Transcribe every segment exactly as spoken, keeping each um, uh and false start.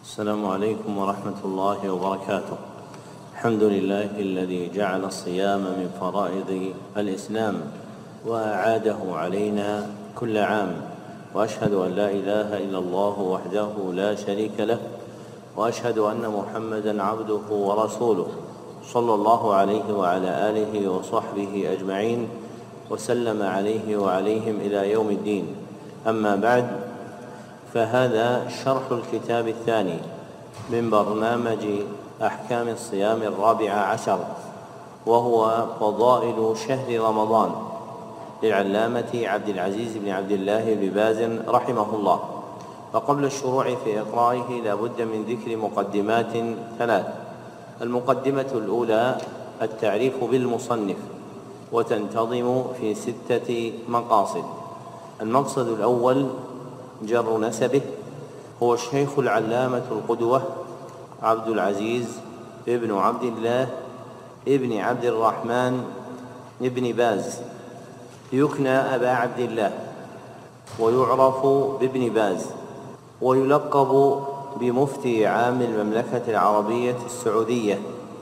السلام عليكم ورحمة الله وبركاته. الحمد لله الذي جعل الصيام من فرائض الإسلام وأعاده علينا كل عام، وأشهد أن لا إله إلا الله وحده لا شريك له، وأشهد أن محمدًا عبده ورسوله صلى الله عليه وعلى آله وصحبه أجمعين وسلم عليه وعليهم إلى يوم الدين. أما بعد، فهذا شرح الكتاب الثاني من برنامج أحكام الصيام الرابع عشر، وهو فضائل شهر رمضان للعلامة عبد العزيز بن عبد الله بن باز رحمه الله. فقبل الشروع في إقرائه لا بد من ذكر مقدمات ثلاث. المقدمة الأولى التعريف بالمصنف، وتنتظم في ستة مقاصد. المقصد الأول جر نسبه، هو الشيخ العلامة القدوة عبد العزيز ابن عبد الله ابن عبد الرحمن ابن باز، يكنى أبا عبد الله ويعرف بابن باز، ويلقب بمفتي عام المملكة العربية السعودية.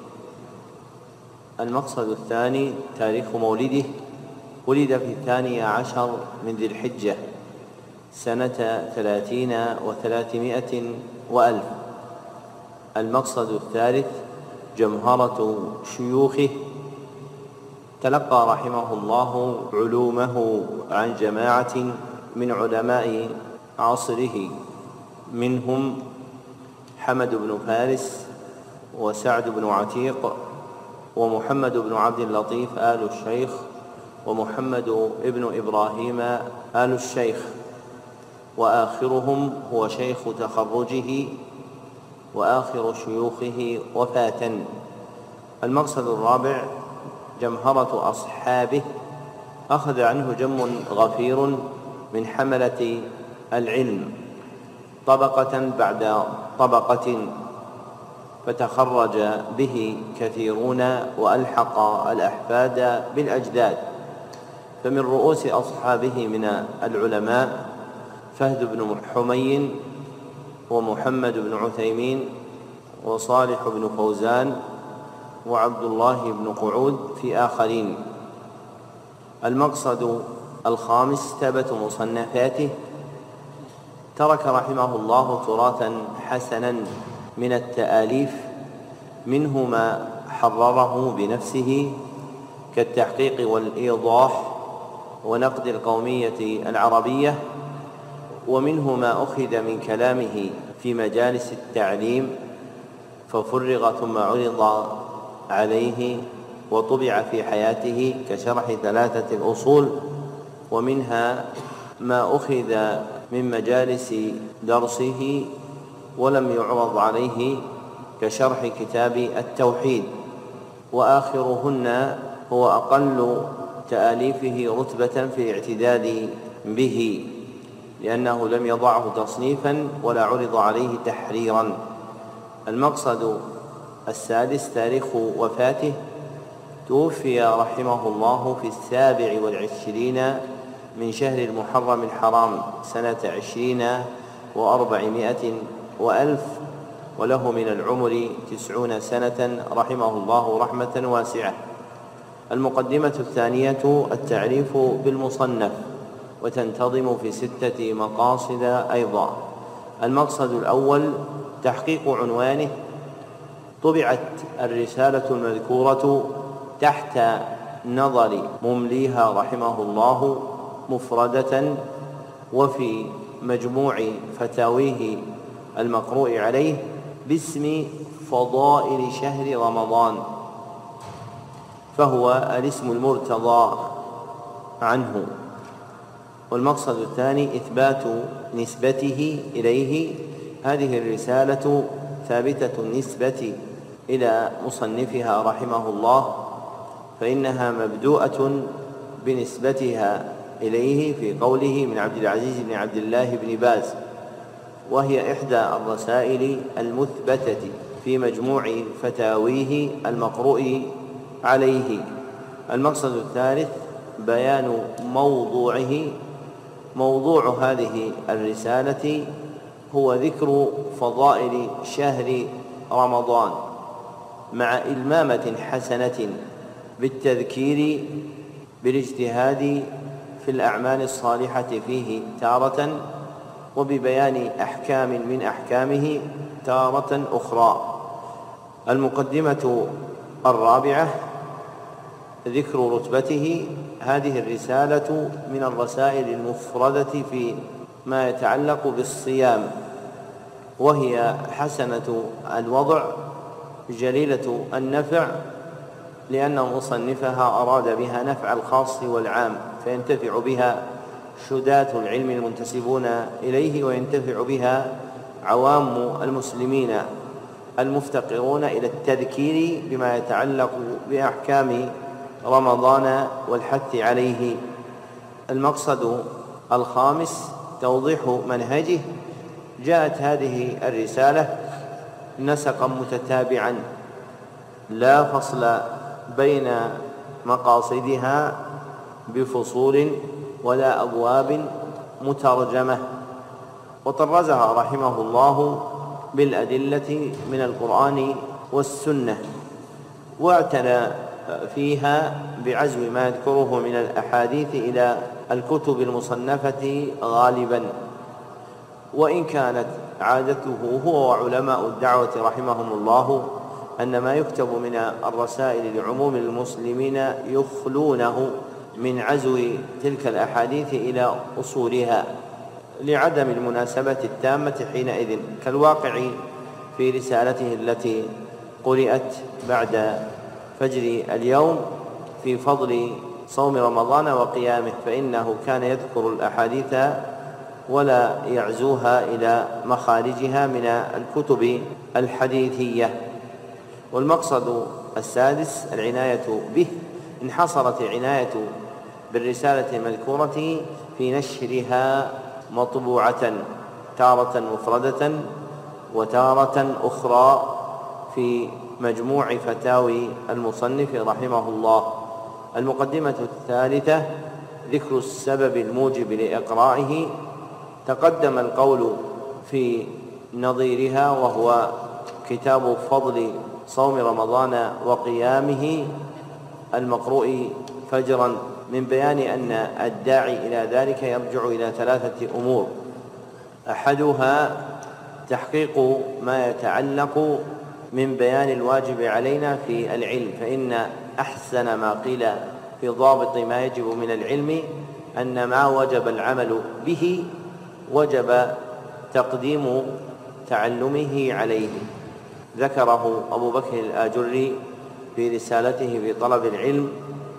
المقصد الثاني تاريخ مولده، ولد في الثاني عشر من ذي الحجة سنة ثلاثين وثلاثمائة وألف. المقصد الثالث جمهرة شيوخه، تلقى رحمه الله علومه عن جماعة من علماء عصره، منهم حمد بن فارس وسعد بن عتيق ومحمد بن عبد اللطيف آل الشيخ ومحمد ابن إبراهيم آل الشيخ، وآخرهم هو شيخ تخرجه وآخر شيوخه وفاة. المقصد الرابع جمهرة أصحابه، أخذ عنه جم غفير من حملة العلم طبقة بعد طبقة، فتخرج به كثيرون وألحق الأحفاد بالأجداد. فمن رؤوس أصحابه من العلماء فهد بن حمي ومحمد بن عثيمين وصالح بن فوزان وعبد الله بن قعود في آخرين. المقصد الخامس ثبت مصنفاته، ترك رحمه الله تراثا حسنا من التآليف، منه ما حرره بنفسه كالتحقيق والإيضاح ونقد القومية العربية، ومنه ما أخذ من كلامه في مجالس التعليم ففرغ ثم عرض عليه وطبع في حياته كشرح ثلاثة الأصول، ومنها ما أخذ من مجالس درسه ولم يعرض عليه كشرح كتاب التوحيد. وآخرهن هو أقل تآليفه رتبة في الاعتداد به، لأنه لم يضعه تصنيفا ولا عرض عليه تحريرا. المقصد السادس تاريخ وفاته، توفي رحمه الله في السابع والعشرين من شهر المحرم الحرام سنة عشرين وأربعمائة وألف، وله من العمر تسعون سنة رحمه الله رحمة واسعة. المقدمة الثانية التعريف بالمصنف، وتنتظم في ستة مقاصد أيضا. المقصد الأول تحقيق عنوانه، طبعت الرسالة المذكورة تحت نظر ممليها رحمه الله مفردة، وفي مجموع فتاويه المقروء عليه باسم فضائل شهر رمضان، فهو الاسم المرتضى عنه. والمقصد الثاني إثبات نسبته إليه، هذه الرسالة ثابتة النسبة إلى مصنفها رحمه الله، فإنها مبدوءة بنسبتها إليه في قوله من عبد العزيز بن عبد الله بن باز، وهي إحدى الرسائل المثبتة في مجموع فتاويه المقروء عليه. المقصد الثالث بيان موضوعه، موضوع هذه الرسالة هو ذكر فضائل شهر رمضان مع إلمامة حسنة بالتذكير بالاجتهاد في الأعمال الصالحة فيه تارة، وببيان أحكام من أحكامه تارة أخرى. المقدمة الرابعة ذكر رتبته. هذه الرسالة من الرسائل المفردة في ما يتعلق بالصيام، وهي حسنة الوضع جليلة النفع، لأن مصنفها أراد بها نفع الخاص والعام، فينتفع بها شداة العلم المنتسبون إليه، وينتفع بها عوام المسلمين المفتقرون إلى التذكير بما يتعلق بأحكام رمضان والحث عليه. المقصد الخامس توضيح منهجه. جاءت هذه الرسالة نسقا متتابعا لا فصل بين مقاصدها بفصول ولا أبواب مترجمة، وطرزها رحمه الله بالأدلة من القرآن والسنة، واعتنى فيها بعزو ما يذكره من الأحاديث إلى الكتب المصنفة غالبا، وإن كانت عادته هو وعلماء الدعوة رحمهم الله أن ما يكتب من الرسائل لعموم المسلمين يخلونه من عزو تلك الأحاديث إلى أصولها لعدم المناسبة التامة حينئذ، كالواقع في رسالته التي قرأت بعد فجر اليوم في فضل صوم رمضان وقيامه، فإنه كان يذكر الأحاديث ولا يعزوها إلى مخارجها من الكتب الحديثية. والمقصد السادس العناية به. انحصرت العناية بالرسالة المذكورة في نشرها مطبوعة تارة مفردة وتارة أخرى في مجموع فتاوي المصنف رحمه الله. المقدمة الثالثة ذكر السبب الموجب لإقرائه. تقدم القول في نظيرها، وهو كتاب فضل صوم رمضان وقيامه المقروء فجرا، من بيان أن الداعي إلى ذلك يرجع إلى ثلاثة أمور: أحدها تحقيق ما يتعلق من بيان الواجب علينا في العلم، فإن أحسن ما قيل في ضابط ما يجب من العلم أن ما وجب العمل به وجب تقديم تعلمه عليه. ذكره أبو بكر الآجري في رسالته في طلب العلم،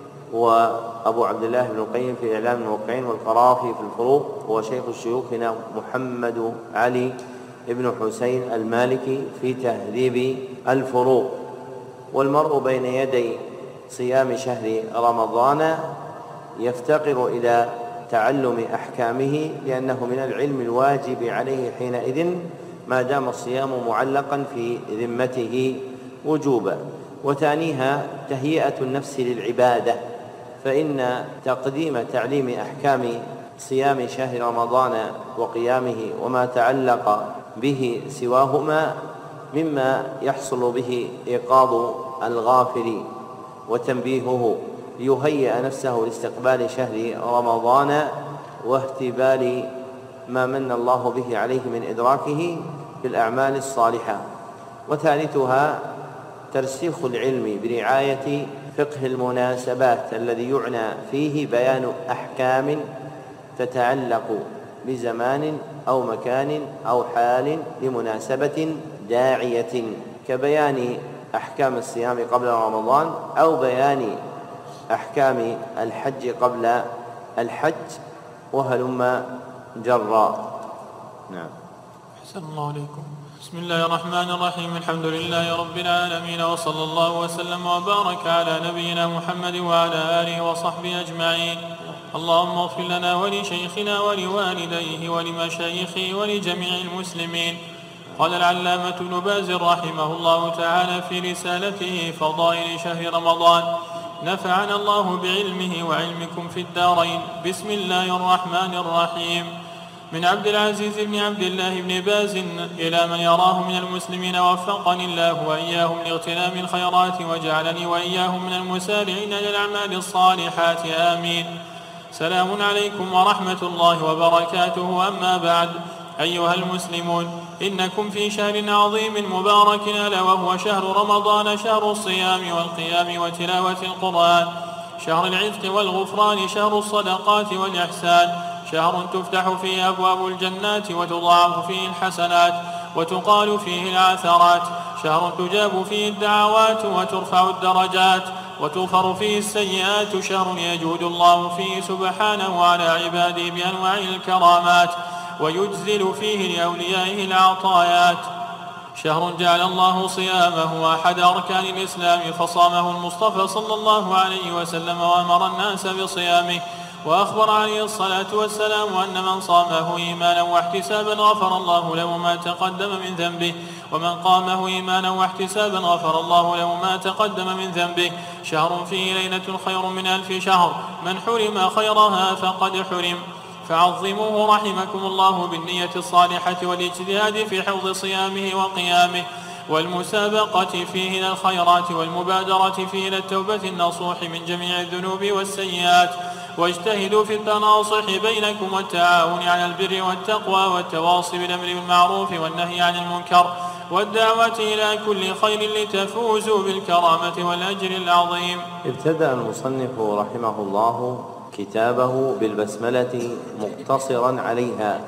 وأبو عبد الله بن القيم في إعلام الموقعين، والقرافي في الفروق، هو شيخ شيوخنا محمد علي بن حسين المالكي في تهذيب الفروق. والمرء بين يدي صيام شهر رمضان يفتقر إلى تعلم أحكامه، لأنه من العلم الواجب عليه حينئذ ما دام الصيام معلقا في ذمته وجوبا. وثانيها تهيئة النفس للعبادة، فإن تقديم تعليم أحكام صيام شهر رمضان وقيامه وما تعلق به سواهما مما يحصل به إيقاظ الغافل وتنبيهه ليهيئ نفسه لاستقبال شهر رمضان واهتبال ما من الله به عليه من إدراكه بالأعمال الصالحة. وثالثها ترسيخ العلم برعاية فقه المناسبات، الذي يعنى فيه بيان أحكام تتعلق بزمان أو مكان أو حال لمناسبة داعية، كبيان أحكام الصيام قبل رمضان، أو بيان أحكام الحج قبل الحج، وهلم جرا. نعم. أحسن الله عليكم. بسم الله الرحمن الرحيم. الحمد لله رب العالمين، وصلى الله وسلم وبارك على نبينا محمد وعلى آله وصحبه أجمعين. اللهم اغفر لنا ولشيخنا ولوالديه ولمشايخه ولجميع المسلمين. قال العلامة ابن باز رحمه الله تعالى في رسالته فضائل شهر رمضان: نفعنا الله بعلمه وعلمكم في الدارين. بسم الله الرحمن الرحيم. من عبد العزيز بن عبد الله بن باز إلى من يراه من المسلمين وفقني الله وإياهم لاغتنام الخيرات وجعلني وإياهم من المسارعين للأعمال الصالحات آمين. سلام عليكم ورحمة الله وبركاته. أما بعد، أيها المسلمون، إنكم في شهر عظيم مبارك ألا وهو شهر رمضان، شهر الصيام والقيام وتلاوة القرآن، شهر العتق والغفران، شهر الصدقات والإحسان، شهر تفتح فيه أبواب الجنات وتضاعف فيه الحسنات وتقال فيه العثرات، شهر تجاب فيه الدعوات وترفع الدرجات وتغفر فيه السيئات، شهر يجود الله فيه سبحانه على عباده بأنواع الكرامات ويجزل فيه لأوليائه العطايات، شهر جعل الله صيامه أحد أركان الإسلام فصامه المصطفى صلى الله عليه وسلم وأمر الناس بصيامه، وأخبر عليه الصلاة والسلام أن من صامه إيمانا واحتسابا غفر الله له ما تقدم من ذنبه، ومن قامه إيمانا واحتسابا غفر الله له ما تقدم من ذنبه. شهر فيه ليلة خير من ألف شهر، من حرم خيرها فقد حرم، فعظموه رحمكم الله بالنية الصالحة والاجتهاد في حفظ صيامه وقيامه والمسابقة فيه إلى الخيرات والمبادرة فيه إلى التوبة النصوح من جميع الذنوب والسيئات، واجتهدوا في التناصح بينكم والتعاون على البر والتقوى والتواصي بالأمر بالمعروف والنهي عن المنكر والدعوة إلى كل خير لتفوزوا بالكرامة والأجر العظيم. ابتدأ المصنف رحمه الله كتابه بالبسملة مقتصرا عليها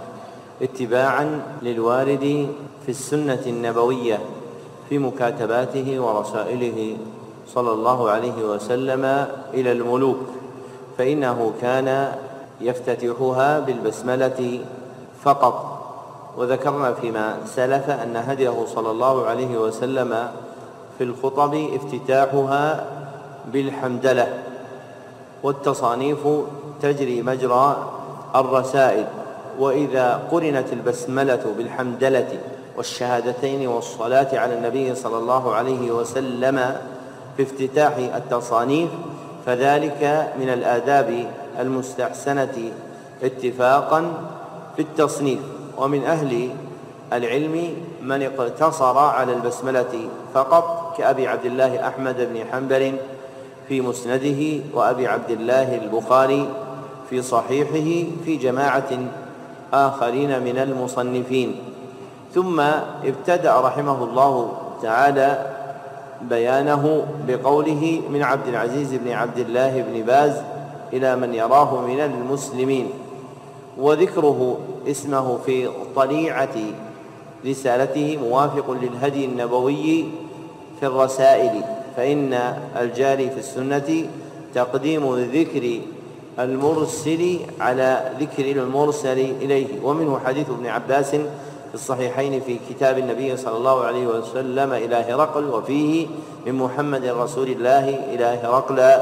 اتباعا للوارد في السنة النبوية في مكاتباته ورسائله صلى الله عليه وسلم إلى الملوك، فإنه كان يفتتحها بالبسملة فقط. وذكرنا فيما سلف أن هديه صلى الله عليه وسلم في الخطب افتتاحها بالحمدلة، والتصانيف تجري مجرى الرسائل، وإذا قرنت البسملة بالحمدلة والشهادتين والصلاة على النبي صلى الله عليه وسلم في افتتاح التصانيف فذلك من الآداب المستحسنة اتفاقا في التصنيف. ومن أهل العلم من اقتصر على البسملة فقط كأبي عبد الله أحمد بن حنبل في مسنده، وأبي عبد الله البخاري في صحيحه، في جماعة آخرين من المصنفين. ثم ابتدأ رحمه الله تعالى بيانه بقوله من عبد العزيز بن عبد الله بن باز إلى من يراه من المسلمين، وذكره اسمه في طليعة رسالته موافق للهدي النبوي في الرسائل، فإن الجاري في السنة تقديم ذكر المرسل على ذكر المرسل إليه. ومنه حديث ابن عباس في الصحيحين في كتاب النبي صلى الله عليه وسلم إلى هرقل، وفيه من محمد رسول الله إلى هرقل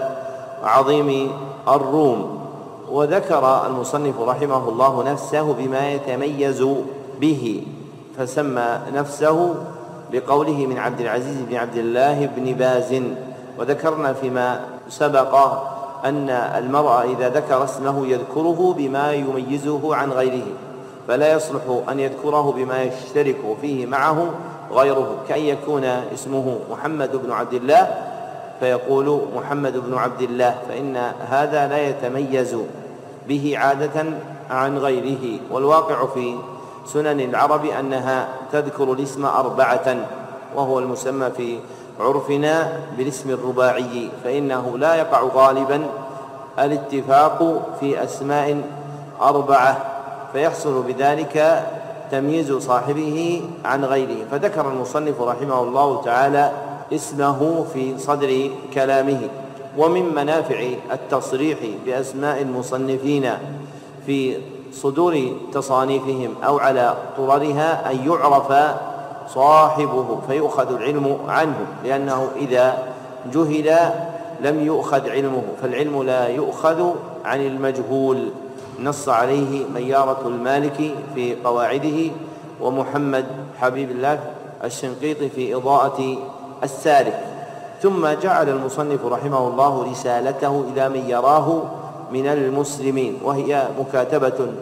عظيم الروم. وذكر المصنف رحمه الله نفسه بما يتميز به، فسمى نفسه بقوله من عبد العزيز بن عبد الله بن باز. وذكرنا فيما سبق أن المرء إذا ذكر اسمه يذكره بما يميزه عن غيره، فلا يصلح أن يذكره بما يشترك فيه معه غيره، كأن يكون اسمه محمد بن عبد الله فيقول محمد بن عبد الله، فإن هذا لا يتميز به عادة عن غيره. والواقع في سنن العرب أنها تذكر الاسم أربعة، وهو المسمى في عرفنا بالاسم الرباعي، فإنه لا يقع غالبا الاتفاق في أسماء أربعة، فيحصل بذلك تمييز صاحبه عن غيره. فذكر المصنف رحمه الله تعالى اسمه في صدر كلامه. ومن منافع التصريح بأسماء المصنفين في صدور تصانيفهم أو على طررها أن يعرف صاحبه فيؤخذ العلم عنه، لأنه إذا جهل لم يؤخذ علمه، فالعلم لا يؤخذ عن المجهول. نص عليه ميارة المالكي في قواعده، ومحمد حبيب الله الشنقيطي في إضاءة السالك. ثم جعل المصنف رحمه الله رسالته إلى من يراه من المسلمين، وهي مكاتبة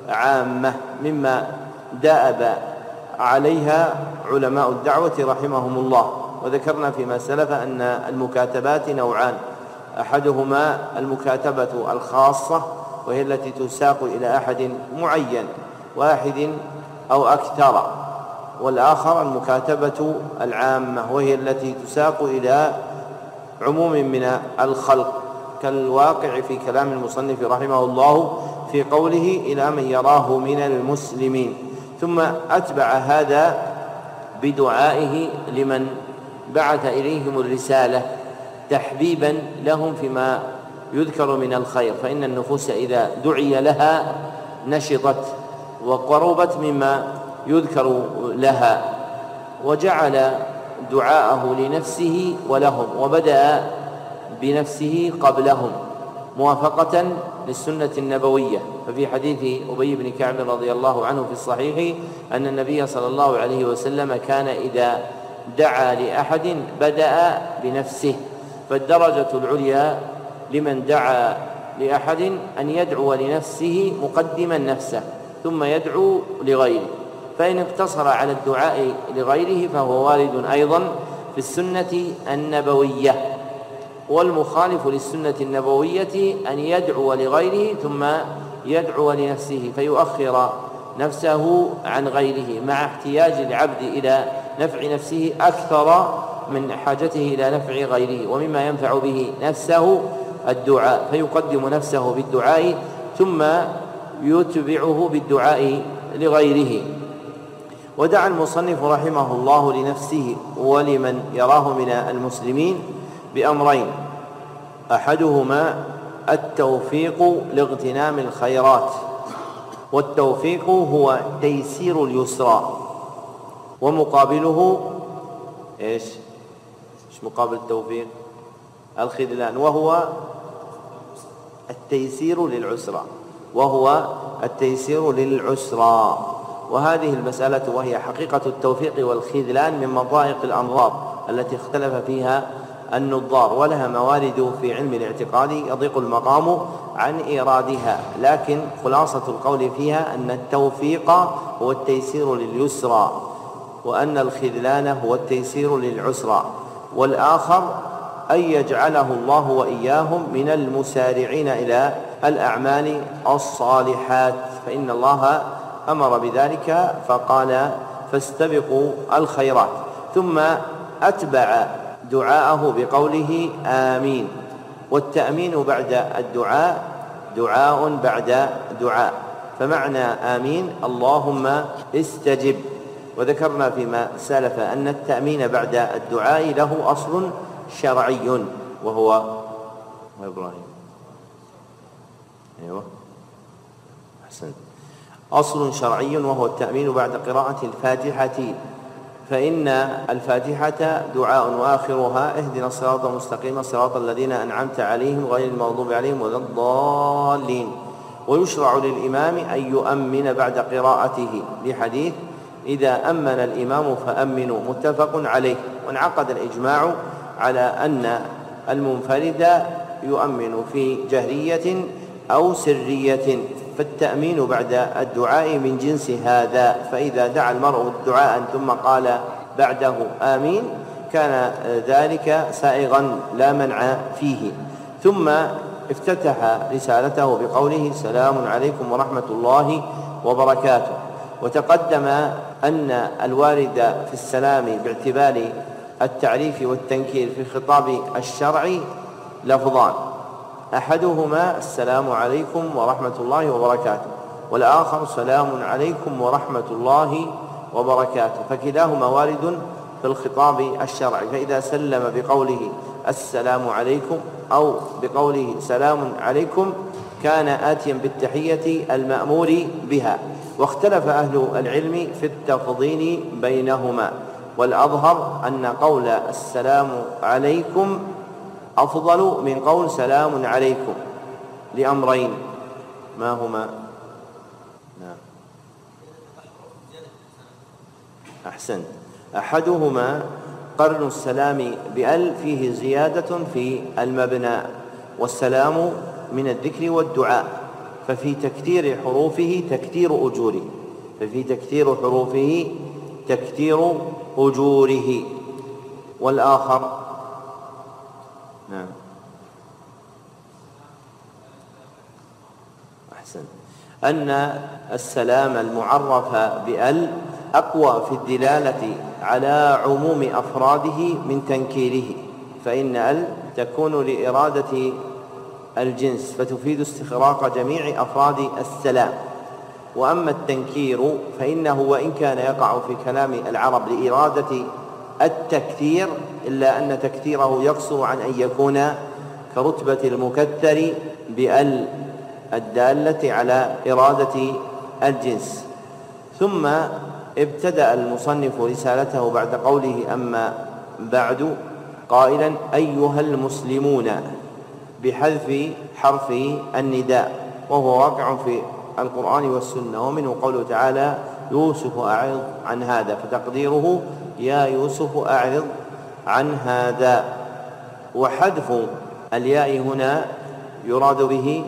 عامة مما دأب عليها علماء الدعوة رحمهم الله. وذكرنا فيما سلف أن المكاتبات نوعان: أحدهما المكاتبة الخاصة وهي التي تساق إلى أحد معين واحد أو أكثر، والآخر المكاتبة العامة وهي التي تساق إلى عموم من الخلق، كالواقع في كلام المصنف رحمه الله في قوله إلى من يراه من المسلمين. ثم أتبع هذا بدعائه لمن بعث إليهم الرسالة تحبيبا لهم فيما يذكر من الخير، فإن النفوس إذا دعي لها نشطت وقربت مما يذكر لها، وجعل دعاءه لنفسه ولهم، وبدأ بنفسه قبلهم موافقة للسنة النبوية. ففي حديث أبي بن كعب رضي الله عنه في الصحيح أن النبي صلى الله عليه وسلم كان إذا دعا لأحد بدأ بنفسه، فالدرجة العليا لمن دعا لأحد أن يدعو لنفسه مقدما نفسه ثم يدعو لغيره، فإن اقتصر على الدعاء لغيره فهو وارد أيضا في السنة النبوية. والمخالف للسنة النبوية أن يدعو لغيره ثم يدعو لنفسه فيؤخر نفسه عن غيره، مع احتياج العبد إلى نفع نفسه أكثر من حاجته إلى نفع غيره، ومما ينفع به نفسه الدعاء، فيقدم نفسه بالدعاء ثم يتبعه بالدعاء لغيره. ودعا المصنف رحمه الله لنفسه ولمن يراه من المسلمين بأمرين: أحدهما التوفيق لاغتنام الخيرات، والتوفيق هو تيسير اليسرى، ومقابله إيش؟ إيش مقابل التوفيق؟ الخذلان، وهو التيسير للعسرى، وهو التيسير للعسرى. وهذه المسألة وهي حقيقة التوفيق والخذلان من مضائق الأنظار التي اختلف فيها النظار، ولها موارد في علم الاعتقاد يضيق المقام عن إيرادها، لكن خلاصة القول فيها أن التوفيق هو التيسير لليسرى، وأن الخذلان هو التيسير للعسرى، والآخر أن يجعله الله وإياهم من المسارعين إلى الأعمال الصالحات، فإن الله أمر بذلك فقال: فاستبقوا الخيرات. ثم أتبع دعاءه بقوله: آمين. والتأمين بعد الدعاء دعاء بعد دعاء، فمعنى آمين اللهم استجب. وذكرنا فيما سلف أن التأمين بعد الدعاء له أصل شرعي، وهو إبراهيم أيوة أحسن أصل شرعي وهو التأمين بعد قراءة الفاتحة، فإن الفاتحة دعاء وآخرها: اهدنا الصراط المستقيم صراط الذين أنعمت عليهم غير المغضوب عليهم ولا الضالين. ويشرع للإمام أن يؤمن بعد قراءته، لحديث: إذا أمن الإمام فأمنوا، متفق عليه. وانعقد الإجماع على أن المنفرد يؤمن في جهرية أو سرية، فالتأمين بعد الدعاء من جنس هذا، فإذا دعا المرء دعاء ثم قال بعده آمين كان ذلك سائغا لا منع فيه. ثم افتتح رسالته بقوله: سلام عليكم ورحمة الله وبركاته. وتقدم أن الوارد في السلام باعتبار التعريف والتنكير في الخطاب الشرعي لفظان: أحدهما السلام عليكم ورحمة الله وبركاته، والآخر سلام عليكم ورحمة الله وبركاته، فكلاهما وارد في الخطاب الشرعي. فإذا سلم بقوله السلام عليكم أو بقوله سلام عليكم كان آتيا بالتحية المأمور بها. واختلف أهل العلم في التفضيل بينهما، والأظهر أن قول السلام عليكم أفضل من قول سلام عليكم لأمرين، ما هما؟ نعم أحسن. أحدهما قرن السلام بأل فيه زيادة في المبنى، والسلام من الذكر والدعاء، ففي تكثير حروفه تكثير أجوره ففي تكثير حروفه تكثير أجوره. والآخر نعم أحسن أن السلام المعرف بأل أقوى في الدلالة على عموم أفراده من تنكيره، فإن أل تكون لإرادة الجنس فتفيد استغراق جميع أفراد السلام. وأما التنكير فإنه وإن كان يقع في كلام العرب لإرادة التكثير إلا أن تكثيره يقصر عن أن يكون كرتبة المكثر بأل الدالة على إرادة الجنس. ثم ابتدأ المصنف رسالته بعد قوله أما بعد قائلا أيها المسلمون بحذف حرف النداء، وهو واقع في القرآن والسنة، ومنه قوله تعالى يوسف أعرض عن هذا، فتقديره يا يوسف أعرض عن هذا. وحذف الياء هنا يراد به،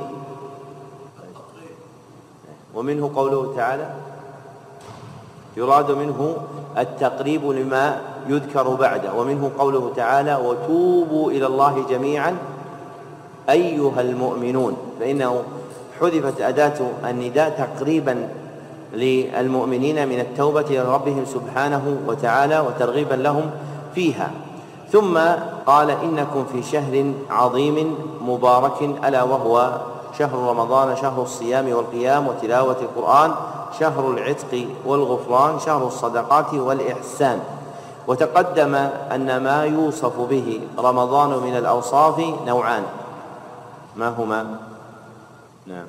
ومنه قوله تعالى يراد منه التقريب لما يذكر بعده، ومنه قوله تعالى وتوبوا إلى الله جميعا أيها المؤمنون، فإنه حذفت أداة النداء تقريبا للمؤمنين من التوبة إلى ربهم سبحانه وتعالى وترغيبا لهم فيها. ثم قال إنكم في شهر عظيم مبارك ألا وهو شهر رمضان، شهر الصيام والقيام وتلاوة القرآن، شهر العتق والغفران، شهر الصدقات والإحسان. وتقدم أن ما يوصف به رمضان من الأوصاف نوعان، ما هما؟ نعم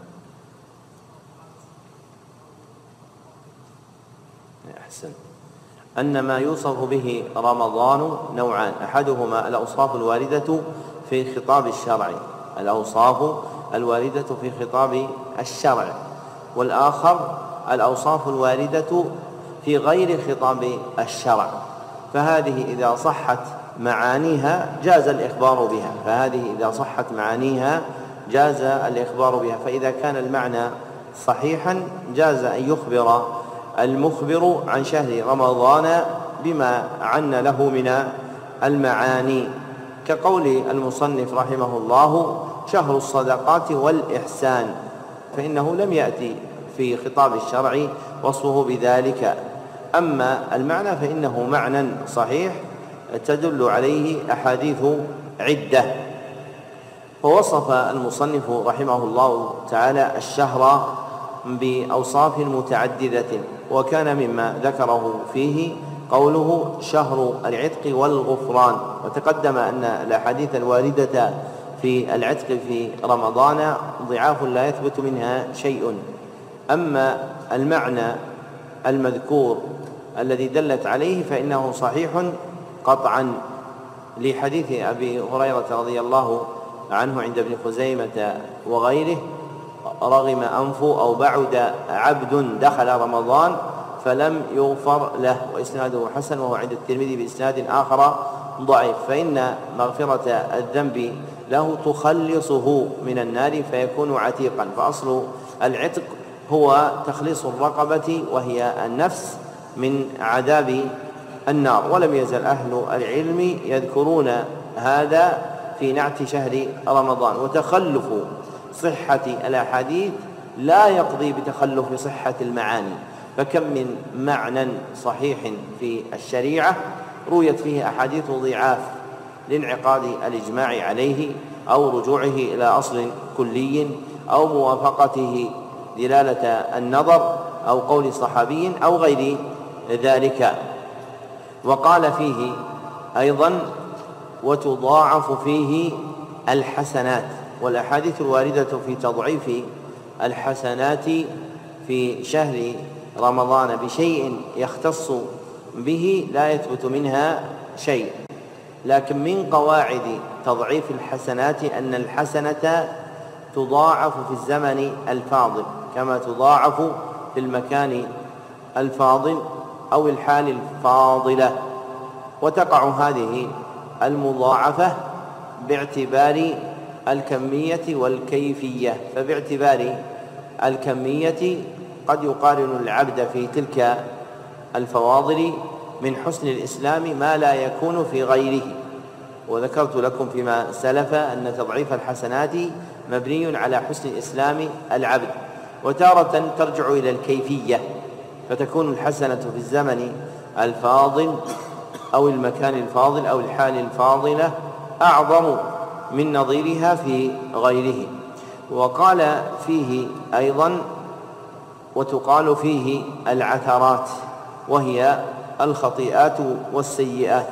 أحسن. أن ما يوصف به رمضان نوعان، أحدهما الأوصاف الواردة في خطاب الشرع الأوصاف الواردة في خطاب الشرع والآخر الأوصاف الواردة في غير خطاب الشرع، فهذه إذا صحت معانيها جاز الإخبار بها فهذه إذا صحت معانيها جاز الإخبار بها فإذا كان المعنى صحيحا جاز أن يخبر المخبر عن شهر رمضان بما عن له من المعاني، كقول المصنف رحمه الله شهر الصدقات والإحسان، فإنه لم يأتي في خطاب الشرع وصفه بذلك. أما المعنى فإنه معنى صحيح تدل عليه أحاديث عدة. فوصف المصنف رحمه الله تعالى الشهر بأوصاف متعددة، وكان مما ذكره فيه قوله شهر العتق والغفران. وتقدم أن الأحاديث الواردة في العتق في رمضان ضعاف لا يثبت منها شيء. أما المعنى المذكور الذي دلت عليه فإنه صحيح قطعا، لحديث أبي هريرة رضي الله عنه عند ابن خزيمة وغيره رغم أنفه أو بعد عبد دخل رمضان فلم يغفر له، وإسناده حسن، وهو عند الترمذي بإسناد آخر ضعيف، فإن مغفرة الذنب له تخلصه من النار فيكون عتيقا. فأصل العتق هو تخليص الرقبة وهي النفس من عذاب النار. ولم يزل أهل العلم يذكرون هذا في نعت شهر رمضان. وتخلف صحة الأحاديث لا يقضي بتخلف صحة المعاني، فكم من معنى صحيح في الشريعة رويت فيه أحاديث ضعاف لانعقاد الإجماع عليه أو رجوعه إلى أصل كلي أو موافقته دلالة النظر أو قول صحابي أو غير ذلك. وقال فيه أيضا وتضاعف فيه الحسنات، والأحاديث الواردة في تضعيف الحسنات في شهر رمضان بشيء يختص به لا يثبت منها شيء. لكن من قواعد تضعيف الحسنات أن الحسنة تضاعف في الزمن الفاضل كما تضاعف في المكان الفاضل أو الحال الفاضلة، وتقع هذه المضاعفة باعتبار الكمية والكيفية. فباعتبار الكمية قد يقارن العبد في تلك الفواضل من حسن الإسلام ما لا يكون في غيره. وذكرت لكم فيما سلف أن تضعيف الحسنات مبني على حسن إسلام العبد، وتارة ترجع إلى الكيفية، فتكون الحسنة في الزمن الفاضل أو المكان الفاضل أو الحال الفاضلة أعظم من نظيرها في غيره. وقال فيه أيضا: وتقال فيه العثرات، وهي الخطيئات والسيئات،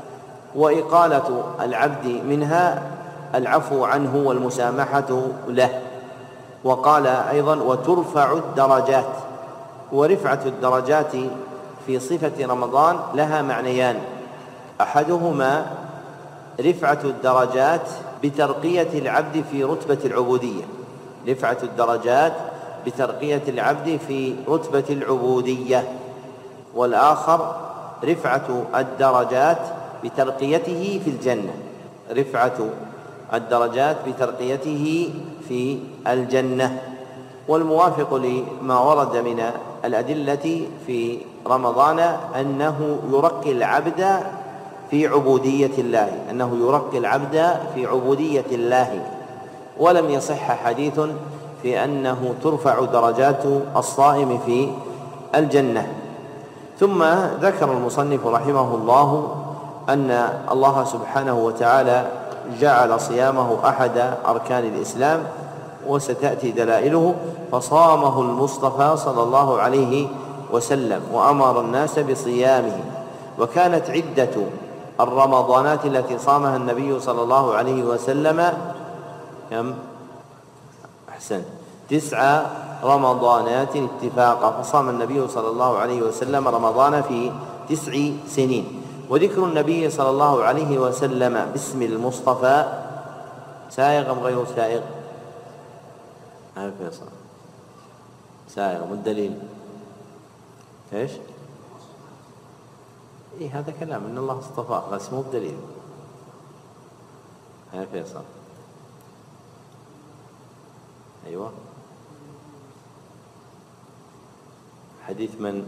وإقالة العبد منها العفو عنه والمسامحة له. وقال أيضا: وترفع الدرجات. ورفعة الدرجات في صفة رمضان لها معنيان: أحدهما رفعة الدرجات بترقية العبد في رتبة العبودية، رفعة الدرجات بترقية العبد في رتبة العبودية، والآخر رفعة الدرجات بترقيته في الجنة، رفعة الدرجات بترقيته في الجنة. والموافق لما ورد من الأدلة في رمضان أنه يرقي العبد في عبودية الله، أنه يرقي العبد في عبودية الله، ولم يصح حديث في أنه ترفع درجات الصائم في الجنة. ثم ذكر المصنف رحمه الله أن الله سبحانه وتعالى جعل صيامه أحد أركان الإسلام، وستأتي دلائله، فصامه المصطفى صلى الله عليه وسلم وأمر الناس بصيامه. وكانت عدة الرمضانات التي صامها النبي صلى الله عليه وسلم كم؟ أحسن، تسع رمضانات اتفاقا، فصام النبي صلى الله عليه وسلم رمضان في تسع سنين. وذكر النبي صلى الله عليه وسلم باسم المصطفى سائغ أم غير سائغ؟ هذا فيصل سائغ، والدليل ايش؟ إيه هذا كلام إن الله اصطفاه، بس مو بدليل. هذا فيصل أيوة. حديث من؟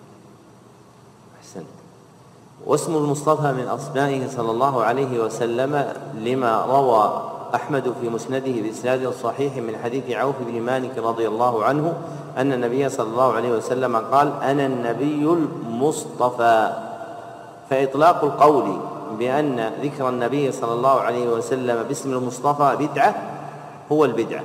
أحسنت. واسم المصطفى من أسمائه صلى الله عليه وسلم لما روى أحمد في مسنده بإسناد صحيح من حديث عوف بن مالك رضي الله عنه أن النبي صلى الله عليه وسلم قال: أنا النبي المصطفى. فإطلاق القول بأن ذكر النبي صلى الله عليه وسلم باسم المصطفى بدعة هو البدعة،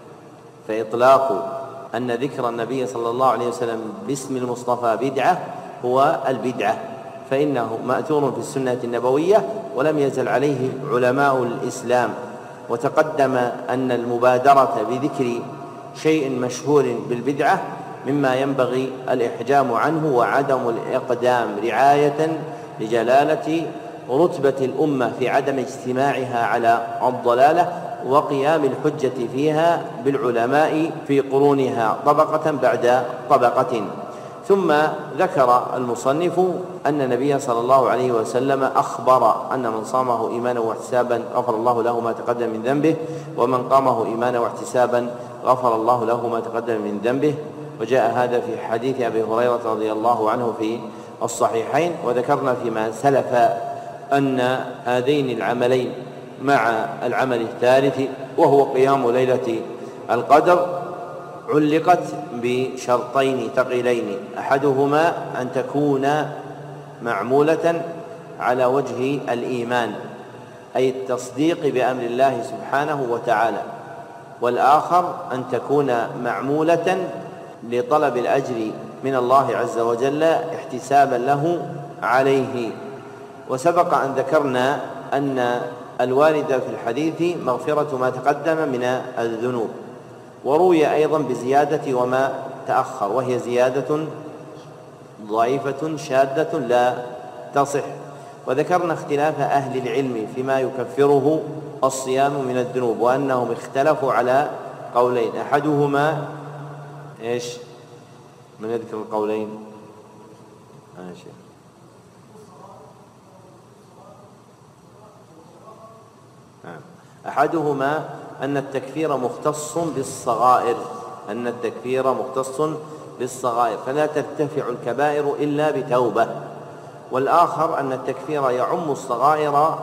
فإطلاق أن ذكر النبي صلى الله عليه وسلم باسم المصطفى بدعة هو البدعة، فإنه مأثور في السنة النبوية ولم يزل عليه علماء الإسلام. وتقدم أن المبادرة بذكر شيء مشهور بالبدعة مما ينبغي الإحجام عنه وعدم الإقدام رعاية لجلالة رتبة الأمة في عدم اجتماعها على الضلالة وقيام الحجة فيها بالعلماء في قرونها طبقة بعد طبقة. ثم ذكر المصنف أن النبي صلى الله عليه وسلم أخبر أن من صامه إيمانا واحتسابا غفر الله له ما تقدم من ذنبه، ومن قامه إيمانا واحتسابا غفر الله له ما تقدم من ذنبه. وجاء هذا في حديث أبي هريرة رضي الله عنه في الصحيحين. وذكرنا فيما سلف أن هذين العملين مع العمل الثالث وهو قيام ليلة القدر علقت بشرطين ثقيلين: أحدهما أن تكون معمولة على وجه الإيمان، أي التصديق بأمر الله سبحانه وتعالى، والآخر أن تكون معمولة لطلب الأجر من الله عز وجل احتسابا له عليه. وسبق أن ذكرنا أن الوارد في الحديث مغفرة ما تقدم من الذنوب، وروي أيضا بزيادة وما تأخر، وهي زيادة ضعيفة شاذة لا تصح. وذكرنا اختلاف أهل العلم فيما يكفره الصيام من الذنوب، وأنهم اختلفوا على قولين: أحدهما إيش؟ من يذكر القولين؟ آه شيء. أحدهما أن التكفير مختص بالصغائر أن التكفير مختص بالصغائر فلا ترتفع الكبائر إلا بتوبة، والآخر أن التكفير يعم الصغائر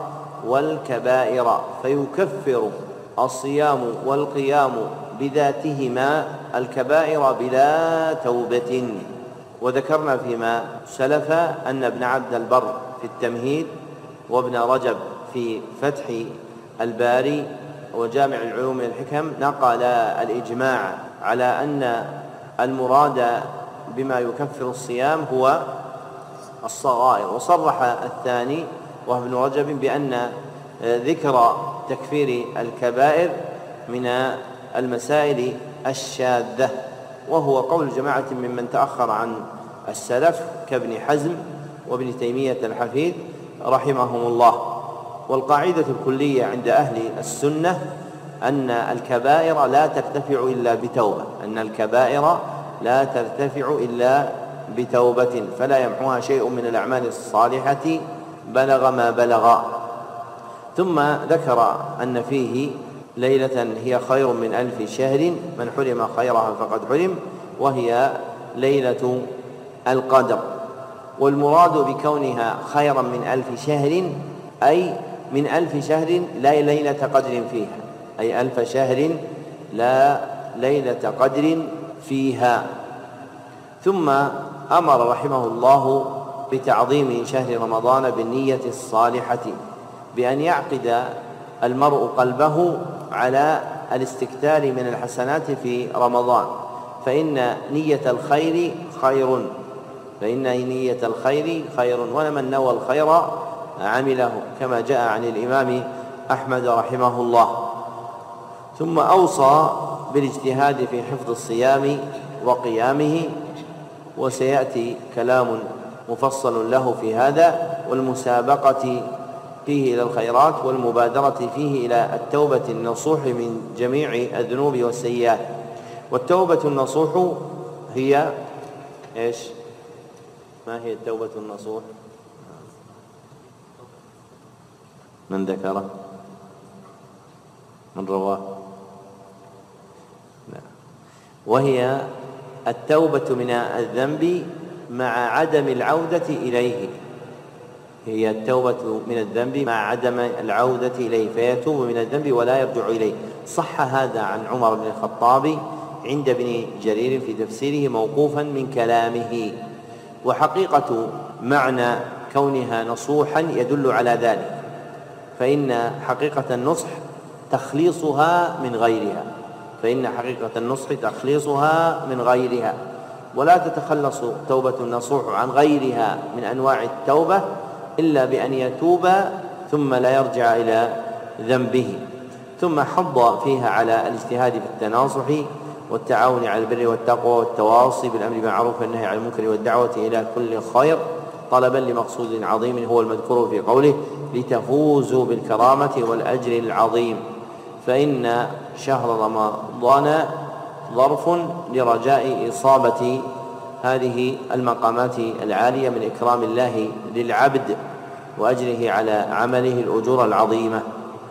والكبائر فيكفر الصيام والقيام بذاتهما الكبائر بلا توبة. وذكرنا فيما سلف أن ابن عبد البر في التمهيد وابن رجب في فتح الباري وجامع العلوم والحكم نقل الإجماع على أن المراد بما يكفر الصيام هو الصغائر، وصرح الثاني وهو ابن رجب بأن ذكر تكفير الكبائر من المسائل الشاذة، وهو قول جماعة ممن تأخر عن السلف كابن حزم وابن تيمية الحفيد رحمهم الله. والقاعدة الكلية عند أهل السنة أن الكبائر لا ترتفع إلا بتوبة، أن الكبائر لا ترتفع إلا بتوبة، فلا يمحوها شيء من الأعمال الصالحة بلغ ما بلغ. ثم ذكر أن فيه ليلة هي خير من ألف شهر من حرم خيرها فقد حرم، وهي ليلة القدر. والمراد بكونها خيرا من ألف شهر أي من ألف شهر لا ليلة قدر فيها، أي ألف شهر لا ليلة قدر فيها. ثم أمر رحمه الله بتعظيم شهر رمضان بالنية الصالحة، بأن يعقد المرء قلبه على الاستكثار من الحسنات في رمضان، فإن نية الخير خير فإن نية الخير خير ولمن نوى الخير عمله، كما جاء عن الإمام أحمد رحمه الله. ثم أوصى بالاجتهاد في حفظ الصيام وقيامه، وسيأتي كلام مفصل له في هذا، والمسابقة فيه إلى الخيرات والمبادرة فيه إلى التوبة النصوح من جميع الذنوب والسيئات. والتوبة النصوح هي إيش؟ ما هي التوبة النصوح؟ من ذكره؟ من رواه؟ لا. وهي التوبة من الذنب مع عدم العودة إليه، هي التوبة من الذنب مع عدم العودة إليه، فيتوب من الذنب ولا يرجع إليه. صح هذا عن عمر بن الخطاب عند ابن جرير في تفسيره موقوفا من كلامه. وحقيقة معنى كونها نصوحا يدل على ذلك، فإن حقيقة النصح تخليصها من غيرها فإن حقيقة النصح تخليصها من غيرها ولا تتخلص توبة النصوح عن غيرها من أنواع التوبة إلا بأن يتوب ثم لا يرجع إلى ذنبه. ثم حض فيها على الاجتهاد في التناصح والتعاون على البر والتقوى والتواصي بالأمر بالمعروف والنهي عن المنكر والدعوة إلى كل خير طلبا لمقصود عظيم هو المذكور في قوله لتفوزوا بالكرامة والأجر العظيم. فإن شهر رمضان ظرف لرجاء إصابة هذه المقامات العالية من إكرام الله للعبد وأجره على عمله الأجور العظيمة.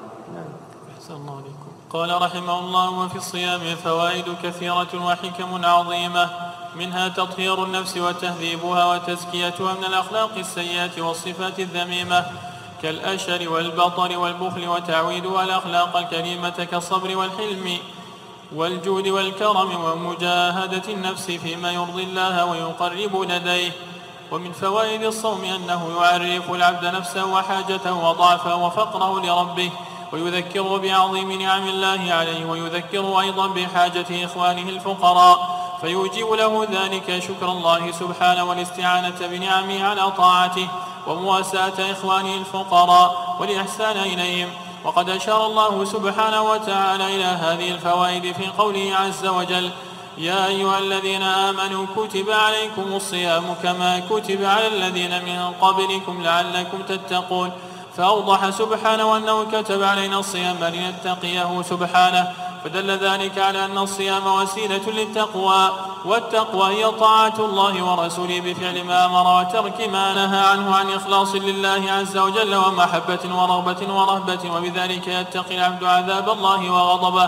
أحسن الله عليكم. قال رحمه الله: وفي الصيام فوائد كثيرة وحكم عظيمة، منها تطهير النفس وتهذيبها وتزكيتها من الأخلاق السيئة والصفات الذميمة كالأشر والبطر والبخل، وتعويدها الأخلاق الكريمة كالصبر والحلم والجود والكرم ومجاهدة النفس فيما يرضي الله ويقرب لديه. ومن فوائد الصوم أنه يعرف العبد نفسه وحاجته وضعفه وفقره لربه، ويذكره بعظيم نعم الله عليه، ويذكره أيضا بحاجة إخوانه الفقراء، فيوجب له ذلك شكر الله سبحانه والاستعانة بنعمه على طاعته ومواساة إخوانه الفقراء والإحسان إليهم. وقد أشار الله سبحانه وتعالى إلى هذه الفوائد في قوله عز وجل: يا أيها الذين آمنوا كتب عليكم الصيام كما كتب على الذين من قبلكم لعلكم تتقون. فأوضح سبحانه أنه كتب علينا الصيام لنتقيه سبحانه، فدل ذلك على أن الصيام وسيلة للتقوى، والتقوى هي طاعة الله ورسوله بفعل ما أمر وترك ما نهى عنه عن إخلاص لله عز وجل ومحبة ورغبة ورهبة، وبذلك يتقي العبد عذاب الله وغضبه.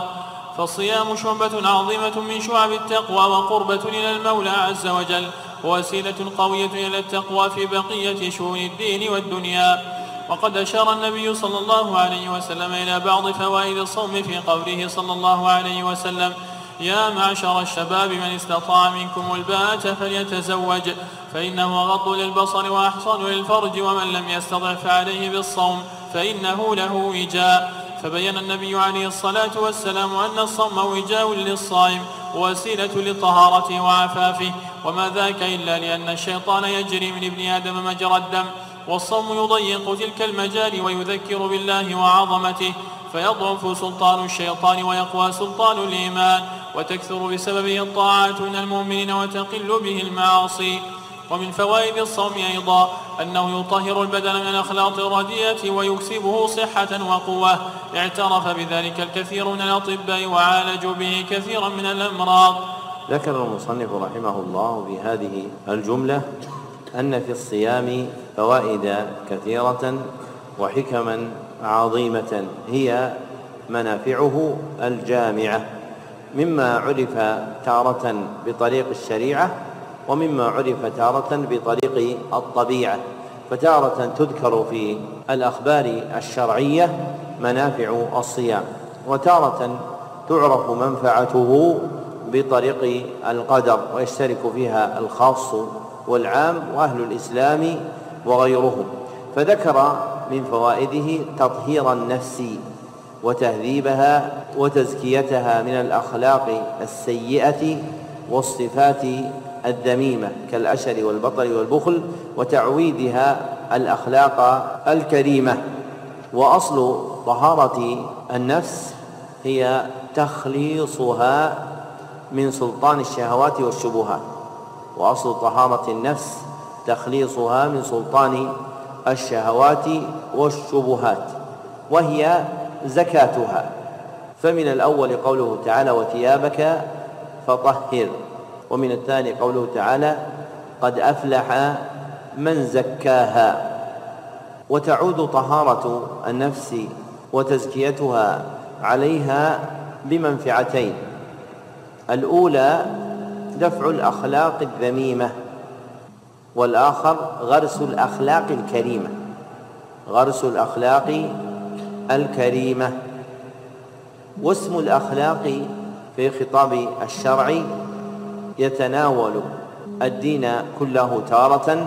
فالصيام شعبة عظيمة من شعب التقوى وقربة إلى المولى عز وجل، ووسيلة قوية إلى التقوى في بقية شؤون الدين والدنيا. وقد أشار النبي صلى الله عليه وسلم إلى بعض فوائد الصوم في قوله صلى الله عليه وسلم: يا معشر الشباب من استطاع منكم الباءة فليتزوج فإنه أغض للبصر وأحصن للفرج، ومن لم يستطع فعليه بالصوم فإنه له وجاء. فبين النبي عليه الصلاة والسلام أن الصوم وجاء للصائم ووسيلة لطهارته وعفافه، وما ذاك إلا لأن الشيطان يجري من ابن آدم مجرى الدم، والصوم يضيق تلك المجال ويذكر بالله وعظمته، فيضعف سلطان الشيطان ويقوى سلطان الإيمان، وتكثر بسببه الطاعات من المؤمنين وتقل به المعاصي. ومن فوائد الصوم أيضا أنه يطهر البدن من الأخلاط الرديئة ويكسبه صحة وقوة، اعترف بذلك الكثير من الأطباء وعالجوا به كثيرا من الأمراض. ذكر المصنف رحمه الله في هذه الجملة أن في الصيام فوائد كثيرة وحكما عظيمة هي منافعه الجامعة، مما عرف تارة بطريق الشريعة ومما عرف تارة بطريق الطبيعة. فتارة تذكر في الأخبار الشرعية منافع الصيام، وتارة تعرف منفعته بطريق القدر، ويشترك فيها الخاص والعام وأهل الإسلام وغيرهم. فذكر من فوائده تطهير النفس وتهذيبها وتزكيتها من الأخلاق السيئة والصفات الذميمة كالأشر والبطر والبخل، وتعويدها الأخلاق الكريمة. وأصل طهارة النفس هي تخليصها من سلطان الشهوات والشبهات، وأصل طهارة النفس تخليصها من سلطان الشهوات والشبهات، وهي زكاتها. فمن الأول قوله تعالى: وثيابك فطهر، ومن الثاني قوله تعالى: قد أفلح من زكاها. وتعود طهارة النفس وتزكيتها عليها بمنفعتين: الأولى دفع الأخلاق الذميمة، والآخر غرس الأخلاق الكريمة غرس الأخلاق الكريمة. واسم الأخلاق في خطاب الشرع يتناول الدين كله تارة،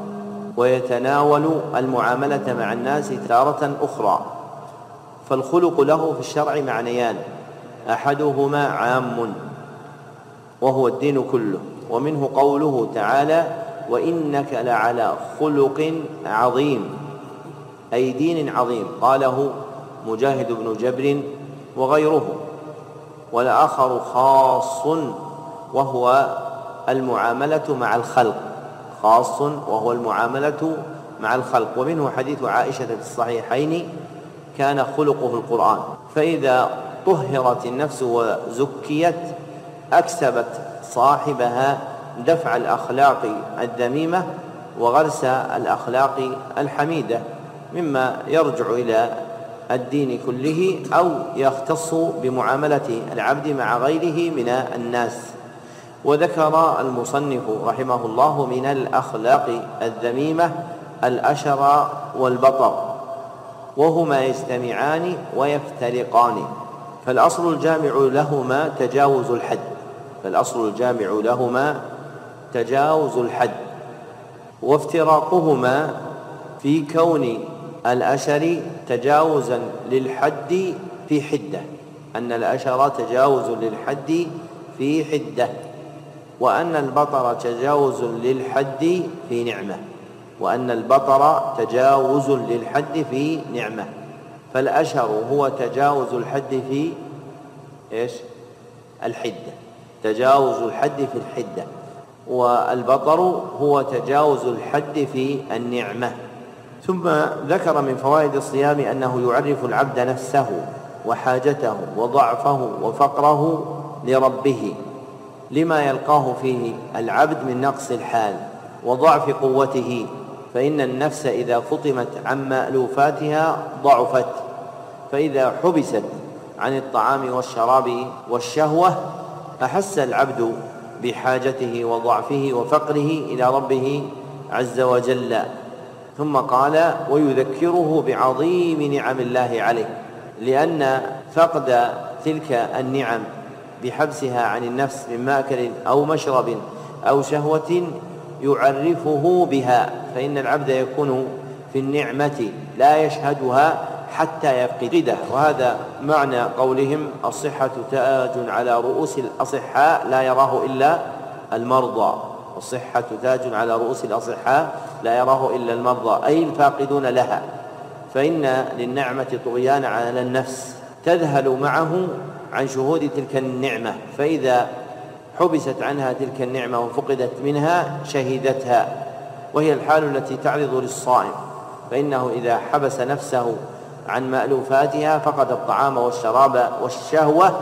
ويتناول المعاملة مع الناس تارة أخرى. فالخلق له في الشرع معنيان: أحدهما عام وهو الدين كله، ومنه قوله تعالى: وإنك لعلى خلق عظيم، أي دين عظيم، قاله مجاهد بن جبر وغيره. والآخر خاص وهو المعاملة مع الخلق خاص وهو المعاملة مع الخلق ومنه حديث عائشة في الصحيحين: كان خلقه القرآن. فإذا طهرت النفس وزكيت أكسبت صاحبها دفع الأخلاق الذميمة وغرس الأخلاق الحميدة، مما يرجع إلى الدين كله أو يختص بمعاملة العبد مع غيره من الناس. وذكر المصنف رحمه الله من الأخلاق الذميمة الأشر والبطر، وهما يجتمعان ويفترقان، فالأصل الجامع لهما تجاوز الحد فالأصل الجامع لهما تجاوز الحد وافتراقهما في كون الأشر تجاوزا للحد في حدة أن الأشر تجاوز للحد في حدة وأن البطر تجاوز للحد في نعمة وأن البطر تجاوز للحد في نعمة فالأشر هو تجاوز الحد في إيش؟ الحدة تجاوز الحد في الحدة والبطر هو تجاوز الحد في النعمة. ثم ذكر من فوائد الصيام أنه يعرف العبد نفسه وحاجته وضعفه وفقره لربه لما يلقاه فيه العبد من نقص الحال وضعف قوته، فإن النفس إذا فطمت عن مألوفاتها ضعفت، فإذا حبست عن الطعام والشراب والشهوة أحس العبد بحاجته وضعفه وفقره إلى ربه عز وجل. ثم قال: ويذكره بعظيم نعم الله عليه، لأن فقد تلك النعم بحبسها عن النفس من مأكل أو مشرب أو شهوة يعرفه بها، فإن العبد يكون في النعمة لا يشهدها حتى يفقدها. وهذا معنى قولهم: الصحة تاج على رؤوس الأصحاء لا يراه إلا المرضى. الصحة تاج على رؤوس الأصحاء لا يراه إلا المرضى، أي الفاقدون لها. فإن للنعمة طغيان على النفس تذهل معه عن شهود تلك النعمة، فإذا حبست عنها تلك النعمة وفقدت منها شهدتها، وهي الحال التي تعرض للصائم، فإنه إذا حبس نفسه عن مألوفاتها فقد الطعام والشراب والشهوة،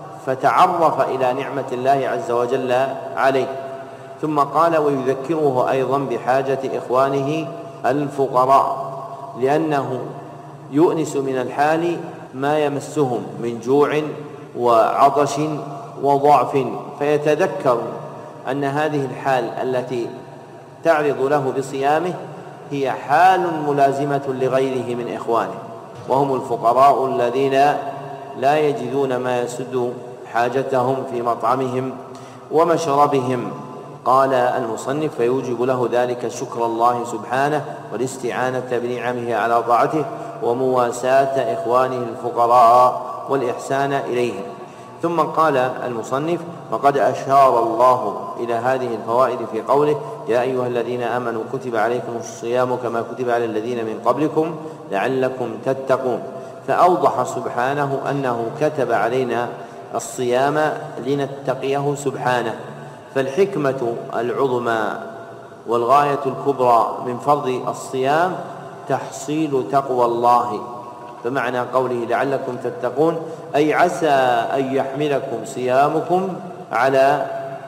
فتعرف إلى نعمة الله عز وجل عليه. ثم قال: ويذكره أيضا بحاجة إخوانه الفقراء، لأنه يؤنس من الحال ما يمسهم من جوع وعطش وضعف، فيتذكر أن هذه الحال التي تعرض له بصيامه هي حال ملازمة لغيره من إخوانه، وهم الفقراء الذين لا يجدون ما يسد حاجتهم في مطعمهم ومشربهم. قال المصنف: فيوجب له ذلك شكر الله سبحانه والاستعانة بنعمه على طاعته ومواساة إخوانه الفقراء والإحسان إليهم. ثم قال المصنف: وقد أشار الله إلى هذه الفوائد في قوله: يا أيها الذين آمنوا كتب عليكم الصيام كما كتب على الذين من قبلكم لعلكم تتقون. فأوضح سبحانه أنه كتب علينا الصيام لنتقيه سبحانه. فالحكمة العظمى والغاية الكبرى من فرض الصيام تحصيل تقوى الله. فمعنى قوله لعلكم تتقون أي عسى أن يحملكم صيامكم على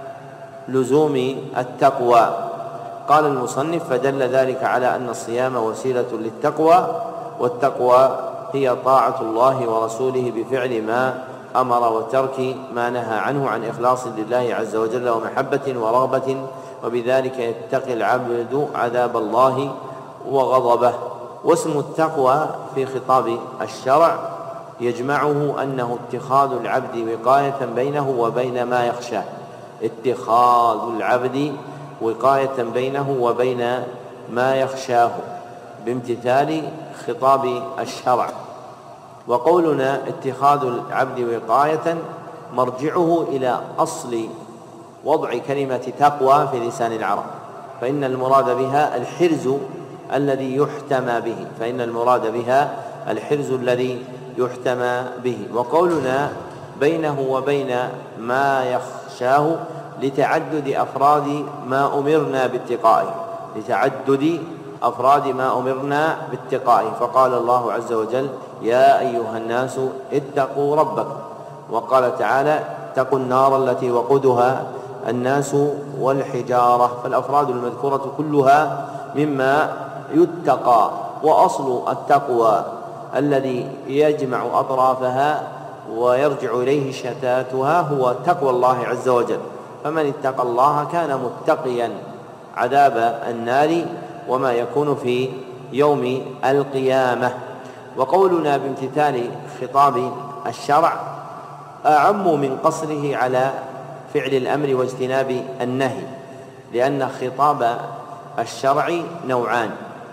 لزوم التقوى. قال المصنف: فدل ذلك على أن الصيام وسيلة للتقوى، والتقوى هي طاعة الله ورسوله بفعل ما أمر وترك ما نهى عنه عن إخلاص لله عز وجل ومحبة ورغبة، وبذلك يتقي العبد عذاب الله وغضبه. واسم التقوى في خطاب الشرع يجمعه أنه اتخاذ العبد وقاية بينه وبين ما يخشاه، اتخاذ العبد وقاية بينه وبين ما يخشاه بامتثال خطاب الشرع. وقولنا اتخاذ العبد وقاية مرجعه إلى أصل وضع كلمة تقوى في لسان العرب، فإن المراد بها الحرز الذي يحتمى به فإن المراد بها الحرز الذي يحتمى به. وقولنا بينه وبين ما يخشاه لتعدد أفراد ما أمرنا باتقائه لتعدد أفراد ما أمرنا باتقائه فقال الله عز وجل: يا أيها الناس اتقوا ربكم. وقال تعالى: اتقوا النار التي وقودها الناس والحجارة. فالأفراد المذكورة كلها مما يتقى، وأصل التقوى الذي يجمع أطرافها ويرجع إليه شتاتها هو تقوى الله عز وجل. فمن اتقى الله كان متقيا عذاب النار وما يكون في يوم القيامة. وقولنا بامتثال خطاب الشرع أعم من قصره على فعل الأمر واجتناب النهي، لأن خطاب الشرع نوعان: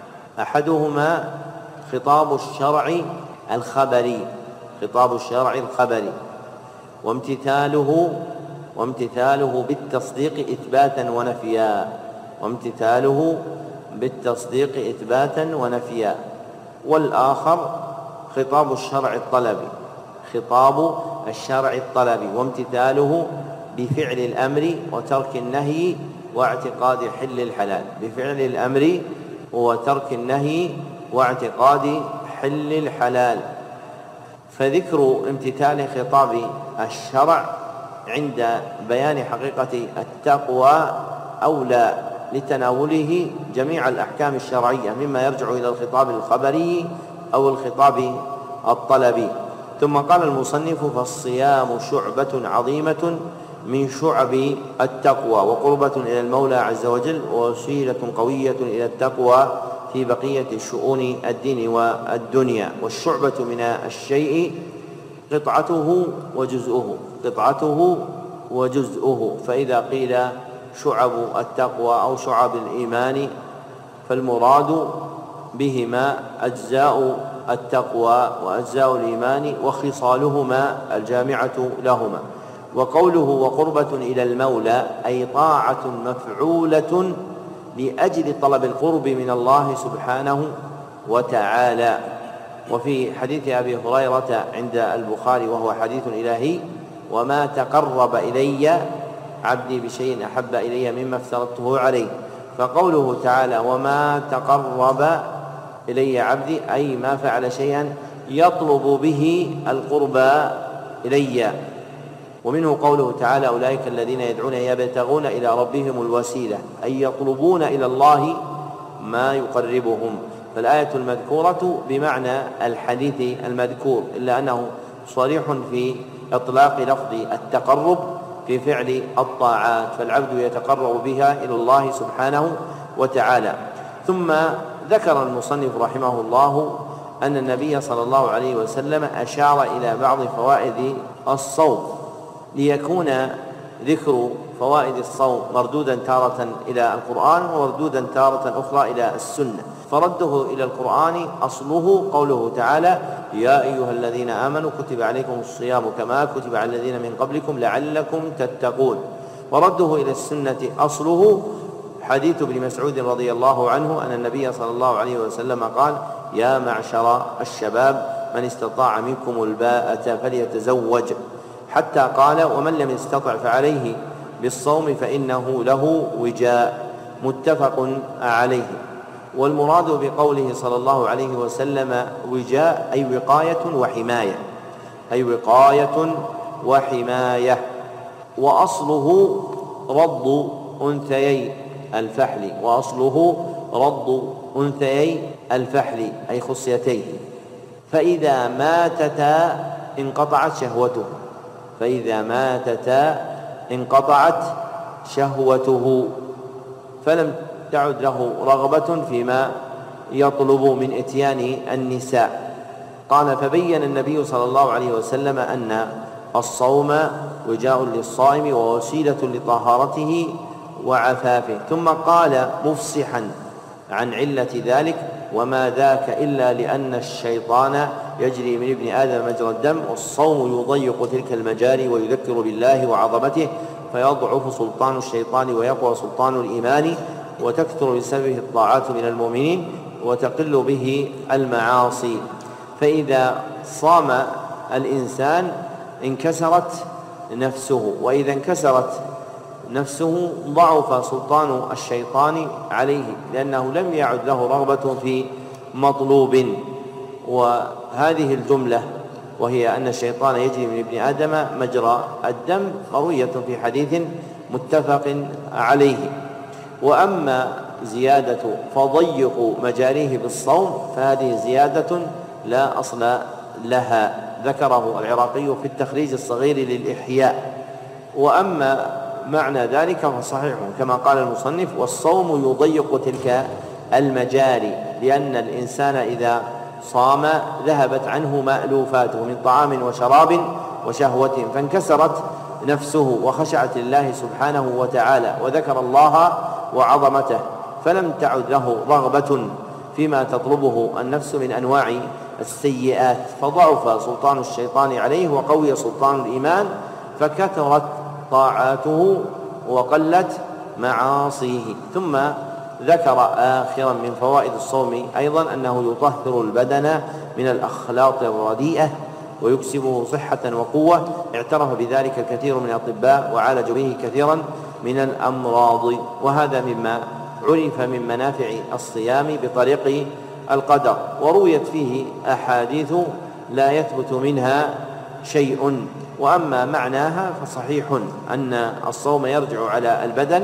أحدهما خطاب الشرع الخبري خطاب الشرع الخبري وامتثاله وامتثاله بالتصديق إثباتا ونفيا وامتثاله بالتصديق إثباتا ونفيا والآخر خطاب الشرع الطلبي خطاب الشرع الطلبي وامتثاله بفعل الأمر وترك النهي واعتقاد حل الحلال بفعل الأمر وترك النهي واعتقاد حل الحلال. فذكر امتثال خطاب الشرع عند بيان حقيقة التقوى أولى لتناوله جميع الأحكام الشرعية مما يرجع إلى الخطاب الخبري أو الخطاب الطلبي. ثم قال المصنف: فالصيام شعبة عظيمة من شعب التقوى، وقربة إلى المولى عز وجل، ووسيلة قوية إلى التقوى في بقية شؤون الدين والدنيا. والشعبة من الشيء قطعته وجزءه، قطعته وجزءه، فإذا قيل شعب التقوى أو شعب الإيمان فالمراد بهما أجزاء التقوى وأجزاء الإيمان وخصالهما الجامعة لهما. وقوله وقربة إلى المولى أي طاعة مفعولة لأجل طلب القرب من الله سبحانه وتعالى. وفي حديث أبي هريرة عند البخاري وهو حديث إلهي: وما تقرب إلي عبدي بشيء أحب إلي مما افترضته عليه. فقوله تعالى وما تقرب إلي عبدي أي ما فعل شيئا يطلب به القرب إلي. ومنه قوله تعالى أولئك الذين يدعون يبتغون إلى ربهم الوسيلة أي يطلبون إلى الله ما يقربهم. فالآية المذكورة بمعنى الحديث المذكور، إلا أنه صريح في إطلاق لفظ التقرب في فعل الطاعات، فالعبد يتقرب بها إلى الله سبحانه وتعالى. ثم ذكر المصنف رحمه الله أن النبي صلى الله عليه وسلم أشار إلى بعض فوائد الصوم، ليكون ذكر فوائد الصوم مردودا تارة إلى القرآن ومردودا تارة أخرى إلى السنة. فرده إلى القرآن أصله قوله تعالى يا أيها الذين آمنوا كتب عليكم الصيام كما كتب على الذين من قبلكم لعلكم تتقون. ورده إلى السنة أصله حديث ابن مسعود رضي الله عنه أن النبي صلى الله عليه وسلم قال يا معشر الشباب من استطاع منكم الباءة فليتزوج، حتى قال ومن لم يستطع فعليه بالصوم فإنه له وجاء، متفق عليه. والمراد بقوله صلى الله عليه وسلم وجاء أي وقاية وحماية، أي وقاية وحماية. وأصله رض أنثيي الفحل، وأصله رض أنثيي الفحل أي خصيتيه. فإذا ماتتا انقطعت شهوته، فإذا ماتتا انقطعت شهوته، فلم تعد له رغبة فيما يطلب من إتيان النساء. قال فبين النبي صلى الله عليه وسلم أن الصوم وجاء للصائم ووسيلة لطهارته وعفافه، ثم قال مفصحا عن علة ذلك وما ذاك إلا لأن الشيطان يجري من ابن آدم مجرى الدم، والصوم يضيق تلك المجاري ويذكر بالله وعظمته، فيضعف سلطان الشيطان ويقوى سلطان الإيمان، وتكثر بسببه الطاعات من المؤمنين وتقل به المعاصي. فإذا صام الإنسان انكسرت نفسه، وإذا انكسرت نفسه ضعف سلطان الشيطان عليه، لأنه لم يعد له رغبة في مطلوب. وهذه الجملة وهي أن الشيطان يجري من ابن آدم مجرى الدم مروية في حديث متفق عليه. وأما زيادة فضيق مجاريه بالصوم فهذه زيادة لا أصل لها، ذكره العراقي في التخريج الصغير للإحياء. وأما معنى ذلك فصحيح كما قال المصنف والصوم يضيق تلك المجاري، لأن الإنسان إذا صام ذهبت عنه مألوفاته من طعام وشراب وشهوة، فانكسرت نفسه وخشعت لله سبحانه وتعالى وذكر الله وعظمته، فلم تعد له رغبة فيما تطلبه النفس من أنواع السيئات، فضعف سلطان الشيطان عليه وقوي سلطان الإيمان، فكثرت طاعاته وقلت معاصيه. ثم ذكر آخرا من فوائد الصوم أيضا أنه يطهر البدن من الأخلاط الرديئة ويكسبه صحة وقوة، اعترف بذلك الكثير من الأطباء وعالج به كثيرا من الأمراض. وهذا مما عرف من منافع الصيام بطريق القدر، ورويت فيه أحاديث لا يثبت منها شيء. وأما معناها فصحيح أن الصوم يرجع على البدن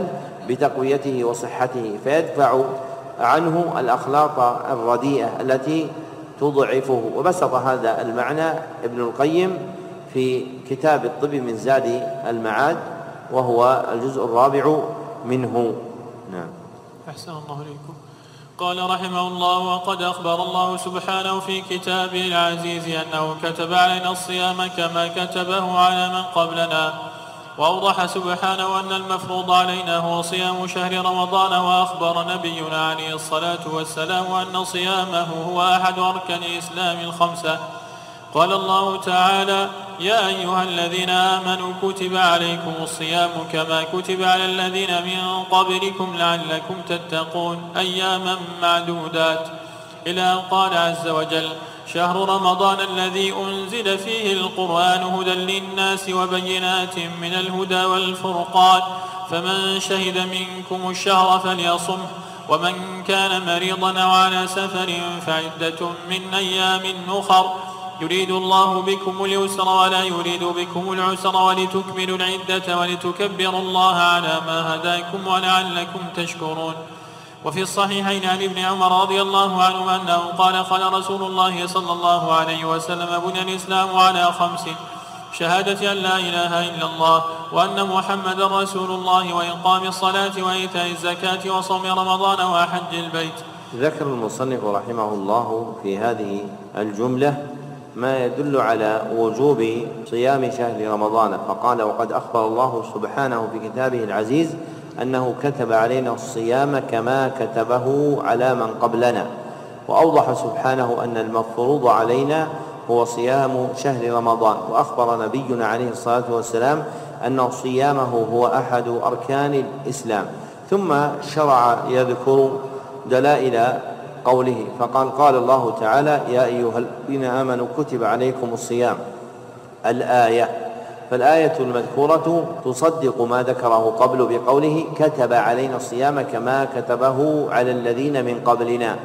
بتقويته وصحته، فيدفع عنه الأخلاط الرديئة التي تضعفه. وبسط هذا المعنى ابن القيم في كتاب الطب من زاد المعاد، وهو الجزء الرابع منه. نعم. أحسن الله إليكم. قال رحمه الله: وقد أخبر الله سبحانه في كتابه العزيز أنه كتب علينا الصيام كما كتبه على من قبلنا، وأوضح سبحانه أن المفروض علينا هو صيام شهر رمضان. وأخبر نبينا عليه الصلاة والسلام أن صيامه هو أحد أركان الإسلام الخمسة. قال الله تعالى: يا أيها الذين آمنوا كتب عليكم الصيام كما كتب على الذين من قبلكم لعلكم تتقون أياما معدودات، إلى أن قال عز وجل: شهر رمضان الذي أنزل فيه القرآن هدى للناس وبينات من الهدى والفرقان، فمن شهد منكم الشهر فليصمه، ومن كان مريضا أو على سفر فعدة من أيام أخر، يريد الله بكم اليسر ولا يريد بكم العسر، ولتكملوا العدة ولتكبروا الله على ما هداكم ولعلكم تشكرون. وفي الصحيحين عن ابن عمر رضي الله عنه أنه قال: قال رسول الله صلى الله عليه وسلم: بني الإسلام على خمس: شهادة أن لا إله إلا الله وأن محمدا رسول الله، وإقام الصلاة وإيتاء الزكاة وصوم رمضان وحج البيت. ذكر المصنف رحمه الله في هذه الجملة ما يدل على وجوب صيام شهر رمضان، فقال: وقد أخبر الله سبحانه في كتابه العزيز أنه كتب علينا الصيام كما كتبه على من قبلنا، وأوضح سبحانه أن المفروض علينا هو صيام شهر رمضان. وأخبر نبينا عليه الصلاة والسلام أن صيامه هو أحد أركان الإسلام، ثم شرع يذكر دلائل قوله، فقال: قال الله تعالى: يا أيها الذين آمنوا كتب عليكم الصيام، الآية. فالآية المذكورة تصدق ما ذكره قبل بقوله: كتب علينا الصيام كما كتبه على الذين من قبلنا،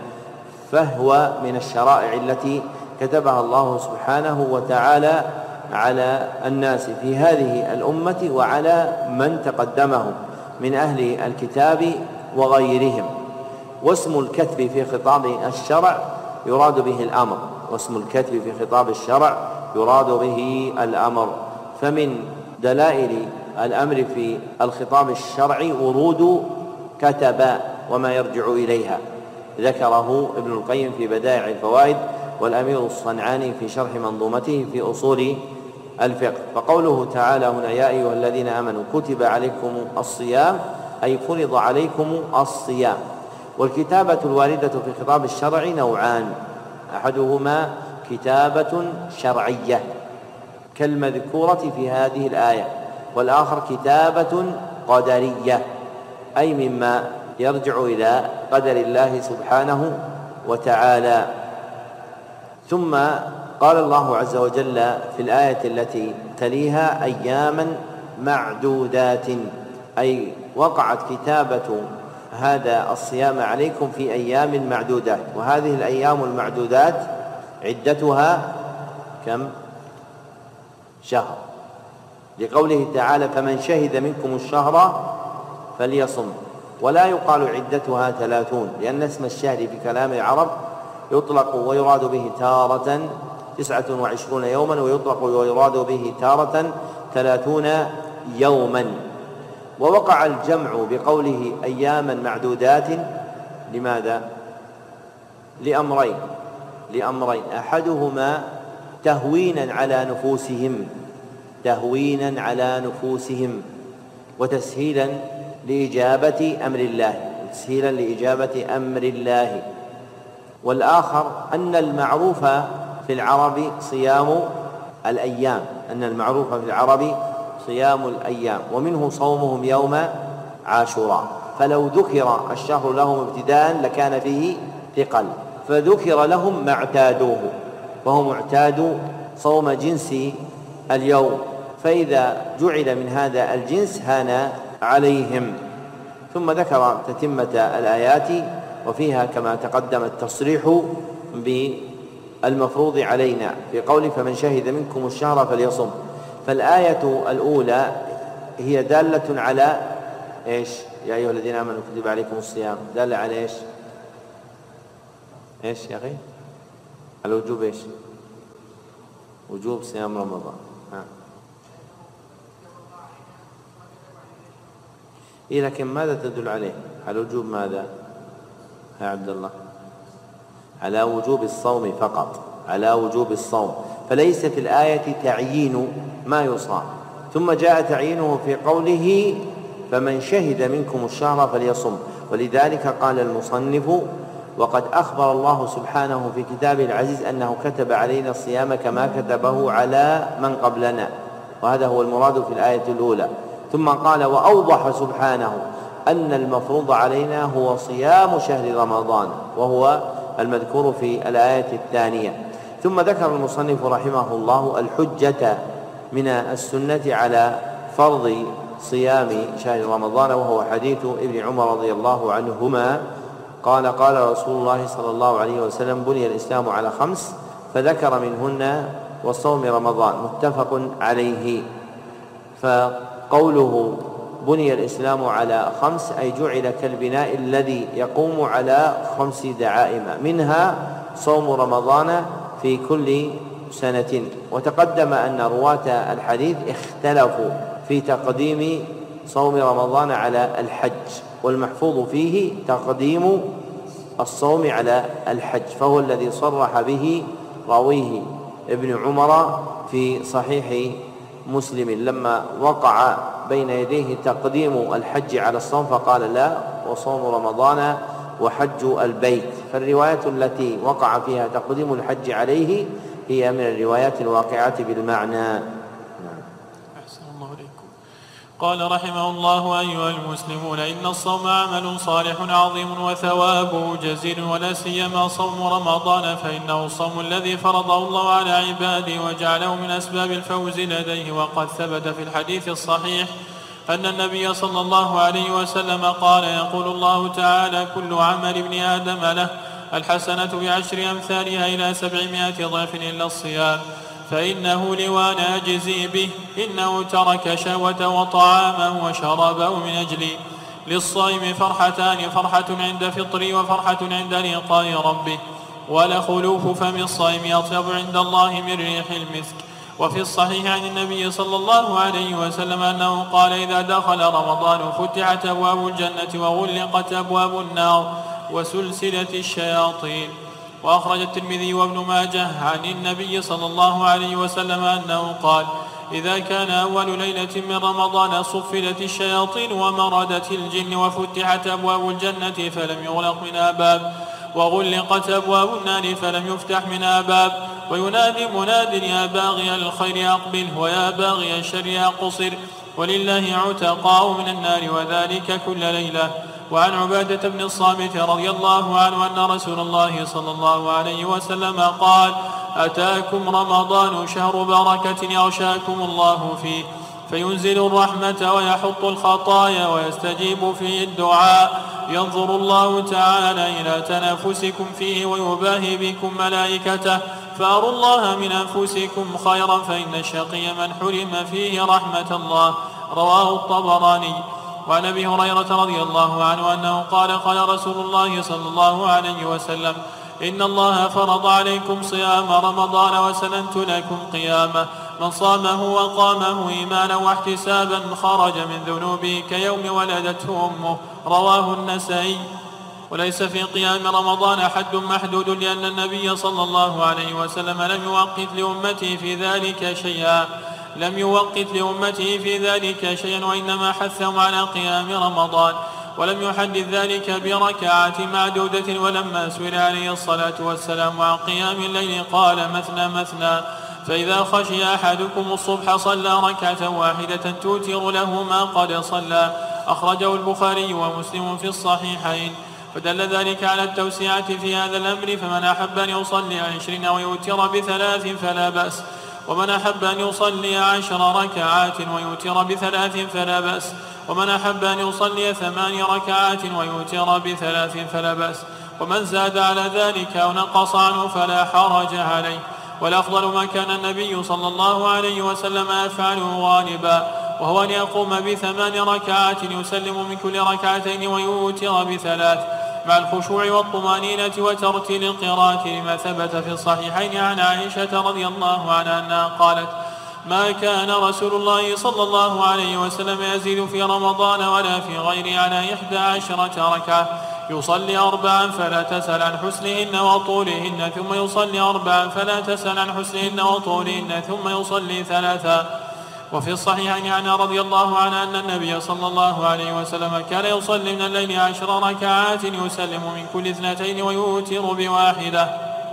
فهو من الشرائع التي كتبها الله سبحانه وتعالى على الناس في هذه الأمة وعلى من تقدمهم من أهل الكتاب وغيرهم. واسم الكتب في خطاب الشرع يراد به الأمر، واسم الكتب في خطاب الشرع يراد به الأمر. فمن دلائل الأمر في الخطاب الشرعي ورود كتب وما يرجع إليها، ذكره ابن القيم في بدائع الفوائد، والأمير الصنعاني في شرح منظومته في أصول الفقه. فقوله تعالى هنا: يا أيها الذين آمنوا كتب عليكم الصيام، أي فرض عليكم الصيام. والكتابة الواردة في خطاب الشرع نوعان: أحدهما كتابة شرعية كالمذكورة في هذه الآية، والآخر كتابة قدرية، أي مما يرجع إلى قدر الله سبحانه وتعالى. ثم قال الله عز وجل في الآية التي تليها: أياما معدودات، أي وقعت كتابة هذا الصيام عليكم في أيام معدودات. وهذه الأيام المعدودات عدتها كم؟ شهر، لقوله تعالى: فمن شهد منكم الشهر فليصم. ولا يقال عدتها ثلاثون، لأن اسم الشهر في كلام العرب يطلق ويراد به تارة تسعة وعشرون يوما، ويطلق ويراد به تارة ثلاثون يوما. ووقع الجمع بقوله أياما معدودات، لماذا؟ لأمرين لأمرين أحدهما تهوينا على نفوسهم تهوينا على نفوسهم وتسهيلا لإجابة أمر الله تسهيلا لإجابة أمر الله والآخر أن المعروف في العرب صيام الأيام أن المعروف في العرب صيام الأيام ومنه صومهم يوم عاشوراء. فلو ذكر الشهر لهم ابتداء لكان فيه ثقل، فذكر لهم ما اعتادوه، وهم اعتادوا صوم جنس اليوم، فإذا جعل من هذا الجنس هان عليهم. ثم ذكر تتمة الآيات وفيها كما تقدم التصريح بالمفروض علينا في قول فمن شهد منكم الشهر فليصم. فالآية الأولى هي دالة على إيش؟ يا أيها الذين آمنوا كتب عليكم الصيام، دالة على إيش؟ إيش يا أخي؟ على وجوب إيش؟ وجوب صيام رمضان. ها. إيه لكن ماذا تدل عليه؟ على وجوب ماذا يا عبد الله؟ على وجوب الصوم فقط، على وجوب الصوم، فليس في الآية تعيين ما يصام، ثم جاء تعيينه في قوله فمن شهد منكم الشهر فليصم. ولذلك قال المصنف وقد أخبر الله سبحانه في كتابه العزيز أنه كتب علينا الصيام كما كتبه على من قبلنا، وهذا هو المراد في الآية الأولى. ثم قال وأوضح سبحانه أن المفروض علينا هو صيام شهر رمضان، وهو المذكور في الآية الثانية. ثم ذكر المصنف رحمه الله الحجة من السنة على فرض صيام شهر رمضان، وهو حديث ابن عمر رضي الله عنهما قال قال رسول الله صلى الله عليه وسلم بني الإسلام على خمس، فذكر منهن وصوم رمضان، متفق عليه. فقوله بني الإسلام على خمس أي جعل كالبناء الذي يقوم على خمس دعائم، منها صوم رمضان في كل سنة. وتقدم أن رواة الحديث اختلفوا في تقديم صوم رمضان على الحج، والمحفوظ فيه تقديم الصوم على الحج، فهو الذي صرح به راويه ابن عمر في صحيح مسلم لما وقع بين يديه تقديم الحج على الصوم فقال لا، وصوم رمضان وحج البيت. فالرواية التي وقع فيها تقديم الحج عليه هي من الروايات الواقعة بالمعنى. أحسن الله عليكم. قال رحمه الله أيها المسلمون إن الصوم عمل صالح عظيم وثوابه جزيل، ولا سيما صوم رمضان، فإنه الصوم الذي فرضه الله على عباده وجعله من أسباب الفوز لديه. وقد ثبت في الحديث الصحيح أن النبي صلى الله عليه وسلم قال يقول الله تعالى كل عمل ابن آدم له الحسنة بعشر أمثالها إلى سبعمائة ضعف إلا الصيام فإنه لي وأنا أجزي به، إنه ترك شهوة وطعامه وشرابه من أجلي. للصائم فرحتان، فرحة عند فطري وفرحة عند لقاء ربه، ولخلوف فم الصائم أطيب عند الله من ريح المسك. وفي الصحيح عن النبي صلى الله عليه وسلم أنه قال إذا دخل رمضان فتحت أبواب الجنة وغلقت أبواب النار وسلسلة الشياطين. وأخرج الترمذي وابن ماجه عن النبي صلى الله عليه وسلم أنه قال إذا كان أول ليلة من رمضان صفلت الشياطين ومردت الجن وفتحت أبواب الجنة فلم يغلق منها باب وغلقت أبواب النار فلم يفتح منها باب، وينادي مناد يا باغي الخير أقبل ويا باغي الشر أقصر، ولله عتقاء من النار وذلك كل ليلة. وعن عبادة بن الصامت رضي الله عنه أن رسول الله صلى الله عليه وسلم قال أتاكم رمضان شهر بركة يغشاكم الله فيه فينزل الرحمة ويحط الخطايا ويستجيب فيه الدعاء، ينظر الله تعالى إلى تنافسكم فيه ويباهي بكم ملائكته، فأروا الله من أنفسكم خيرا فإن الشقي من حرم فيه رحمة الله. رواه الطبراني. وعن أبي هريرة رضي الله عنه أنه قال قال رسول الله صلى الله عليه وسلم إن الله فرض عليكم صيام رمضان وسننت لكم قيامه، من صامه وقامه إيمانا واحتسابا خرج من ذنوبه كيوم ولدته أمه. رواه النسائي. وليس في قيام رمضان حد محدود، لأن النبي صلى الله عليه وسلم لم يوقت لأمته في ذلك شيئا لم يوقت لأمته في ذلك شيئا وإنما حثهم على قيام رمضان، ولم يحدد ذلك بركعات معدودة. ولما سئل عليه الصلاة والسلام عن قيام الليل قال مثنى مثنى، فإذا خشي أحدكم الصبح صلى ركعة واحدة توتر له ما قد صلى. أخرجه البخاري ومسلم في الصحيحين. فدل ذلك على التوسعة في هذا الأمر، فمن أحب أن يصلي عشرين ويوتر بثلاث فلا بأس، ومن أحب أن يصلي عشر ركعات ويوتر بثلاث فلا بأس، ومن أحب أن يصلي ثمان ركعات ويوتر بثلاث فلا بأس، ومن زاد على ذلك أو نقص عنه فلا حرج عليه. والأفضل ما كان النبي صلى الله عليه وسلم يفعله غالبا، وهو أن يقوم بثمان ركعات يسلم من كل ركعتين ويوتر بثلاث، مع الخشوع والطمأنينة وترتيل القراءة، لما ثبت في الصحيحين عن عائشة رضي الله عنها أنها قالت: ما كان رسول الله صلى الله عليه وسلم يزيد في رمضان ولا في غيره على إحدى عشرة ركعة، يصلي أربعا فلا تسأل عن حسنهن وطولهن، ثم يصلي أربعا فلا تسأل عن حسنهن وطولهن، ثم يصلي ثلاثا. وفي الصحيحين عنها رضي الله عنها أن النبي صلى الله عليه وسلم كان يصلي من الليل عشر ركعات يسلم من كل اثنتين ويوتر بواحدة.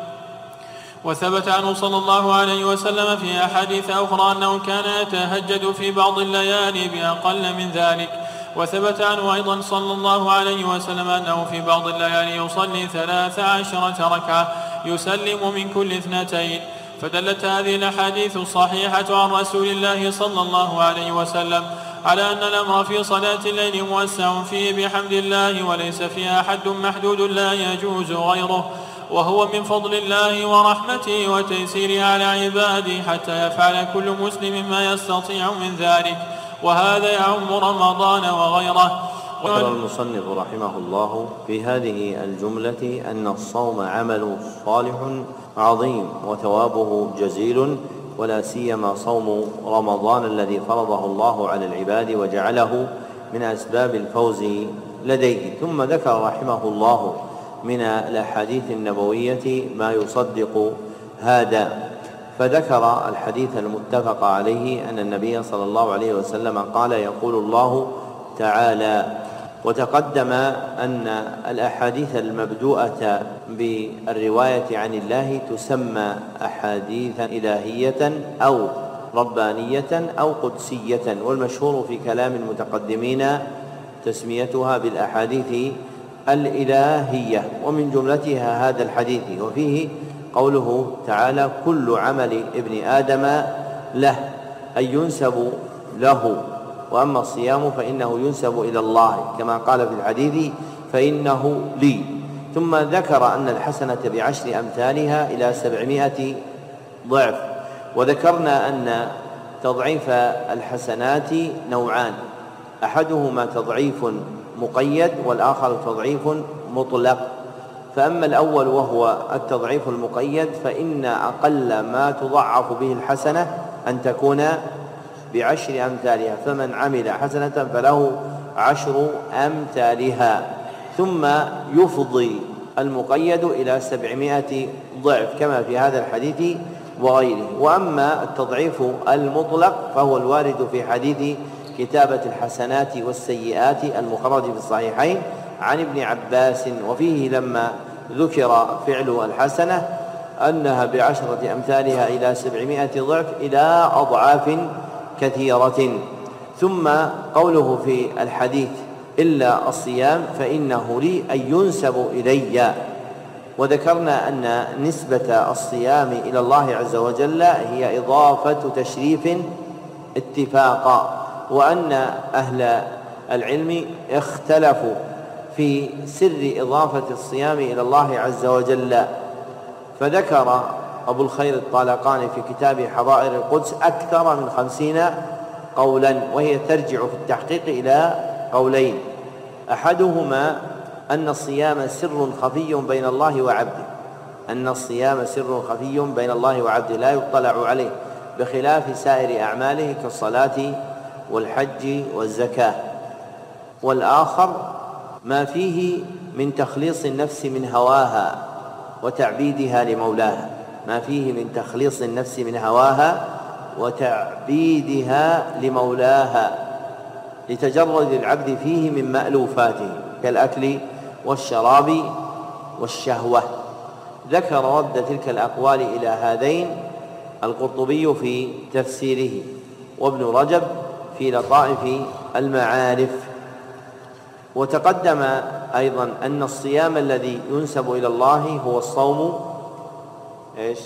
وثبت عنه صلى الله عليه وسلم في أحاديث أخرى أنه كان يتهجد في بعض الليالي بأقل من ذلك. وثبت عنه أيضا صلى الله عليه وسلم أنه في بعض الليالي يصلي ثلاث عشرة ركعة يسلم من كل اثنتين. فدلت هذه الأحاديث الصحيحة عن رسول الله صلى الله عليه وسلم على أن الأمر في صلاة الليل موسع فيه بحمد الله، وليس فيها حد محدود لا يجوز غيره، وهو من فضل الله ورحمته وتيسيره على عباده حتى يفعل كل مسلم ما يستطيع من ذلك، وهذا يعم رمضان وغيره. ذكر المصنف رحمه الله في هذه الجملة أن الصوم عمل صالح عظيم وثوابه جزيل، ولا سيما صوم رمضان الذي فرضه الله على العباد وجعله من أسباب الفوز لديه. ثم ذكر رحمه الله من الأحاديث النبوية ما يصدق هذا، فذكر الحديث المتفق عليه أن النبي صلى الله عليه وسلم قال: يقول الله تعالى. وتقدم أن الأحاديث المبدوءة بالرواية عن الله تسمى أحاديث إلهية أو ربانية أو قدسية، والمشهور في كلام المتقدمين تسميتها بالأحاديث الإلهية، ومن جملتها هذا الحديث. وفيه قوله تعالى: كل عمل ابن آدم له، أي ينسب له، وأما الصيام فإنه ينسب إلى الله، كما قال في الحديث: فإنه لي. ثم ذكر أن الحسنة بعشر أمثالها إلى سبعمائة ضعف. وذكرنا أن تضعيف الحسنات نوعان: أحدهما تضعيف مقيد، والآخر تضعيف مطلق. فأما الأول وهو التضعيف المقيد فإن أقل ما تضعف به الحسنة أن تكون بعشر أمثالها، فمن عمل حسنة فله عشر أمثالها، ثم يفضي المقيد إلى سبعمائة ضعف كما في هذا الحديث وغيره. وأما التضعيف المطلق فهو الوارد في حديث كتابة الحسنات والسيئات المخرج في الصحيحين عن ابن عباس، وفيه لما ذكر فعل الحسنة أنها بعشرة أمثالها إلى سبعمائة ضعف إلى أضعاف كثيرة. ثم قوله في الحديث: إلا الصيام فإنه لي، أي ينسب إلي. وذكرنا أن نسبة الصيام إلى الله عز وجل هي إضافة تشريف اتفاقا، وأن أهل العلم اختلفوا في سر إضافة الصيام إلى الله عز وجل. فذكر أبو الخير الطالقاني في كتاب حضائر القدس أكثر من خمسين قولا، وهي ترجع في التحقيق إلى قولين: أحدهما أن الصيام سر خفي بين الله وعبده، أن الصيام سر خفي بين الله وعبده لا يطلع عليه، بخلاف سائر أعماله كالصلاة والحج والزكاة. والآخر ما فيه من تخليص النفس من هواها وتعبيدها لمولاها، ما فيه من تخليص النفس من هواها وتعبيدها لمولاها، لتجرد العبد فيه من مألوفاته كالأكل والشراب والشهوة. ذكر رد تلك الأقوال إلى هذين القرطبي في تفسيره، وابن رجب في لطائف المعارف. وتقدم أيضا أن الصيام الذي ينسب إلى الله هو الصوم إيش؟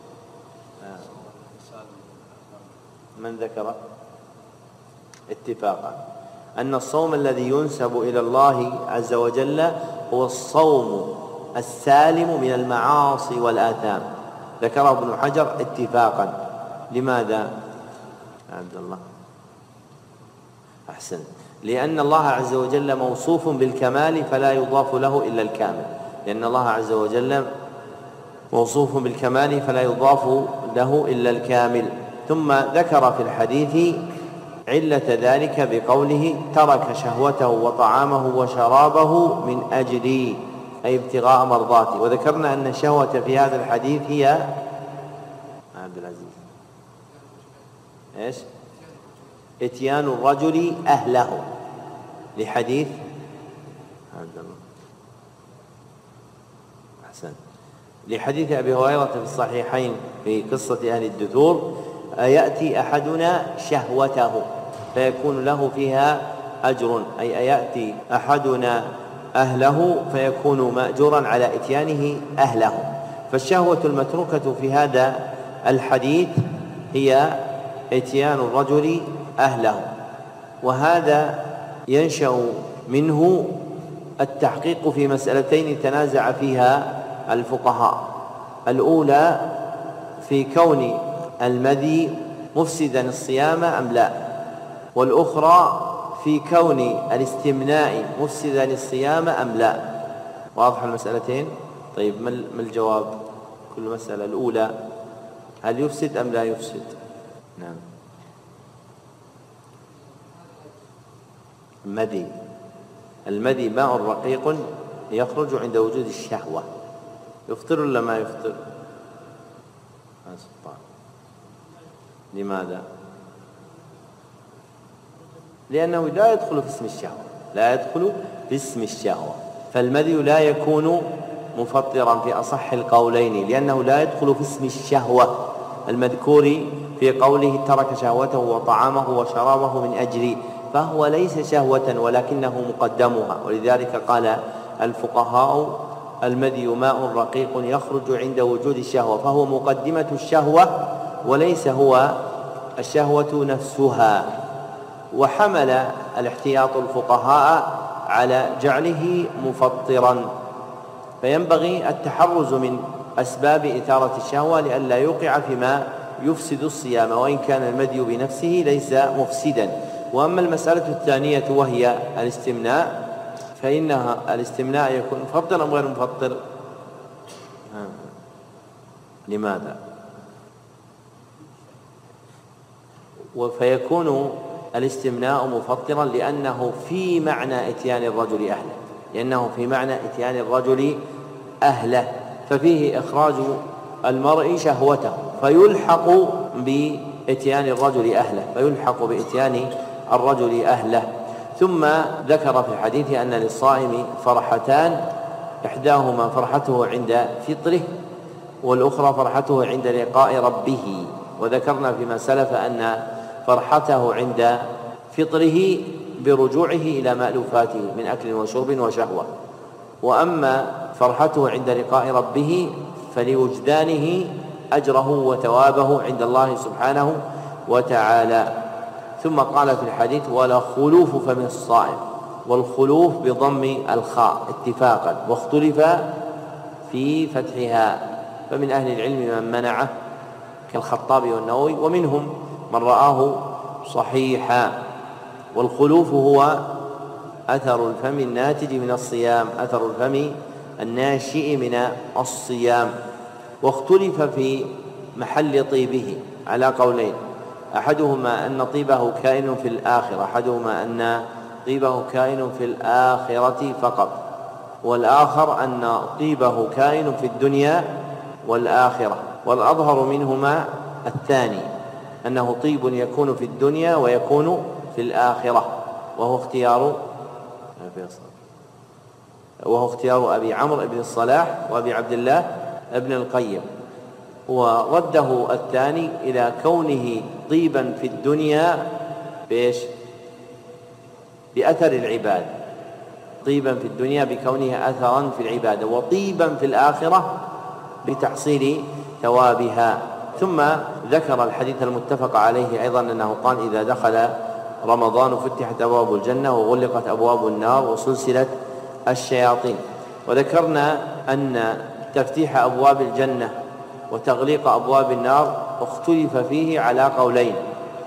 من ذكر اتفاقا أن الصوم الذي ينسب إلى الله عز وجل هو الصوم السالم من المعاصي والآثام، ذكره ابن حجر اتفاقا. لماذا عبد الله؟ أحسن. لأن الله عز وجل موصوف بالكمال فلا يضاف له إلا الكامل، لأن الله عز وجل موصوف بالكمال فلا يضاف له إلا الكامل. ثم ذكر في الحديث علة ذلك بقوله ترك شهوته وطعامه وشرابه من أجلي، أي ابتغاء مرضاتي. وذكرنا أن الشهوة في هذا الحديث هي عبد العزيز إيش؟ إتيان الرجل أهله، لحديث عبد الله أحسن لحديث أبي هريرة في الصحيحين في قصة أهل الدثور: أيأتي أحدنا شهوته فيكون له فيها أجر، أي أيأتي أحدنا أهله فيكون مأجورا على إتيانه أهله. فالشهوة المتروكة في هذا الحديث هي إتيان الرجل أهله، وهذا ينشأ منه التحقيق في مسألتين تنازع فيها الفقهاء: الأولى في كون المذي مفسدا الصيام أم لا، والأخرى في كون الاستمناء مفسدا الصيام أم لا. واضح المسألتين؟ طيب ما الجواب كل مسألة؟ الأولى هل يفسد أم لا يفسد؟ نعم. المذي المذي ماء رقيق يخرج عند وجود الشهوة، يفطر ولا ما يفطر؟ لماذا؟ لأنه لا يدخل في اسم الشهوة، لا يدخل في اسم الشهوة، فالمذي لا يكون مفطرا في أصح القولين، لأنه لا يدخل في اسم الشهوة المذكور في قوله ترك شهوته وطعامه وشرابه من أجلي، فهو ليس شهوة ولكنه مقدمها. ولذلك قال الفقهاء المذي ماء رقيق يخرج عند وجود الشهوة، فهو مقدمة الشهوة وليس هو الشهوة نفسها. وحمل الاحتياط الفقهاء على جعله مفطرا، فينبغي التحرز من أسباب إثارة الشهوة لئلا يوقع فيما يفسد الصيام، وإن كان المذي بنفسه ليس مفسدا. وأما المسألة الثانية وهي الاستمناء، فإنها الاستمناء يكون مفطر أم غير مفطر؟ لماذا؟ فيكون الاستمناء مفطرا لأنه في معنى إتيان الرجل أهله، لأنه في معنى إتيان الرجل أهله، ففيه إخراج المرء شهوته فيلحق بإتيان الرجل أهله فيلحق بإتيان الرجل أهله. ثم ذكر في الحديث أن للصائم فرحتان، إحداهما فرحته عند فطره والأخرى فرحته عند لقاء ربه. وذكرنا فيما سلف أن فرحته عند فطره برجوعه إلى مألوفاته من أكل وشرب وشهوة، وأما فرحته عند لقاء ربه فلوجدانه أجره وثوابه عند الله سبحانه وتعالى. ثم قال في الحديث ولا خلوف فم الصائم، والخلوف بضم الخاء اتفاقا، واختلف في فتحها، فمن أهل العلم من منعه كالخطابي والنووي، ومنهم من رآه صحيحا. والخلوف هو أثر الفم الناتج من الصيام، أثر الفم الناشئ من الصيام. واختلف في محل طيبه على قولين: أحدهما أن طيبه كائن في الآخرة أحدهما أن طيبه كائن في الآخرة فقط، والآخر أن طيبه كائن في الدنيا والآخرة. والأظهر منهما الثاني، أنه طيب يكون في الدنيا ويكون في الآخرة، وهو اختيار وهو اختيار أبي عمرو بن الصلاح وأبي عبد الله ابن القيم. ورده الثاني إلى كونه طيبا في الدنيا بإيش؟ بأثر العباد، طيبا في الدنيا بكونه أثرا في العبادة، وطيبا في الآخرة بتحصيل ثوابها. ثم ذكر الحديث المتفق عليه أيضا أنه قال إذا دخل رمضان فتحت أبواب الجنة وغلقت أبواب النار وسلسلت الشياطين. وذكرنا أن تفتيح أبواب الجنة وتغليق أبواب النار اختلف فيه على قولين: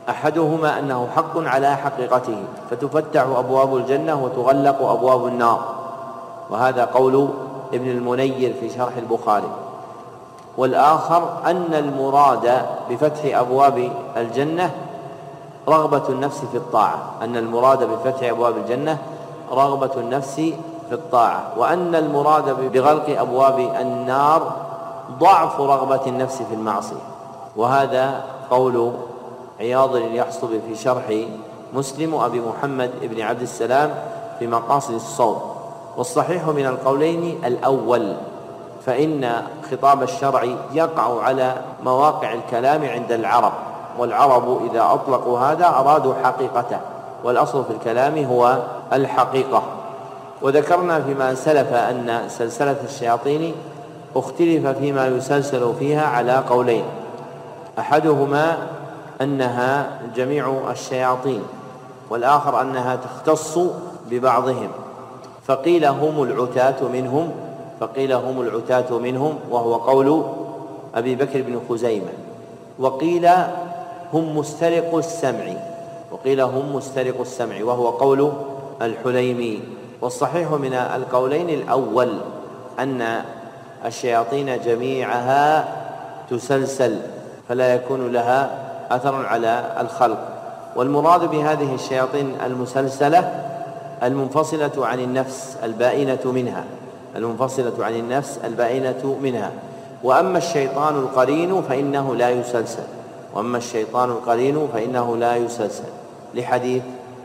أحدهما أنه حق على حقيقته فتفتح أبواب الجنة وتغلق أبواب النار، وهذا قول ابن المنير في شرح البخاري. والآخر أن المراد بفتح أبواب الجنة رغبة النفس في الطاعة، أن المراد بفتح أبواب الجنة رغبة النفس في الطاعة، وأن المراد بغلق أبواب النار ضعف رغبة النفس في المعصية. وهذا قول عياض اليحصبي في شرح مسلم وأبي محمد بن عبد السلام في مقاصد الصوم. والصحيح من القولين الأول، فإن خطاب الشرع يقع على مواقع الكلام عند العرب، والعرب إذا أطلقوا هذا أرادوا حقيقته، والأصل في الكلام هو الحقيقة. وذكرنا فيما سلف أن سلسلة الشياطين اختلف فيما يسلسل فيها على قولين، أحدهما أنها جميع الشياطين، والآخر أنها تختص ببعضهم، فقيل هم العتاة منهم فقيل هم العتاة منهم وهو قول أبي بكر بن خزيمة، وقيل هم مسترق السمع وقيل هم مسترق السمع وهو قول الحليمي. والصحيح من القولين الأول أن الشياطين جميعها تسلسل فلا يكون لها أثر على الخلق، والمراد بهذه الشياطين المسلسلة المنفصلة عن النفس البائنة منها المنفصلة عن النفس البائنة منها وأما الشيطان القرين فإنه لا يسلسل وأما الشيطان القرين فإنه لا يسلسل لحديث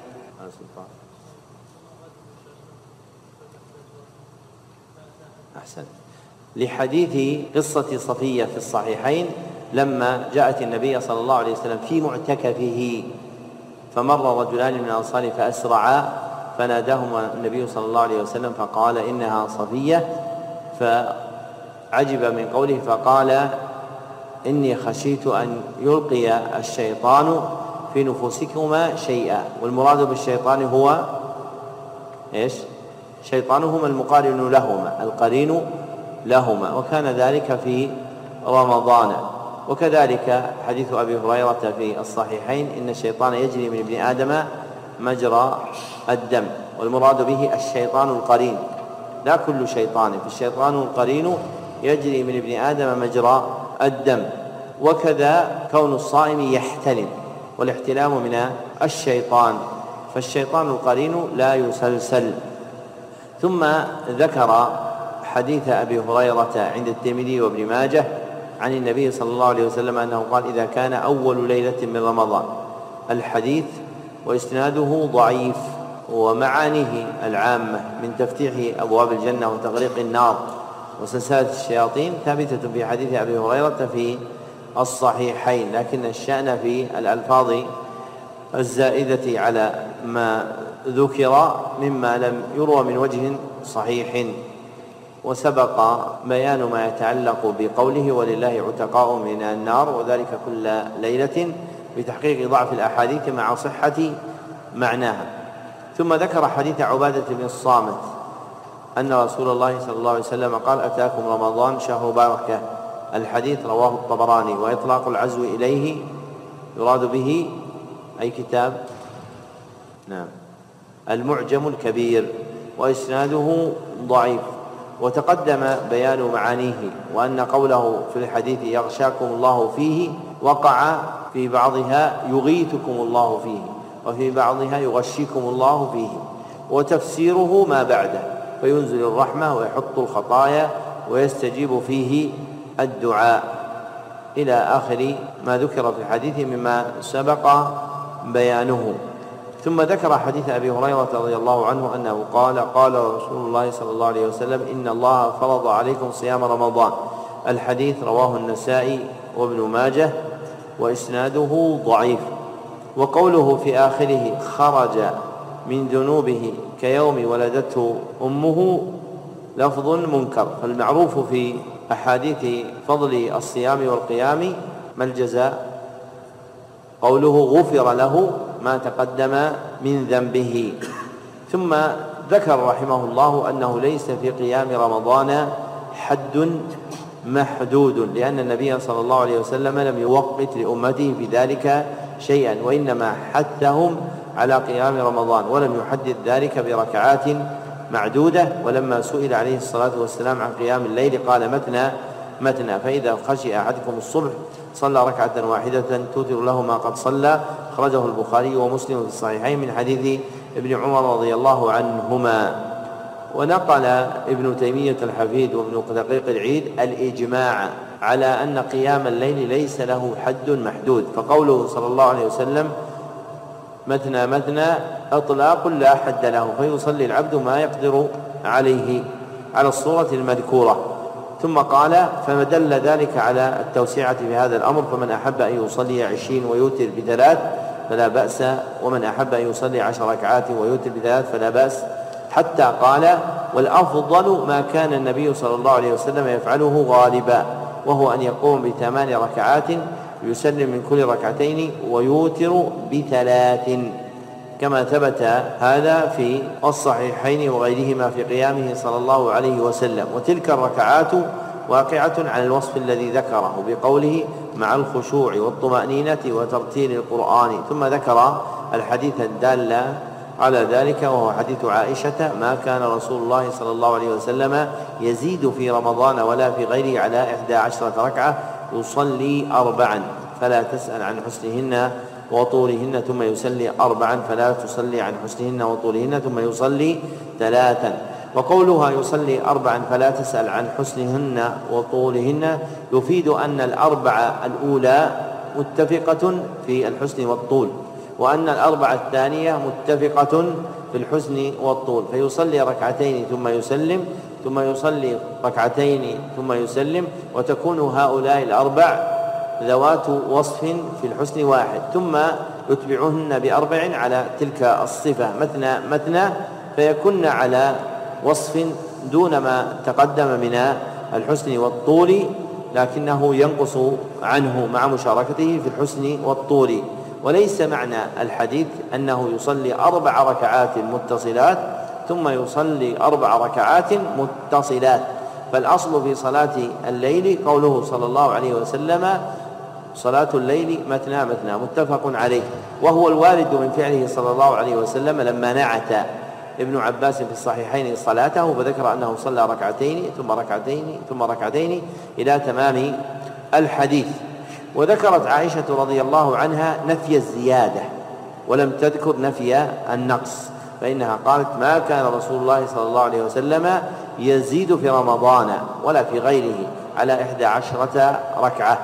أحسن لحديث قصة صفية في الصحيحين لما جاءت النبي صلى الله عليه وسلم في معتكفه فمر رجلان من الأنصار فأسرعا فناداهما النبي صلى الله عليه وسلم فقال إنها صفية، فعجب من قوله فقال إني خشيت أن يلقي الشيطان في نفوسكما شيئا. والمراد بالشيطان هو إيش؟ شيطانهما المقارن لهما القرين لهما، وكان ذلك في رمضان. وكذلك حديث أبي هريرة في الصحيحين إن الشيطان يجري من ابن آدم مجرى الدم، والمراد به الشيطان القرين لا كل شيطان، فالشيطان القرين يجري من ابن آدم مجرى الدم. وكذا كون الصائم يحتلم، والاحتلام من الشيطان، فالشيطان القرين لا يسلسل. ثم ذكر حديث أبي هريرة عند الترمذي وابن ماجه عن النبي صلى الله عليه وسلم أنه قال إذا كان أول ليلة من رمضان، الحديث وإسناده ضعيف، ومعانيه العامة من تفتيح أبواب الجنة وتغليق النار وسلسلة الشياطين ثابتة في حديث أبي هريرة في الصحيحين، لكن الشأن في الألفاظ الزائدة على ما ذكر مما لم يروى من وجه صحيح. وسبق بيان ما يتعلق بقوله ولله عتقاء من النار، وذلك كل ليلة بتحقيق ضعف الأحاديث مع صحة معناها. ثم ذكر حديث عبادة بن الصامت أن رسول الله صلى الله عليه وسلم قال أتاكم رمضان شهر بركة، الحديث رواه الطبراني، وإطلاق العزو إليه يراد به أي كتاب؟ نعم المعجم الكبير، وإسناده ضعيف. وتقدم بيان معانيه، وأن قوله في الحديث يغشاكم الله فيه وقع في بعضها يغيثكم الله فيه، وفي بعضها يغشيكم الله فيه، وتفسيره ما بعده فينزل الرحمة ويحط الخطايا ويستجيب فيه الدعاء إلى آخر ما ذكر في الحديث مما سبق بيانه. ثم ذكر حديث أبي هريرة رضي الله عنه أنه قال قال رسول الله صلى الله عليه وسلم إن الله فرض عليكم صيام رمضان، الحديث رواه النسائي وابن ماجه وإسناده ضعيف. وقوله في آخره خرج من ذنوبه كيوم ولدته أمه لفظ منكر، فالمعروف في أحاديث فضل الصيام والقيام ما الجزاء؟ قوله غفر له ما تقدم من ذنبه. ثم ذكر رحمه الله أنه ليس في قيام رمضان حد محدود، لأن النبي صلى الله عليه وسلم لم يوقت لأمته في ذلك شيئا، وإنما حثهم على قيام رمضان ولم يحدد ذلك بركعات معدودة. ولما سئل عليه الصلاة والسلام عن قيام الليل قال مثنى مثنى، فإذا خشي أحدكم الصبح صلى ركعة واحدة توتر له ما قد صلى. أخرجه البخاري ومسلم في الصحيحين من حديث ابن عمر رضي الله عنهما. ونقل ابن تيمية الحفيد وابن دقيق العيد الإجماع على أن قيام الليل ليس له حد محدود، فقوله صلى الله عليه وسلم مثنى مثنى إطلاق لا حد له، فيصلي العبد ما يقدر عليه على الصورة المذكورة. ثم قال فدل ذلك على التوسعة في هذا الأمر، فمن أحب أن يصلي عشرين ويوتر بثلاث فلا بأس، ومن أحب أن يصلي عشر ركعات ويوتر بثلاث فلا بأس، حتى قال والأفضل ما كان النبي صلى الله عليه وسلم يفعله غالبا، وهو أن يقوم بثمان ركعات يسلم من كل ركعتين ويوتر بثلاث، كما ثبت هذا في الصحيحين وغيرهما في قيامه صلى الله عليه وسلم. وتلك الركعات واقعة على الوصف الذي ذكره بقوله مع الخشوع والطمأنينة وترتيل القرآن، ثم ذكر الحديث الدال على ذلك وهو حديث عائشة ما كان رسول الله صلى الله عليه وسلم يزيد في رمضان ولا في غيره على إحدى عشرة ركعة يصلي أربعا فلا تسأل عن حسنهن وطولهن ثم يصلي أربعا فلا تصلي عن حسنهن وطولهن ثم يصلي ثلاثا. وقولها يصلي أربعا فلا تسأل عن حسنهن وطولهن يفيد أن الأربعة الأولى متفقة في الحسن والطول، وأن الأربعة الثانية متفقة في الحسن والطول، فيصلي ركعتين ثم يسلم ثم يصلي ركعتين ثم يسلم، وتكون هؤلاء الأربع ذوات وصف في الحسن واحد، ثم يتبعهن بأربع على تلك الصفة مثنى مثنى، فيكن على وصف دون ما تقدم من الحسن والطول، لكنه ينقص عنه مع مشاركته في الحسن والطول. وليس معنى الحديث أنه يصلي أربع ركعات متصلات ثم يصلي أربع ركعات متصلات، فالأصل في صلاة الليل قوله صلى الله عليه وسلم صلاة الليل مثنى مثنى متفق عليه، وهو الوارد من فعله صلى الله عليه وسلم لما نعت ابن عباس في الصحيحين صلاته فذكر أنه صلى ركعتين ثم ركعتين ثم ركعتين إلى تمام الحديث. وذكرت عائشة رضي الله عنها نفي الزيادة ولم تذكر نفي النقص، فإنها قالت ما كان رسول الله صلى الله عليه وسلم يزيد في رمضان ولا في غيره على إحدى عشرة ركعة،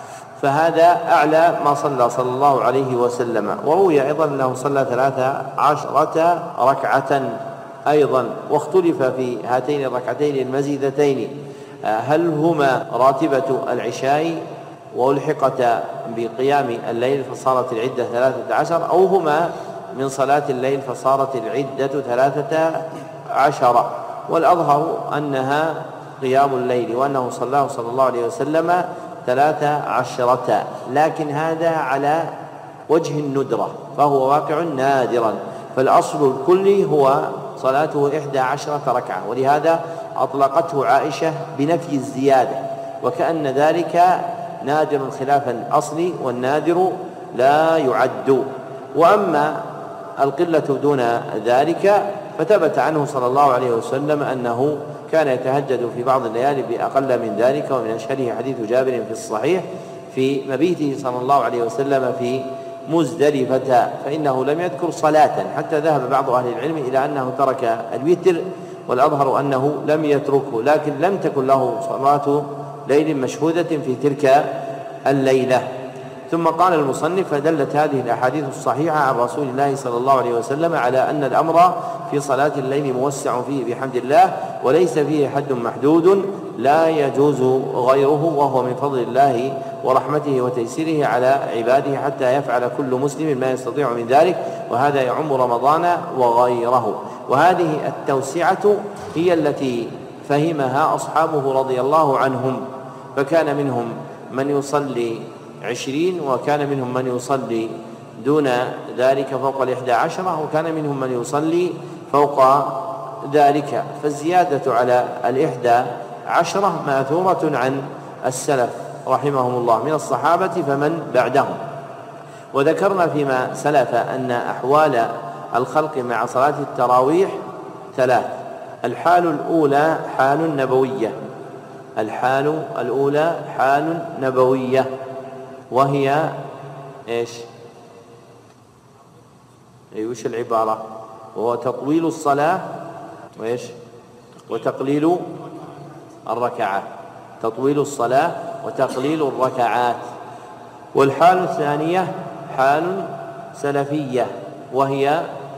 فهذا أعلى ما صلى صلى الله عليه وسلم. وروي أيضا أنه صلى ثلاث عشرة ركعة أيضا، واختلف في هاتين الركعتين المزيدتين هل هما راتبة العشاء وألحقت بقيام الليل فصارت العدة ثلاثة عشر، أو هما من صلاة الليل فصارت العدة ثلاثة عشر، والأظهر أنها قيام الليل وأنه صلى صلى الله عليه وسلم ثلاثة عشرة، لكن هذا على وجه الندرة فهو واقع نادرا، فالأصل الكلي هو صلاته إحدى عشرة ركعة، ولهذا أطلقته عائشة بنفي الزيادة، وكأن ذلك نادر خلاف الأصل والنادر لا يعد. وأما القلة دون ذلك فثبت عنه صلى الله عليه وسلم أنه كان يتهجد في بعض الليالي بأقل من ذلك، ومن أشهره حديث جابر في الصحيح في مبيته صلى الله عليه وسلم في مزدلفة، فإنه لم يذكر صلاة حتى ذهب بعض أهل العلم إلى أنه ترك الوتر، والأظهر أنه لم يتركه، لكن لم تكن له صلاة ليل مشهودة في تلك الليلة. ثم قال المصنف فدلت هذه الأحاديث الصحيحة عن رسول الله صلى الله عليه وسلم على أن الأمر في صلاة الليل موسع فيه بحمد الله، وليس فيه حد محدود لا يجوز غيره، وهو من فضل الله ورحمته وتيسيره على عباده حتى يفعل كل مسلم ما يستطيع من ذلك، وهذا يعم رمضان وغيره. وهذه التوسعة هي التي فهمها أصحابه رضي الله عنهم، فكان منهم من يصلي عشرين، وكان منهم من يصلي دون ذلك فوق الإحدى عشرة، وكان منهم من يصلي فوق ذلك، فالزيادة على الإحدى عشرة ماثورة عن السلف رحمهم الله من الصحابة فمن بعدهم. وذكرنا فيما سلف أن أحوال الخلق مع صلاة التراويح ثلاث. الحال الأولى حال نبوية، الحال الأولى حال نبوية وهي إيش؟ أي وش العبارة؟ وهو تطويل الصلاة وإيش؟ وتقليل الركعات، تطويل الصلاة وتقليل الركعات. والحال الثانية حال سلفية وهي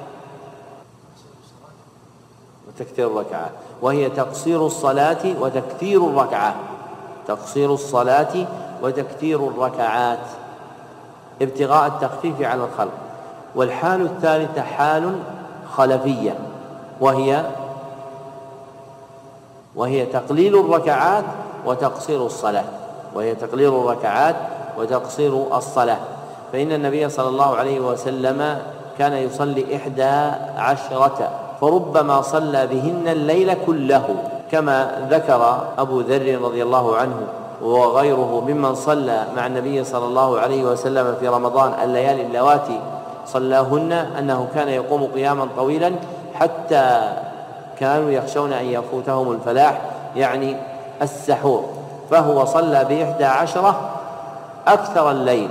وتكثير الركعات، وهي تقصير الصلاة وتكثير الركعات، تقصير الصلاة وتكثير الركعات ابتغاء التخفيف على الخلق. والحال الثالثة حال خلفية وهي وهي تقليل الركعات وتقصير الصلاة، وهي تقليل الركعات وتقصير الصلاة. فإن النبي صلى الله عليه وسلم كان يصلي إحدى عشرة فربما صلى بهن الليل كله، كما ذكر أبو ذر رضي الله عنه وغيره ممن صلى مع النبي صلى الله عليه وسلم في رمضان الليالي اللواتي صلاهن أنه كان يقوم قياما طويلا حتى كانوا يخشون أن يفوتهم الفلاح، يعني السحور، فهو صلى بإحدى عشرة أكثر الليل.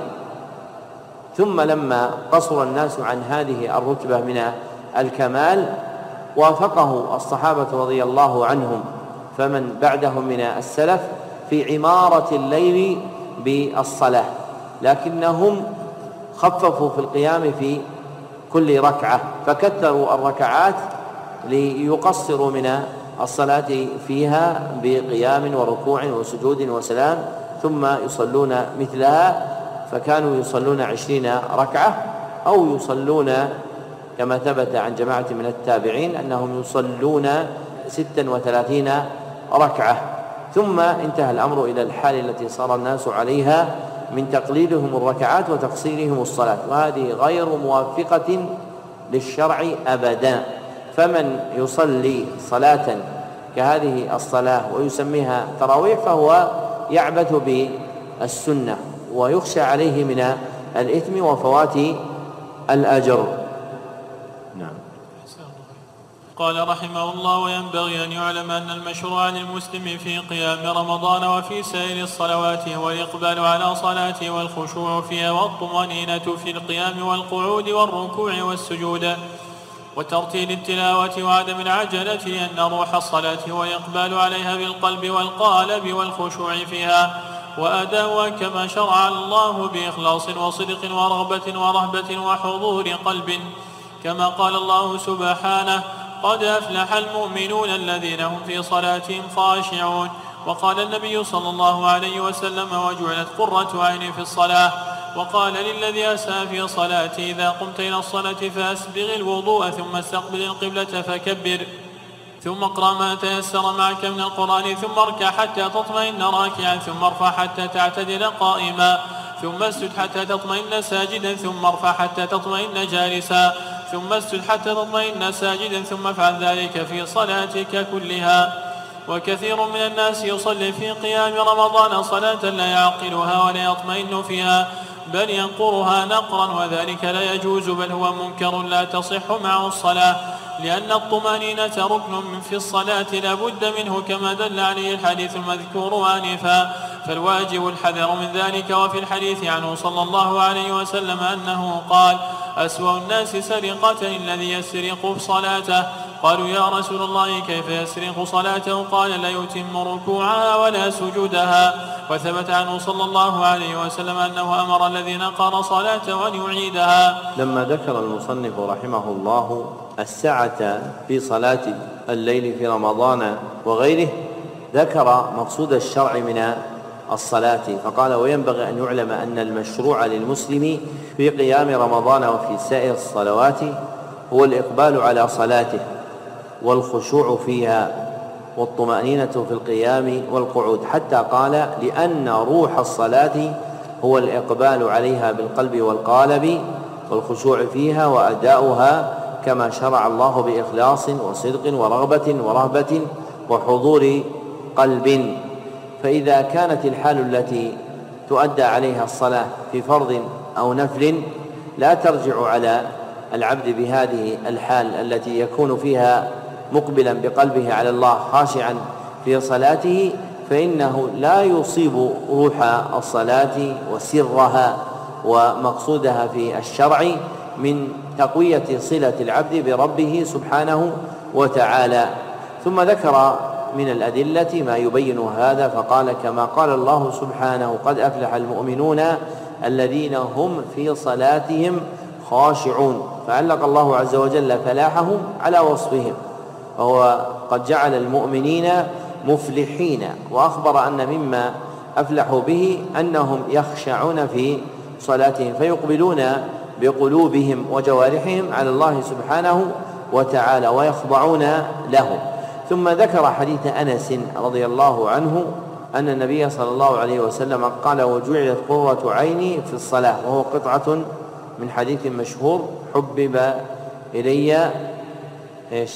ثم لما قصر الناس عن هذه الرتبة من الكمال وافقه الصحابة رضي الله عنهم فمن بعدهم من السلف في عمارة الليل بالصلاة، لكنهم خففوا في القيام في كل ركعة فكثروا الركعات ليقصروا من الصلاة فيها بقيام وركوع وسجود وسلام ثم يصلون مثلها، فكانوا يصلون عشرين ركعة أو يصلون كما ثبت عن جماعة من التابعين أنهم يصلون ستا وثلاثين ركعة. ثم انتهى الأمر إلى الحال التي صار الناس عليها من تقليدهم الركعات وتقصيرهم الصلاة، وهذه غير موافقة للشرع أبدا. فمن يصلي صلاة كهذه الصلاة ويسميها تراويح فهو يعبث بالسنة ويخشى عليه من الإثم وفوات الأجر. نعم. قال رحمه الله: وينبغي أن يعلم أن المشروع للمسلم في قيام رمضان وفي سائر الصلوات هو الإقبال على صلاته والخشوع فيها والطمأنينة في القيام والقعود والركوع والسجود وترتيل التلاوة وعدم العجلة، لأن روح الصلاة هو الإقبال عليها بالقلب والقالب والخشوع فيها وأداؤها كما شرع الله بإخلاص وصدق ورغبة ورهبة وحضور قلب، كما قال الله سبحانه: قد أفلح المؤمنون الذين هم في صلاتهم خاشعون. وقال النبي صلى الله عليه وسلم: وجعلت قرة عيني في الصلاة. وقال للذي أساء في صلاته: إذا قمت إلى الصلاة فأسبغ الوضوء ثم استقبل القبلة فكبر، ثم اقرأ ما تيسر معك من القرآن، ثم اركع حتى تطمئن راكعا، ثم ارفع حتى تعتدل قائما، ثم اسجد حتى تطمئن ساجدا، ثم ارفع حتى تطمئن جالسا، ثم اسجد حتى تطمئن ساجدا، ثم افعل ذلك في صلاتك كلها. وكثير من الناس يصلي في قيام رمضان صلاة لا يعقلها ولا يطمئن فيها، بل ينقرها نقرا، وذلك لا يجوز، بل هو منكر لا تصح معه الصلاة، لأن الطمأنينة ركن في الصلاة لا بد منه، كما دل عليه الحديث المذكور آنفا، فالواجب الحذر من ذلك. وفي الحديث عنه صلى الله عليه وسلم أنه قال: أسوأ الناس سرقة الذي يسرق صلاته. قالوا: يا رسول الله كيف يسرق صلاته؟ قال: لا يتم ركوعها ولا سجودها. وثبت عنه صلى الله عليه وسلم أنه أمر الذي نقر صلاته أن يعيدها. لما ذكر المصنف رحمه الله السعة في صلاة الليل في رمضان وغيره ذكر مقصود الشرع من الصلاة فقال: وينبغي أن يعلم أن المشروع للمسلم في قيام رمضان وفي سائر الصلوات هو الإقبال على صلاته والخشوع فيها والطمأنينة في القيام والقعود، حتى قال: لأن روح الصلاة هو الإقبال عليها بالقلب والقالب والخشوع فيها وأداؤها كما شرع الله بإخلاص وصدق ورغبة ورهبة وحضور قلب. فإذا كانت الحال التي تؤدى عليها الصلاة في فرض أو نفل لا ترجع على العبد بهذه الحال التي يكون فيها مقبلا بقلبه على الله خاشعا في صلاته، فإنه لا يصيب روح الصلاة وسرها ومقصودها في الشرع من تقوية صلة العبد بربه سبحانه وتعالى. ثم ذكر من الأدلة ما يبين هذا فقال: كما قال الله سبحانه: قد أفلح المؤمنون الذين هم في صلاتهم خاشعون. فعلق الله عز وجل فلاحهم على وصفهم، وهو قد جعل المؤمنين مفلحين، وأخبر أن مما أفلحوا به أنهم يخشعون في صلاتهم فيقبلون بقلوبهم وجوارحهم على الله سبحانه وتعالى ويخضعون له. ثم ذكر حديث أنس رضي الله عنه أن النبي صلى الله عليه وسلم قال: وجعلت قرة عيني في الصلاة، وهو قطعة من حديث مشهور: حبب إلي إيش؟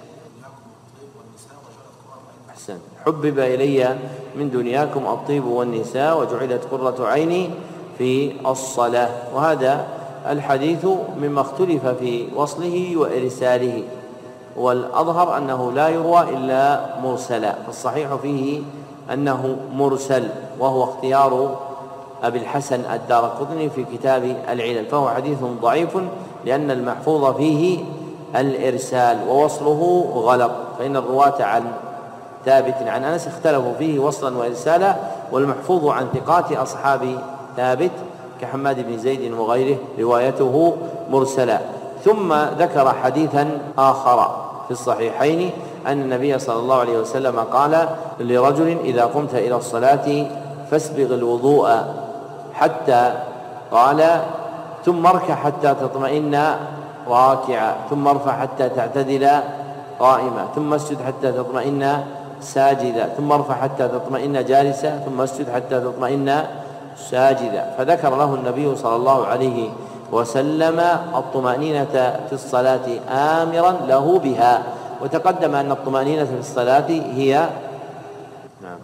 أحسن. حبب إلي من دنياكم الطيب والنساء وجعلت قرة عيني في الصلاة. وهذا الحديث مما اختلف في وصله وإرساله، والأظهر أنه لا يروى إلا مرسلا، فالصحيح فيه أنه مرسل، وهو اختيار أبي الحسن الدارقطني في كتاب العلل، فهو حديث ضعيف لأن المحفوظ فيه الإرسال ووصله غلط، فإن الرواة عن ثابت عن أنس اختلفوا فيه وصلا وإرسالا، والمحفوظ عن ثقات أصحاب ثابت كحماد بن زيد وغيره روايته مرسلا. ثم ذكر حديثا آخر في الصحيحين أن النبي صلى الله عليه وسلم قال لرجل: إذا قمت إلى الصلاة فاسبغ الوضوء حتى قال ثم اركع حتى تطمئن راكعا، ثم ارفع حتى تعتدل قائما، ثم اسجد حتى تطمئن ساجدا، ثم ارفع حتى تطمئن جالسا، ثم اسجد حتى تطمئن ساجدا. فذكر له النبي صلى الله عليه وسلم الطمأنينة في الصلاة آمرا له بها. وتقدم أن الطمأنينة في الصلاة هي نعم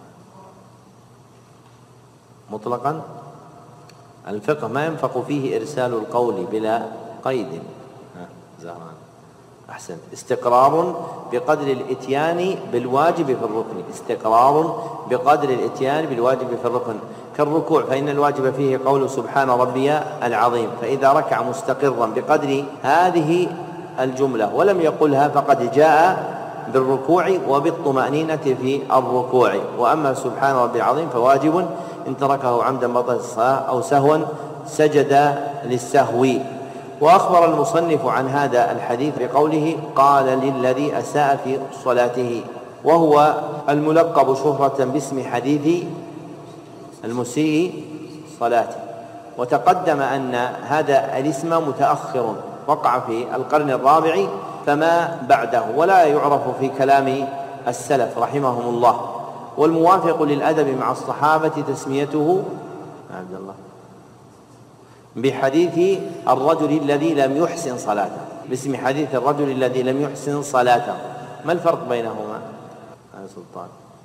مطلقا الفقه ما ينفق فيه إرسال القول بلا قيد. زهران أحسن. استقرار بقدر الإتيان بالواجب في الركن، استقرار بقدر الإتيان بالواجب في الركن كالركوع، فإن الواجب فيه قول سبحان ربي العظيم، فإذا ركع مستقرا بقدر هذه الجملة ولم يقلها فقد جاء بالركوع وبالطمأنينة في الركوع. وأما سبحان ربي العظيم فواجب إن تركه عمدا بطل الصلاة أو سهوا سجد للسهو. وأخبر المصنف عن هذا الحديث بقوله: قال للذي أساء في صلاته، وهو الملقب شهرة باسم حديث المسيء صلاته. وتقدم أن هذا الاسم متأخر وقع في القرن الرابع فما بعده، ولا يعرف في كلام السلف رحمهم الله. والموافق للأدب مع الصحابة تسميته عبد الله بحديث الرجل الذي لم يحسن صلاته، باسم حديث الرجل الذي لم يحسن صلاته. ما الفرق بينهما يا سلطان؟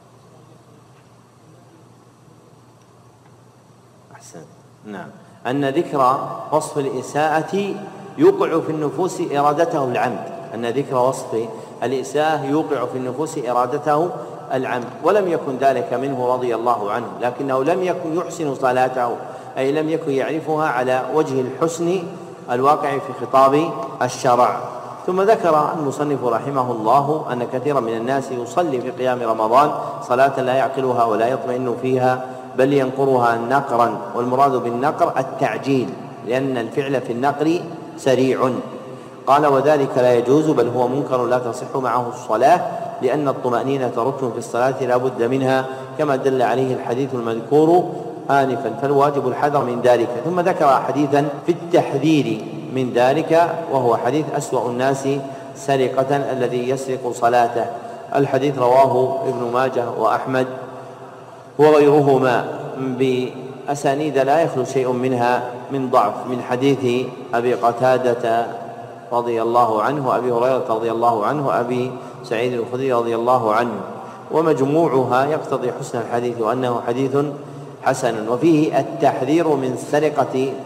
أحسن. نعم، أن ذكر وصف الإساءة يوقع في النفوس إرادته العمد، أن ذكر وصف الإساءة يوقع في النفوس إرادته العمد، ولم يكن ذلك منه رضي الله عنه، لكنه لم يكن يحسن صلاته، أي لم يكن يعرفها على وجه الحسن الواقع في خطاب الشرع. ثم ذكر المصنف رحمه الله أن كثيرا من الناس يصلي في قيام رمضان صلاة لا يعقلها ولا يطمئن فيها بل ينقرها نقرا، والمراد بالنقر التعجيل، لأن الفعل في النقر سريع. قال: وذلك لا يجوز بل هو منكر لا تصح معه الصلاة، لأن الطمأنينة ركن في الصلاة لا بد منها كما دل عليه الحديث المذكور آنفا، فالواجب الحذر من ذلك. ثم ذكر حديثا في التحذير من ذلك، وهو حديث أسوأ الناس سرقة الذي يسرق صلاته. الحديث رواه ابن ماجه وأحمد وغيرهما بأسانيد لا يخلو شيء منها من ضعف، من حديث أبي قتادة رضي الله عنه وأبي هريرة رضي الله عنه وأبي سعيد الخدري رضي الله عنه، ومجموعها يقتضي حسن الحديث وأنه حديث حسن. وفيه التحذير من سرقة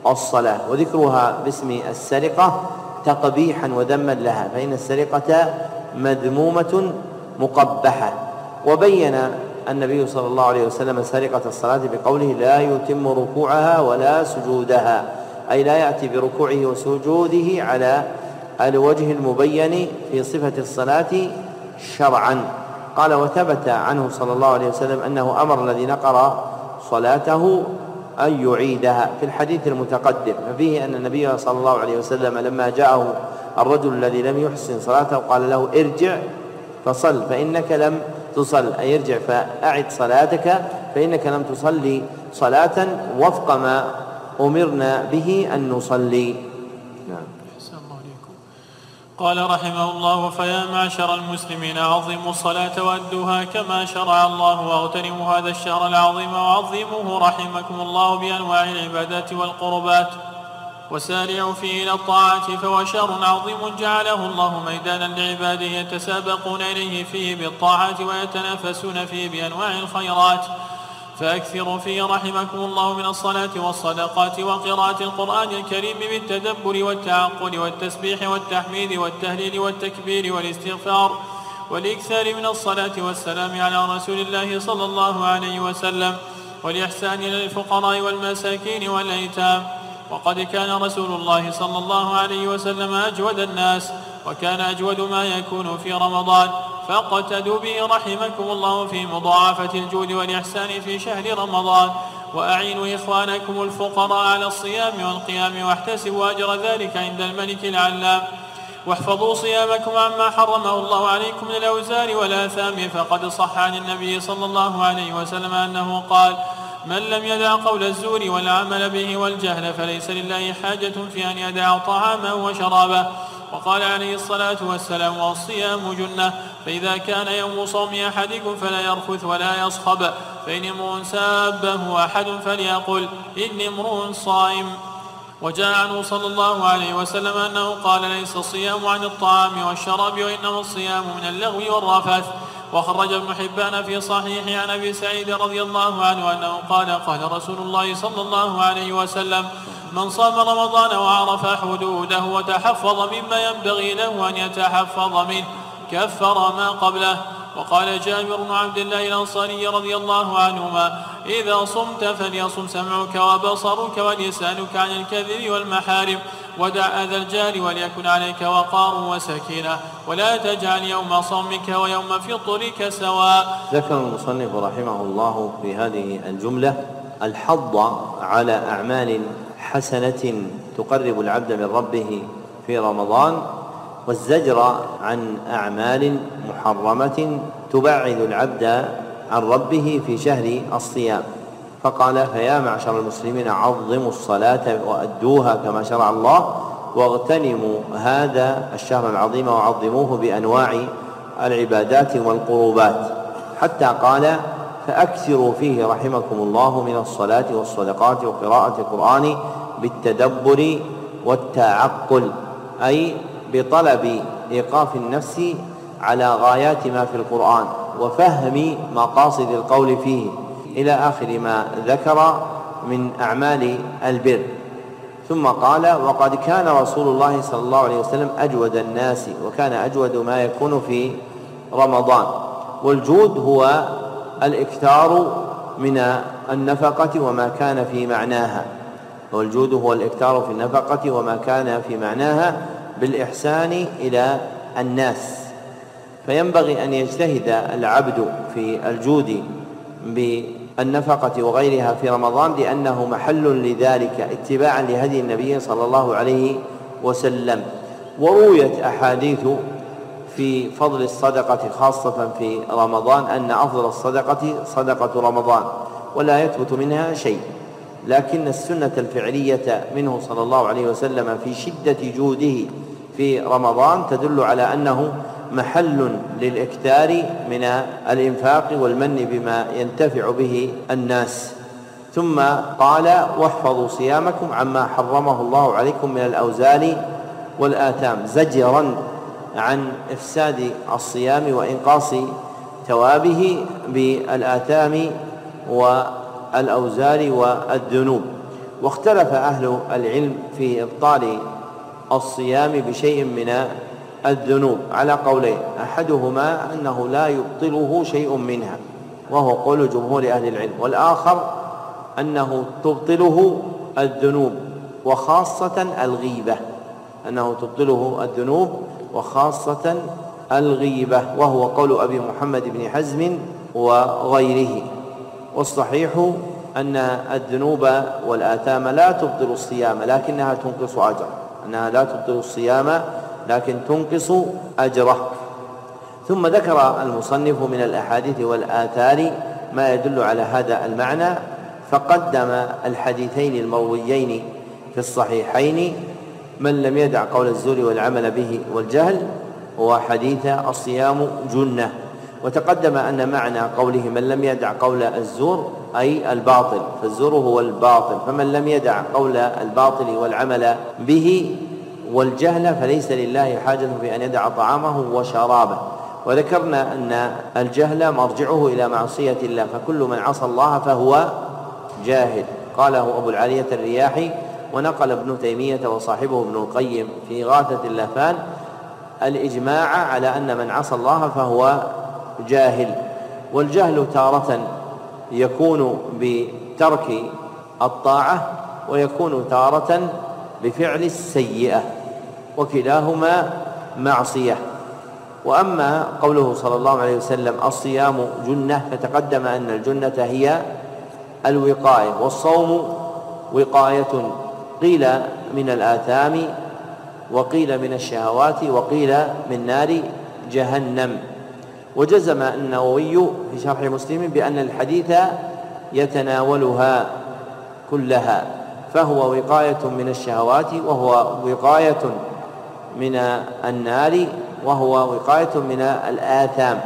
الصلاة، وذكرها باسم السرقة تقبيحا وذما لها، فإن السرقة مذمومة مقبحة. وبين النبي صلى الله عليه وسلم سرقة الصلاة بقوله لا يتم ركوعها ولا سجودها، أي لا يأتي بركوعه وسجوده على الوجه المبين في صفة الصلاة شرعا. قال وثبت عنه صلى الله عليه وسلم أنه أمر الذي نقر صلاته أن يعيدها في الحديث المتقدم، ففيه أن النبي صلى الله عليه وسلم لما جاءه الرجل الذي لم يحسن صلاته قال له ارجع فصل فإنك لم تصل، أي ارجع فأعد صلاتك فإنك لم تصلي صلاة وفق ما أمرنا به أن نصلي. نعم. قال رحمه الله فيا معشر المسلمين عظموا الصلاة وأدوها كما شرع الله، واغتنموا هذا الشهر العظيم وعظموه رحمكم الله بأنواع العبادات والقربات، وسارعوا فيه إلى الطاعات، فهو شهر عظيم جعله الله ميدانا لعباده يتسابقون إليه فيه بالطاعات ويتنافسون فيه بأنواع الخيرات، فأكثروا فيه رحمكم الله من الصلاة والصدقات وقراءة القرآن الكريم بالتدبر والتعقل والتسبيح والتحميد والتهليل والتكبير والاستغفار، والإكثار من الصلاة والسلام على رسول الله صلى الله عليه وسلم، والإحسان إلى الفقراء والمساكين والأيتام. وقد كان رسول الله صلى الله عليه وسلم أجود الناس، وكان أجود ما يكون في رمضان، فاقتدوا به رحمكم الله في مضاعفة الجود والإحسان في شهر رمضان، وأعينوا إخوانكم الفقراء على الصيام والقيام، واحتسبوا أجر ذلك عند الملك العلام، واحفظوا صيامكم عما حرمه الله عليكم من الأوزار والآثام، فقد صح عن النبي صلى الله عليه وسلم أنه قال من لم يدع قول الزور والعمل به والجهل فليس لله حاجة في أن يدع طعامه وشرابه. وقال عليه الصلاة والسلام والصيام جنة، فإذا كان يوم صوم أحدكم فلا يرفث ولا يصخب، فإن امرؤ سابه أحد فليقل إني امرؤ صائم. وجاء عنه صلى الله عليه وسلم أنه قال ليس الصيام عن الطعام والشراب، وإنما الصيام من اللغو والرفث. وخرج ابن حبان في صحيح عن أبي سعيد رضي الله عنه أنه قال قال رسول الله صلى الله عليه وسلم من صام رمضان وعرف حدوده وتحفظ مما ينبغي له أن يتحفظ منه كفر ما قبله. وقال جابر بن عبد الله الأنصاري رضي الله عنهما إذا صمت فليصم سمعك وبصرك ولسانك عن الكذب والمحارم، ودع أذى الجار وليكن عليك وقار وسكينة، ولا تجعل يوم صومك ويوم فطرك سواء. ذكر المصنف رحمه الله في هذه الجملة الحض على أعمال حسنة تقرب العبد من ربه في رمضان، والزجر عن أعمال محرمة تبعد العبد عن ربه في شهر الصيام. فقال فيا معشر المسلمين عظموا الصلاة وأدوها كما شرع الله، واغتنموا هذا الشهر العظيم وعظموه بأنواع العبادات والقربات، حتى قال فأكثروا فيه رحمكم الله من الصلاة والصدقات وقراءة القرآن بالتدبر والتعقل، أي بطلب إيقاف النفس على غايات ما في القرآن وفهم مقاصد القول فيه إلى آخر ما ذكر من أعمال البر. ثم قال وقد كان رسول الله صلى الله عليه وسلم أجود الناس، وكان أجود ما يكون في رمضان. والجود هو الإكثار من النفقة وما كان في معناها، والجود هو الإكثار في النفقة وما كان في معناها بالإحسان إلى الناس. فينبغي أن يجتهد العبد في الجود بالنفقة وغيرها في رمضان، لأنه محل لذلك اتباعا لهدي النبي صلى الله عليه وسلم. ورويت أحاديث في فضل الصدقة خاصة في رمضان أن أفضل الصدقة صدقة رمضان، ولا يثبت منها شيء، لكن السنة الفعلية منه صلى الله عليه وسلم في شدة جوده في رمضان تدل على أنه محل للإكثار من الإنفاق والمن بما ينتفع به الناس. ثم قال واحفظوا صيامكم عما حرمه الله عليكم من الأوزار والآثام، زجرا عن إفساد الصيام وإنقاص ثوابه بالآثام والأوزار والذنوب. واختلف أهل العلم في إبطال الصيام بشيء من الذنوب على قولين، أحدهما أنه لا يبطله شيء منها وهو قول جمهور أهل العلم، والآخر أنه تبطله الذنوب وخاصة الغيبة، أنه تبطله الذنوب وخاصة الغيبة، وهو قول أبي محمد بن حزم وغيره. والصحيح أن الذنوب والآثام لا تبطل الصيام لكنها تنقص أجره، أنها لا تبطل الصيام لكن تنقص أجره. ثم ذكر المصنف من الأحاديث والآثار ما يدل على هذا المعنى، فقدم الحديثين المرويين في الصحيحين: من لم يدع قول الزور والعمل به والجهل، وحديث الصيام جنة. وتقدم أن معنى قوله من لم يدع قول الزور أي الباطل، فالزور هو الباطل، فمن لم يدع قول الباطل والعمل به والجهل فليس لله حاجة في أن يدع طعامه وشرابه. وذكرنا أن الجهل مرجعه إلى معصية الله، فكل من عصى الله فهو جاهل، قاله أبو العالية الرياحي. ونقل ابن تيمية وصاحبه ابن القيم في غاثة اللافان الإجماع على أن من عصى الله فهو جاهل. والجهل تارة يكون بترك الطاعة ويكون تارة بفعل السيئة، وكلاهما معصية. وأما قوله صلى الله عليه وسلم الصيام جنة، فتقدم أن الجنة هي الوقاية، والصوم وقاية، قيل من الآثام وقيل من الشهوات وقيل من نار جهنم. وجزم النووي في شرح مسلم بأن الحديث يتناولها كلها، فهو وقاية من الشهوات، وهو وقاية من النار، وهو وقاية من الآثام.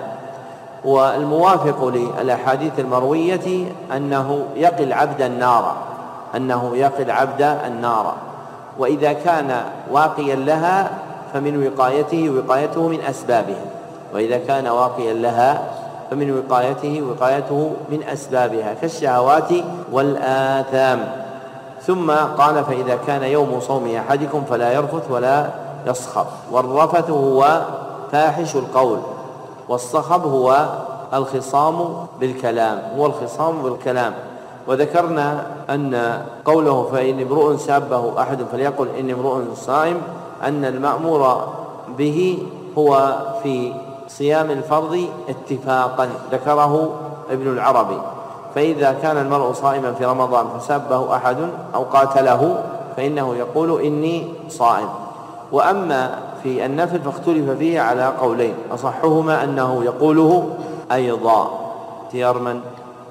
والموافق للأحاديث المروية أنه يقي العبد النار، أنه يقي العبد النار، وإذا كان واقيا لها فمن وقايته وقايته من أسبابها، وإذا كان واقيا لها فمن وقايته وقايته من أسبابها كالشهوات والآثام. ثم قال: فإذا كان يوم صوم أحدكم فلا يرفث ولا يصخب. والرفث هو فاحش القول، والصخب هو الخصام بالكلام، هو الخصام بالكلام. وذكرنا أن قوله فإن امرؤ سابه أحد فليقل إني امرؤ صائم، أن المأمور به هو في صيام الفرض اتفاقا، ذكره ابن العربي. فإذا كان المرء صائما في رمضان فسابه أحد أو قاتله فإنه يقول إني صائم. وأما في النفل فاختلف فيه على قولين، أصحهما أنه يقوله أيضا. اختيار من؟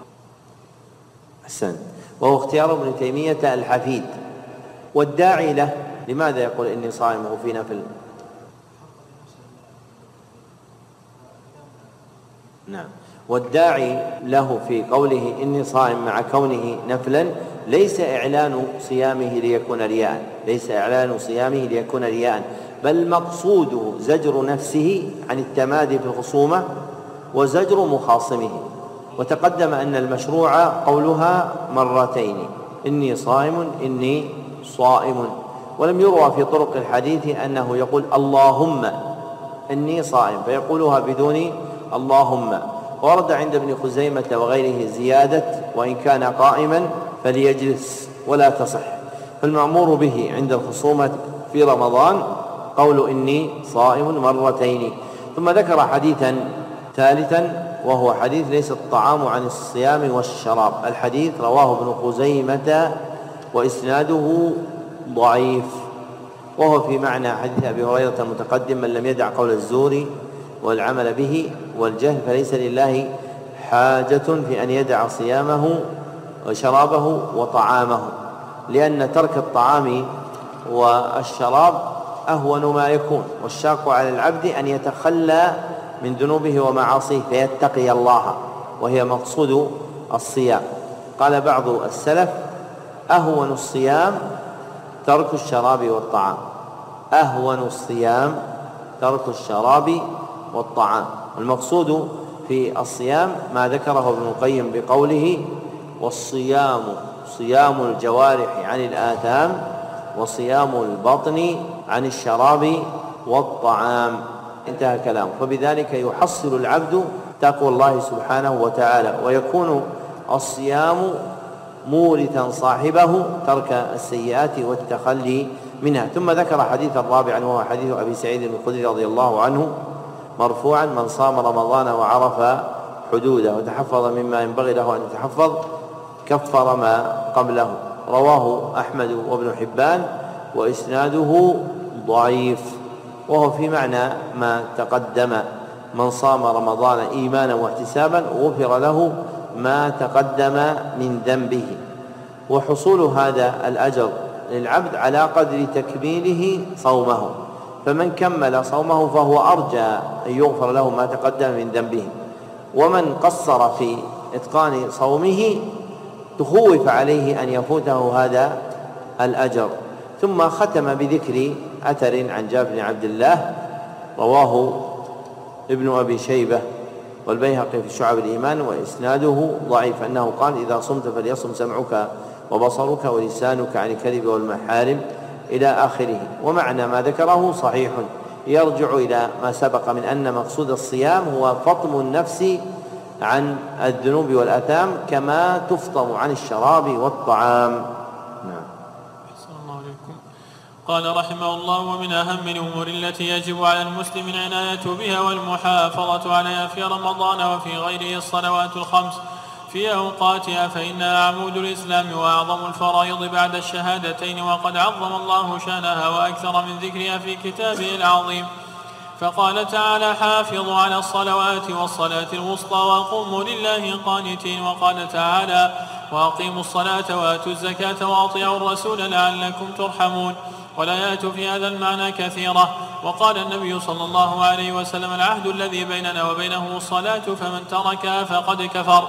حسن، وهو اختيار ابن تيمية الحفيد. والداعي له لماذا يقول إني صائم وهو في نفل؟ نعم، والداعي له في قوله إني صائم مع كونه نفلا ليس إعلان صيامه ليكون رياء، ليس إعلان صيامه ليكون رياء، بل مقصوده زجر نفسه عن التمادي في الخصومة وزجر مخاصمه. وتقدم أن المشروع قولها مرتين: إني صائم إني صائم. ولم يروى في طرق الحديث أنه يقول اللهم إني صائم فيقولها بدون اللهم. ورد عند ابن خزيمة وغيره زيادة وإن كان قائما فليجلس ولا تصح. فالمأمور به عند الخصومة في رمضان قول إني صائم مرتين. ثم ذكر حديثا ثالثا وهو حديث ليس الطعام عن الصيام والشراب. الحديث رواه ابن خزيمة وإسناده ضعيف، وهو في معنى حديث أبي هريرة المتقدم: من لم يدع قول الزور والعمل به والجهل فليس لله حاجة في أن يدع صيامه وشرابه وطعامه، لأن ترك الطعام والشراب أهون ما يكون، والشاق على العبد أن يتخلى من ذنوبه ومعاصيه فيتقي الله، وهي مقصود الصيام. قال بعض السلف: أهون الصيام ترك الشراب والطعام، أهون الصيام ترك الشراب والطعام. المقصود في الصيام ما ذكره ابن القيم بقوله: والصيام صيام الجوارح عن الآثام وصيام البطن عن الشراب والطعام. انتهى كلامه. فبذلك يحصل العبد تقوى الله سبحانه وتعالى، ويكون الصيام مورثا صاحبه ترك السيئات والتخلي منها. ثم ذكر حديثا رابعا وهو حديث أبي سعيد الخدري رضي الله عنه مرفوعا: من صام رمضان وعرف حدوده وتحفظ مما ينبغي له أن يتحفظ كفر ما قبله. رواه أحمد وابن حبان وإسناده ضعيف، وهو في معنى ما تقدم: من صام رمضان إيمانا واحتسابا غفر له ما تقدم من ذنبه. وحصول هذا الأجر للعبد على قدر تكميله صومه، فمن كمل صومه فهو أرجى أن يغفر له ما تقدم من ذنبه، ومن قصر في إتقان صومه تخوف عليه أن يفوته هذا الأجر. ثم ختم بذكر أثر عن جابر بن عبد الله رواه ابن أبي شيبة والبيهقي في شعب الإيمان وإسناده ضعيف، أنه قال: إذا صمت فليصم سمعك وبصرك ولسانك عن الكذب والمحارم إلى آخره. ومعنى ما ذكره صحيح، يرجع إلى ما سبق من أن مقصود الصيام هو فطم النفس عن الذنوب والآثام كما تفطم عن الشراب والطعام. نعم. أحسن الله عليكم. قال رحمه الله: ومن أهم الأمور التي يجب على المسلم العناية بها والمحافظة عليها في رمضان وفي غيره الصلوات الخمس في أوقاتها، فإنها عمود الإسلام وأعظم الفرائض بعد الشهادتين، وقد عظم الله شأنها وأكثر من ذكرها في كتابه العظيم. فقال تعالى: حافظوا على الصلوات والصلاة الوسطى وقوموا لله قانتين. وقال تعالى: وأقيموا الصلاة وآتوا الزكاة وأطيعوا الرسول لعلكم ترحمون. والآيات في هذا المعنى كثيرة. وقال النبي صلى الله عليه وسلم: العهد الذي بيننا وبينه الصلاة، فمن تركها فقد كفر.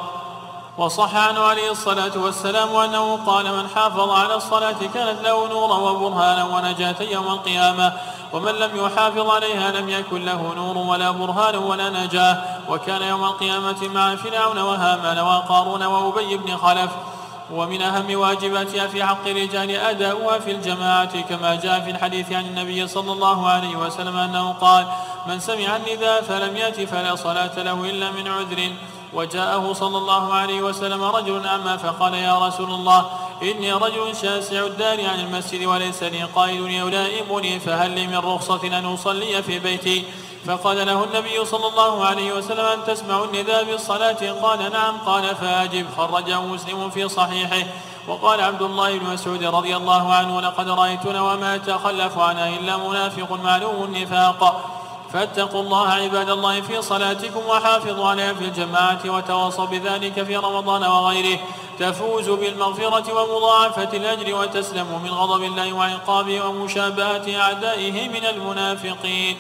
وصح عنه عليه الصلاة والسلام أنه قال: من حافظ على الصلاة كانت له نورا وبرهانا ونجاة يوم القيامة، ومن لم يحافظ عليها لم يكن له نور ولا برهان ولا نجاة. وكان يوم القيامة مع فرعون وهامان وقارون وأبي بن خلف. ومن أهم واجباتها في حق الرجال أداؤها في الجماعة، كما جاء في الحديث عن النبي صلى الله عليه وسلم أنه قال: من سمع النداء فلم يأت فلا صلاة له إلا من عذر. وجاءه صلى الله عليه وسلم رجل أعمى فقال: يا رسول الله، إني رجل شاسع الدار عن المسجد وليس لي قائد يلائمني، فهل لي من رخصة أن أصلي في بيتي؟ فقال له النبي صلى الله عليه وسلم: أن تسمع النداء بالصلاة؟ قال: نعم. قال: فأجب. خرجه مسلم في صحيحه. وقال عبد الله بن مسعود رضي الله عنه: لقد رأيتنا وما يتخلف عنها إلا منافق معلوم النفاق. فاتقوا الله عباد الله في صلاتكم وحافظوا عليها في الجماعة، وتواصوا بذلك في رمضان وغيره، تفوزوا بالمغفرة ومضاعفة الأجر، وتسلموا من غضب الله وعقابه ومشابهة أعدائه من المنافقين.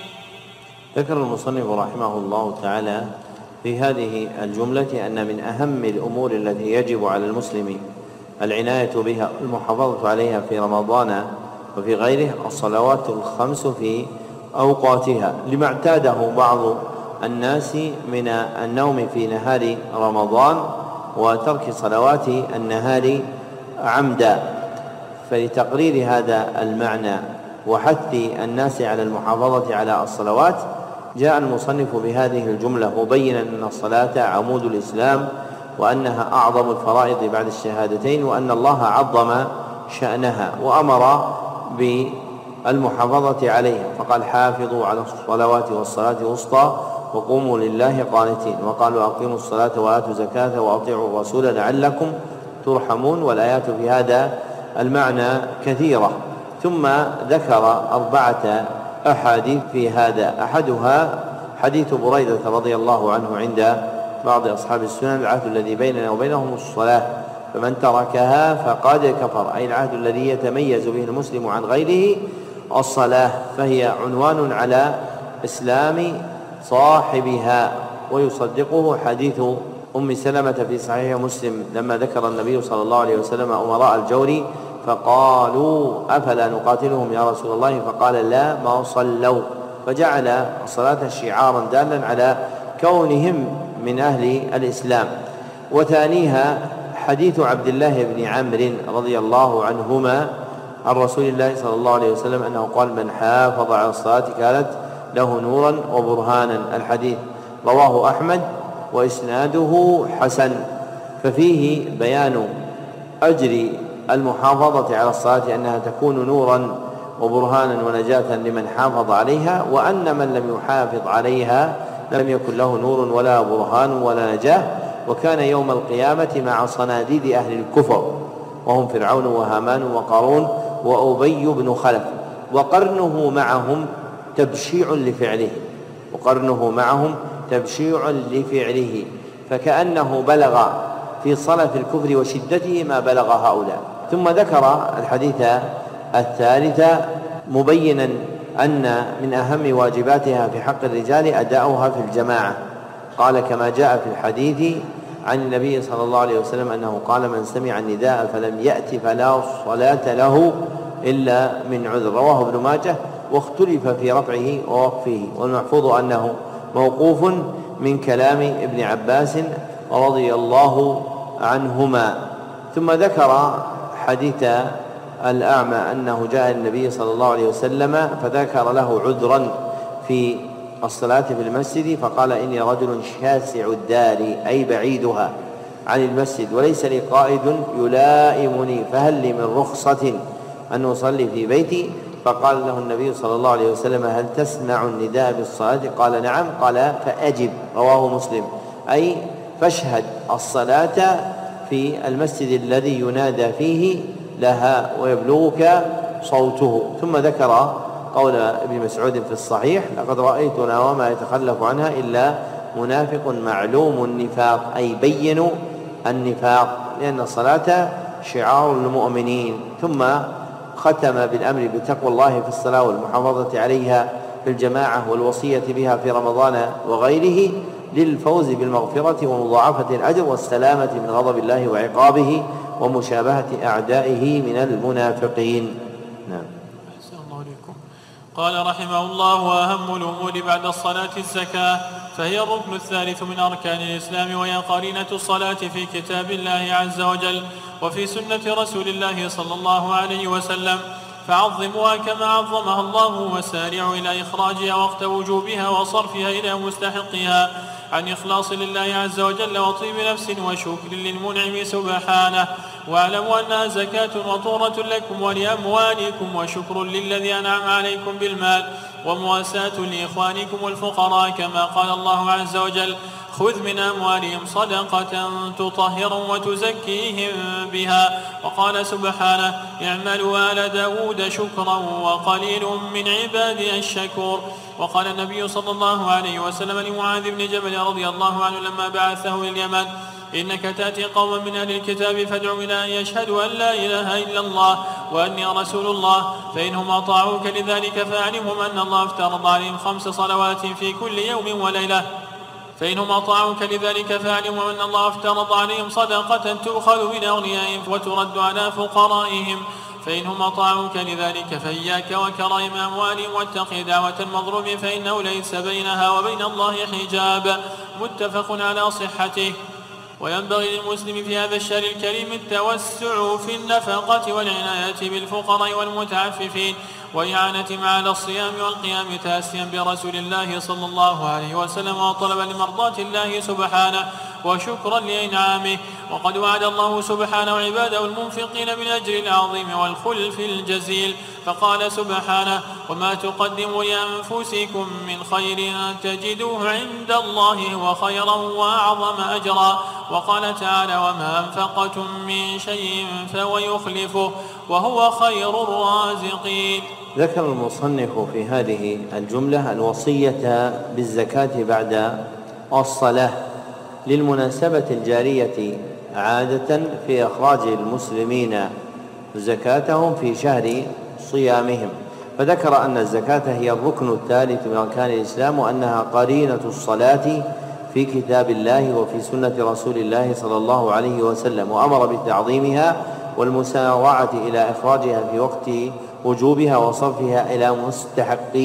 ذكر المصنف رحمه الله تعالى في هذه الجملة أن من أهم الأمور التي يجب على المسلم العناية بها المحافظة عليها في رمضان وفي غيره الصلوات الخمس في أوقاتها، لما اعتاده بعض الناس من النوم في نهار رمضان وترك صلوات النهار عمدا. فلتقرير هذا المعنى وحث الناس على المحافظة على الصلوات جاء المصنف بهذه الجملة مبينا أن الصلاة عمود الإسلام، وأنها أعظم الفرائض بعد الشهادتين، وأن الله عظم شأنها وأمر بالمحافظة عليها، فقال: حافظوا على الصلوات والصلاة الوسطى وقوموا لله قانتين. وقال: وأقيموا الصلاة وآتوا الزكاة وأطيعوا الرسول لعلكم ترحمون. والآيات في هذا المعنى كثيرة. ثم ذكر أربعة أحاديث في هذا، أحدها حديث بريدة رضي الله عنه عند بعض أصحاب السنن: العهد الذي بيننا وبينهم الصلاة، فمن تركها فقد كفر، أي العهد الذي يتميز به المسلم عن غيره الصلاة، فهي عنوان على إسلام صاحبها. ويصدقه حديث أم سلمة في صحيح مسلم لما ذكر النبي صلى الله عليه وسلم أمراء الجور فقالوا: أفلا نقاتلهم يا رسول الله؟ فقال: لا، ما صلوا. فجعل الصلاة شعارا دالا على كونهم من أهل الإسلام. وثانيها حديث عبد الله بن عمرو رضي الله عنهما عن رسول الله صلى الله عليه وسلم أنه قال: من حافظ على الصلاة كانت له نورا وبرهانا. الحديث رواه أحمد وإسناده حسن، ففيه بيان أجر المحافظة على الصلاة أنها تكون نورا وبرهانا ونجاة لمن حافظ عليها، وأن من لم يحافظ عليها لم يكن له نور ولا برهان ولا نجاة، وكان يوم القيامة مع صناديد أهل الكفر وهم فرعون وهامان وقارون وأبي بن خلف، وقرنه معهم تبشيع لفعله وقرنه معهم تبشيع لفعله فكأنه بلغ في صلف الكفر وشدته ما بلغ هؤلاء. ثم ذكر الحديث الثالث مبينا أن من أهم واجباتها في حق الرجال أداؤها في الجماعة. قال كما جاء في الحديث عن النبي صلى الله عليه وسلم أنه قال: من سمع النداء فلم يأت فلا صلاة له إلا من عذر. رواه ابن ماجه، واختلف في رفعه ووقفه، والمحفوظ أنه موقوف من كلام ابن عباس رضي الله عنهما. ثم ذكر حديث الأعمى أنه جاء النبي صلى الله عليه وسلم فذكر له عذرا في الصلاة في المسجد، فقال: إني رجل شاسع الدار أي بعيدها عن المسجد، وليس لي قائد يلائمني، فهل لي من رخصة أن أصلي في بيتي؟ فقال له النبي صلى الله عليه وسلم: هل تسمع النداء بالصلاة؟ قال: نعم. قال: فأجب. رواه مسلم، أي فاشهد الصلاة في المسجد الذي ينادى فيه لها ويبلغك صوته. ثم ذكر قول ابن مسعود في الصحيح: لقد رأيتنا وما يتخلف عنها إلا منافق معلوم النفاق، أي بين النفاق، لأن الصلاة شعار المؤمنين. ثم ختم بالأمر بتقوى الله في الصلاة والمحافظة عليها في الجماعة والوصية بها في رمضان وغيره للفوز بالمغفرة ومضاعفة الأجر والسلامة من غضب الله وعقابه ومشابهة أعدائه من المنافقين. نعم. أحسن الله عليكم. قال رحمه الله: وأهم الأمور بعد الصلاة الزكاة، فهي الركن الثالث من أركان الإسلام، وهي قرينة الصلاة في كتاب الله عز وجل وفي سنة رسول الله صلى الله عليه وسلم، فعظموها كما عظمها الله، وسارعوا إلى إخراجها وقت وجوبها وصرفها إلى مستحقها عن إخلاص لله عز وجل وطيب نفس وشكر للمنعم سبحانه. واعلموا أنها زكاة وطهرة لكم ولأموالكم وشكر للذي أنعم عليكم بالمال ومواساة لإخوانكم الفقراء، كما قال الله عز وجل: خذ من أموالهم صدقة تطهرهم وتزكيهم بها. وقال سبحانه: اعملوا آل داود شكرا وقليل من عبادي الشكور. وقال النبي صلى الله عليه وسلم لمعاذ بن جبل رضي الله عنه لما بعثه إلى اليمن: إنك تأتي قوما من أهل الكتاب فادعوا إلى أن يشهدوا أن لا إله إلا الله وأني رسول الله، فإنهم أطاعوك لذلك فاعلمهم أن الله افترض عليهم خمس صلوات في كل يوم وليلة فإنهم أطاعوك لذلك فاعلموا أن الله افترض عليهم صدقة تؤخذ من أغنيائهم وترد على فقرائهم، فإنهم أطاعوك لذلك فإياك وكرائم أموالهم واتق دعوة المظلوم فإنه ليس بينها وبين الله حجاب. متفق على صحته. وينبغي للمسلم في هذا الشهر الكريم التوسع في النفقة والعناية بالفقراء والمتعففين وإعانتهم على الصيام والقيام تأسيا برسول الله صلى الله عليه وسلم وطلبا لمرضاة الله سبحانه وشكرا لإنعامه. وقد وعد الله سبحانه عباده المنفقين بالأجر العظيم والخلف الجزيل، فقال سبحانه: وما تقدموا لأنفسكم من خير تجدوه عند الله هو خيرا وأعظم أجرا. وقال تعالى: وما أنفقتم من شيء فهو يخلفه وهو خير الرازقين. ذكر المصنف في هذه الجملة الوصية بالزكاة بعد الصلاة للمناسبة الجارية عادة في إخراج المسلمين زكاتهم في شهر صيامهم، فذكر أن الزكاة هي الركن الثالث من أركان الإسلام، وأنها قرينة الصلاة في كتاب الله وفي سنة رسول الله صلى الله عليه وسلم، وأمر بتعظيمها والمسارعة إلى إخراجها في وقت وجوبها وصرفها إلى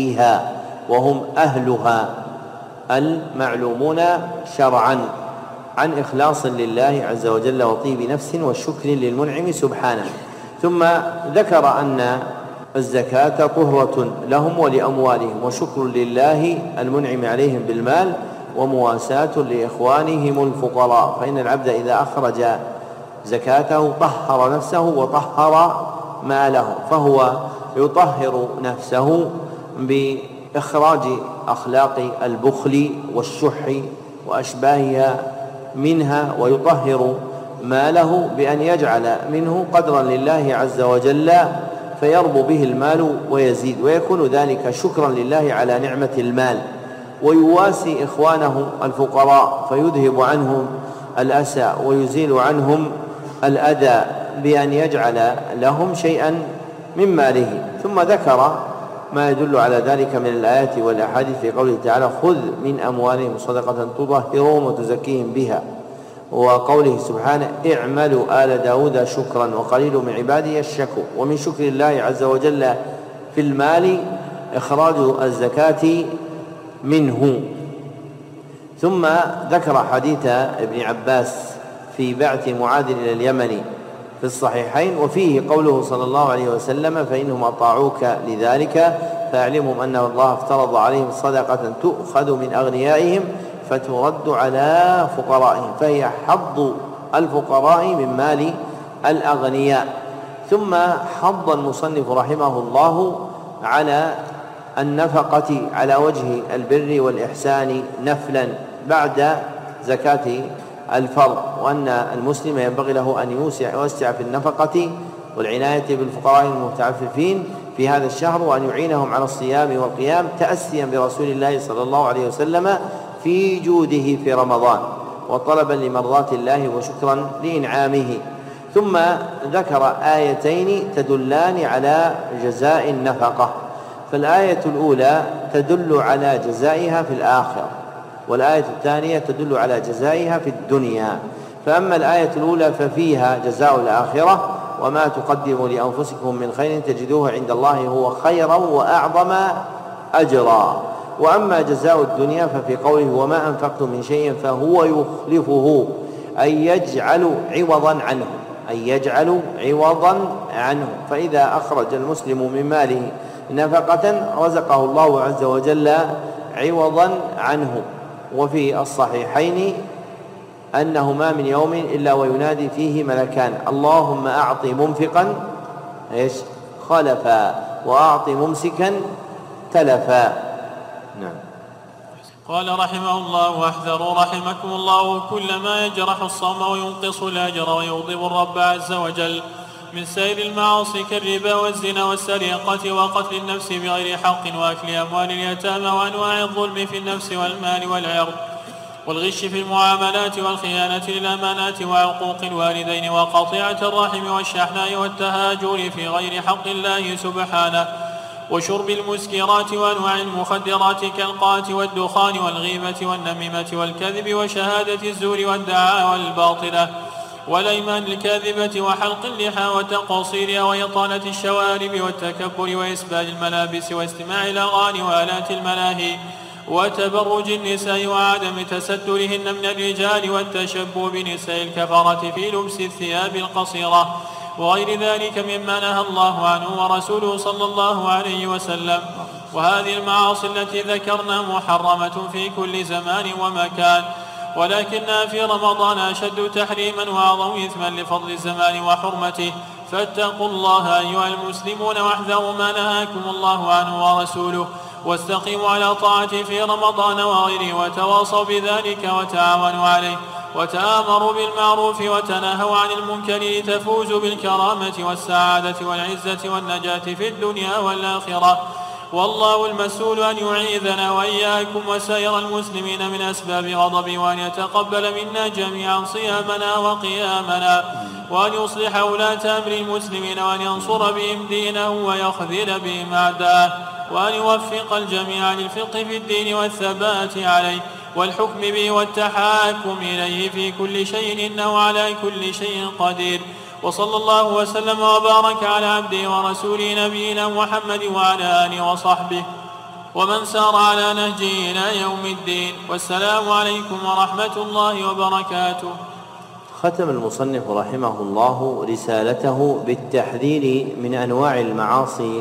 مستحقيها وهم أهلها المعلومون شرعا. عن إخلاص لله عز وجل وطيب نفس وشكر للمنعم سبحانه. ثم ذكر أن الزكاة طهرة لهم ولأموالهم وشكر لله المنعم عليهم بالمال ومواساة لإخوانهم الفقراء، فإن العبد إذا أخرج زكاته طهر نفسه وطهر ماله، فهو يطهر نفسه بإخراج أخلاق البخل والشح وأشباهها منها، ويطهر ماله بأن يجعل منه قدرا لله عز وجل فيربو به المال ويزيد، ويكون ذلك شكرا لله على نعمة المال. ويواسي إخوانه الفقراء فيذهب عنهم الأسى ويزيل عنهم الأذى بأن يجعل لهم شيئا من ماله. ثم ذكر ما يدل على ذلك من الآيات والأحاديث في قوله تعالى: خذ من أموالهم صدقة تطهرهم وتزكيهم بها، وقوله سبحانه: اعملوا آل داود شكرا وقليل من عبادي الشكور. ومن شكر الله عز وجل في المال إخراج الزكاة منه. ثم ذكر حديث ابن عباس في بعث معاذ إلى اليمن في الصحيحين، وفيه قوله صلى الله عليه وسلم: فإنهم أطاعوك لذلك فاعلمهم أن الله افترض عليهم صدقة تؤخذ من أغنيائهم فترد على فقرائهم، فهي حظ الفقراء من مال الأغنياء. ثم حض المصنف رحمه الله على النفقة على وجه البر والإحسان نفلا بعد زكاة الفرض، وأن المسلم ينبغي له أن يوسع يوسع في النفقة والعناية بالفقراء المتعففين في هذا الشهر، وأن يعينهم على الصيام والقيام تأسيا برسول الله صلى الله عليه وسلم في جوده في رمضان وطلبا لمرضاة الله وشكرا لإنعامه. ثم ذكر آيتين تدلان على جزاء النفقة، فالآية الأولى تدل على جزائها في الآخرة، والآية الثانية تدل على جزائها في الدنيا. فأما الآية الأولى ففيها جزاء الآخرة: وما تقدموا لأنفسكم من خير تجدوه عند الله هو خيرا وأعظم أجرا. وأما جزاء الدنيا ففي قوله: وما أنفقتم من شيء فهو يخلفه، أي يجعل عوضا عنه أي يجعل عوضا عنه فإذا أخرج المسلم من ماله نفقة رزقه الله عز وجل عوضا عنه. وفي الصحيحين أنه ما من يوم إلا وينادي فيه ملكان: اللهم أعط منفقا إيش خلفا وأعط ممسكا تلفا. نعم. قال رحمه الله: واحذروا رحمكم الله كل ما يجرح الصوم وينقص الأجر ويغضب الرب عز وجل من سائر المعاصي كالربا والزنا والسرقة وقتل النفس بغير حق وأكل أموال اليتامى وأنواع الظلم في النفس والمال والعرض والغش في المعاملات والخيانة للأمانات وعقوق الوالدين وقطيعة الرحم والشحناء والتهاجر في غير حق الله سبحانه وشرب المسكرات وأنواع المخدرات كالقات والدخان والغيبة والنميمة والكذب وشهادة الزور والدعاوى الباطلة والأيمان الكاذبة وحلق اللحى وتقصيرها وإطالة الشوارب والتكبر وإسبال الملابس واستماع الأغاني وآلات الملاهي وتبرج النساء وعدم تسترهن من الرجال والتشبه بنساء الكفرة في لبس الثياب القصيرة وغير ذلك مما نهى الله عنه ورسوله صلى الله عليه وسلم. وهذه المعاصي التي ذكرنا محرمة في كل زمان ومكان، ولكنها في رمضان أشد تحريما وأعظم إثما لفضل الزمان وحرمته. فاتقوا الله أيها المسلمون واحذروا ما نهاكم الله عنه ورسوله واستقيموا على طاعته في رمضان وغيره وتواصوا بذلك وتعاونوا عليه وتآمروا بالمعروف وتناهوا عن المنكر لتفوزوا بالكرامة والسعادة والعزة والنجاة في الدنيا والآخرة. والله المسؤول أن يعيذنا وإياكم وسائر المسلمين من أسباب غضبه، وأن يتقبل منا جميعا صيامنا وقيامنا، وأن يصلح ولاة أمر المسلمين، وأن ينصر بهم دينه ويخذل بهم أعداءه، وأن يوفق الجميع للفقه في الدين والثبات عليه والحكم به والتحاكم إليه في كل شيء، إنه على كل شيء قدير. وصلى الله وسلم وبارك على عبده ورسوله نبينا محمد وعلى آله وصحبه ومن سار على نهجه إلى يوم الدين. والسلام عليكم ورحمة الله وبركاته. ختم المصنف رحمه الله رسالته بالتحذير من أنواع المعاصي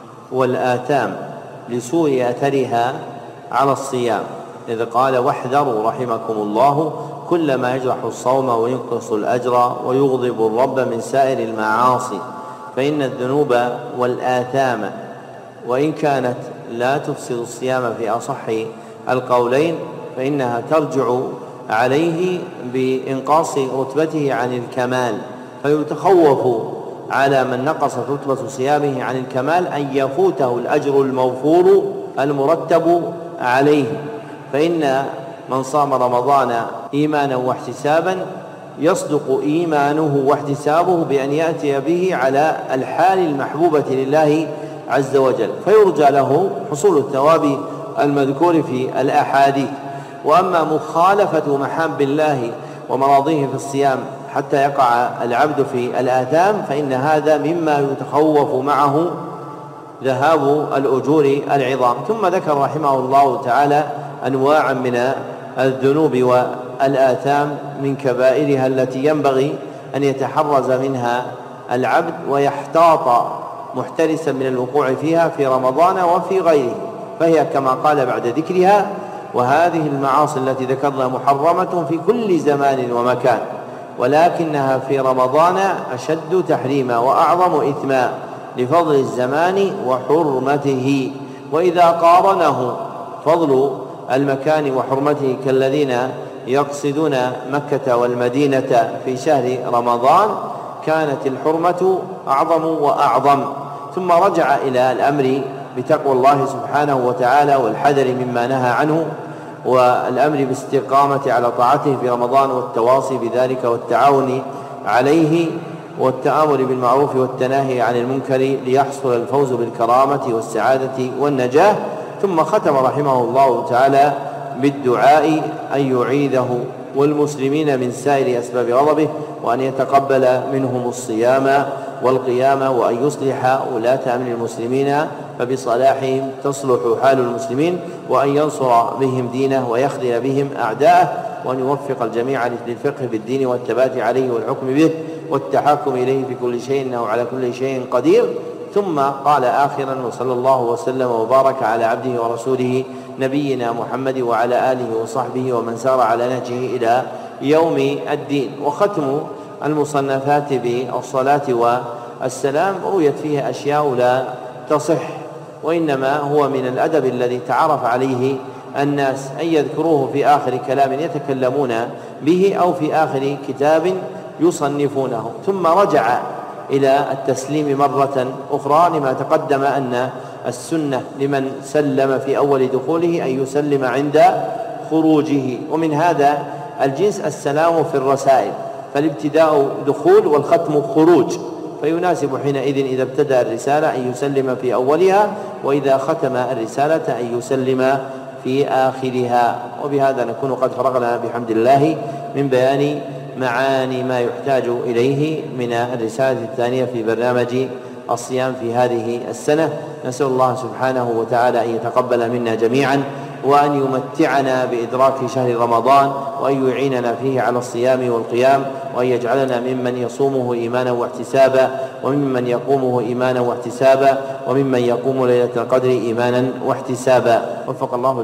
والآثام لسوء أثرها على الصيام، إذ قال: واحذروا رحمكم الله كل ما يجرح الصوم وينقص الأجر ويغضب الرب من سائر المعاصي، فإن الذنوب والآثام وإن كانت لا تفسد الصيام في أصح القولين فإنها ترجع عليه بإنقاص رتبته عن الكمال، فيتخوف على من نقصت رتبة صيامه عن الكمال أن يفوته الأجر الموفور المرتب عليه، فإن من صام رمضان إيمانا واحتسابا يصدق إيمانه واحتسابه بأن يأتي به على الحال المحبوبة لله عز وجل، فيرجى له حصول الثواب المذكور في الأحاديث. وأما مخالفة محاب الله ومراضيه في الصيام حتى يقع العبد في الآثام فإن هذا مما يتخوف معه ذهاب الأجور العظام. ثم ذكر رحمه الله تعالى أنواعا من الذنوب والآثام من كبائرها التي ينبغي أن يتحرز منها العبد ويحتاط محترسا من الوقوع فيها في رمضان وفي غيره، فهي كما قال بعد ذكرها: وهذه المعاصي التي ذكرنا محرمة في كل زمان ومكان، ولكنها في رمضان أشد تحريما وأعظم إثما لفضل الزمان وحرمته. وإذا قارنه فضل المكان وحرمته كالذين يقصدون مكة والمدينة في شهر رمضان كانت الحرمة أعظم وأعظم. ثم رجع إلى الأمر بتقوى الله سبحانه وتعالى والحذر مما نهى عنه، والأمر بالاستقامة على طاعته في رمضان والتواصي بذلك والتعاون عليه والتآمر بالمعروف والتناهي عن المنكر ليحصل الفوز بالكرامة والسعادة والنجاة. ثم ختم رحمه الله تعالى بالدعاء أن يعيذه والمسلمين من سائر أسباب غضبه، وأن يتقبل منهم الصيام والقيام، وأن يصلح ولاة أمر المسلمين فبصلاحهم تصلح حال المسلمين، وأن ينصر بهم دينه ويخذل بهم أعداءه، وأن يوفق الجميع للفقه بالدين والثبات عليه والحكم به والتحاكم إليه في كل شيء إنه على كل شيء قدير. ثم قال آخرا: وصلى الله وسلم وبارك على عبده ورسوله نبينا محمد وعلى آله وصحبه ومن سار على نهجه إلى يوم الدين. وختم المصنفات بالصلاة والسلام رويت فيها أشياء لا تصح، وإنما هو من الأدب الذي تعرف عليه الناس أن يذكروه في آخر كلام يتكلمون به أو في آخر كتاب يصنفونه. ثم رجع إلى التسليم مرة أخرى لما تقدم أن السنة لمن سلم في أول دخوله أن يسلم عند خروجه، ومن هذا الجنس السلام في الرسائل، فالابتداء دخول والختم خروج، فيناسب حينئذ إذا ابتدأ الرسالة أن يسلم في أولها، وإذا ختم الرسالة أن يسلم في آخرها. وبهذا نكون قد فرغنا بحمد الله من بيان معاني ما يحتاج إليه من الرسالة الثانية في برنامج الصيام في هذه السنة. نسأل الله سبحانه وتعالى أن يتقبل منا جميعا، وأن يمتعنا بإدراك شهر رمضان، وأن يعيننا فيه على الصيام والقيام، وأن يجعلنا ممن يصومه إيمانا واحتسابا، وممن يقومه إيمانا واحتسابا، وممن يقوم ليلة القدر إيمانا واحتسابا. وفق الله.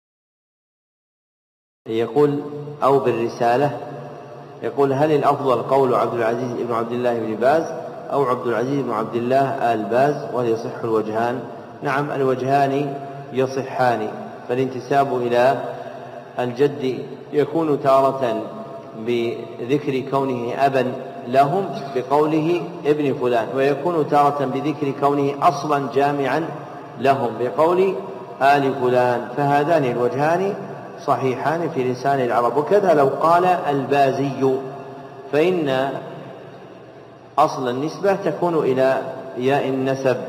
يقول: أو بالرسالة، يقول: هل الأفضل قول عبد العزيز بن عبد الله بن باز أو عبد العزيز بن عبد الله آل باز، وهل يصح الوجهان؟ نعم، الوجهان يصحان، فالانتساب إلى الجد يكون تارة بذكر كونه أبا لهم بقوله ابن فلان، ويكون تارة بذكر كونه أصلا جامعا لهم بقول آل فلان، فهذان الوجهان صحيحان في لسان العرب. وكذا لو قال البازي، فإن أصل النسبة تكون إلى ياء النسب.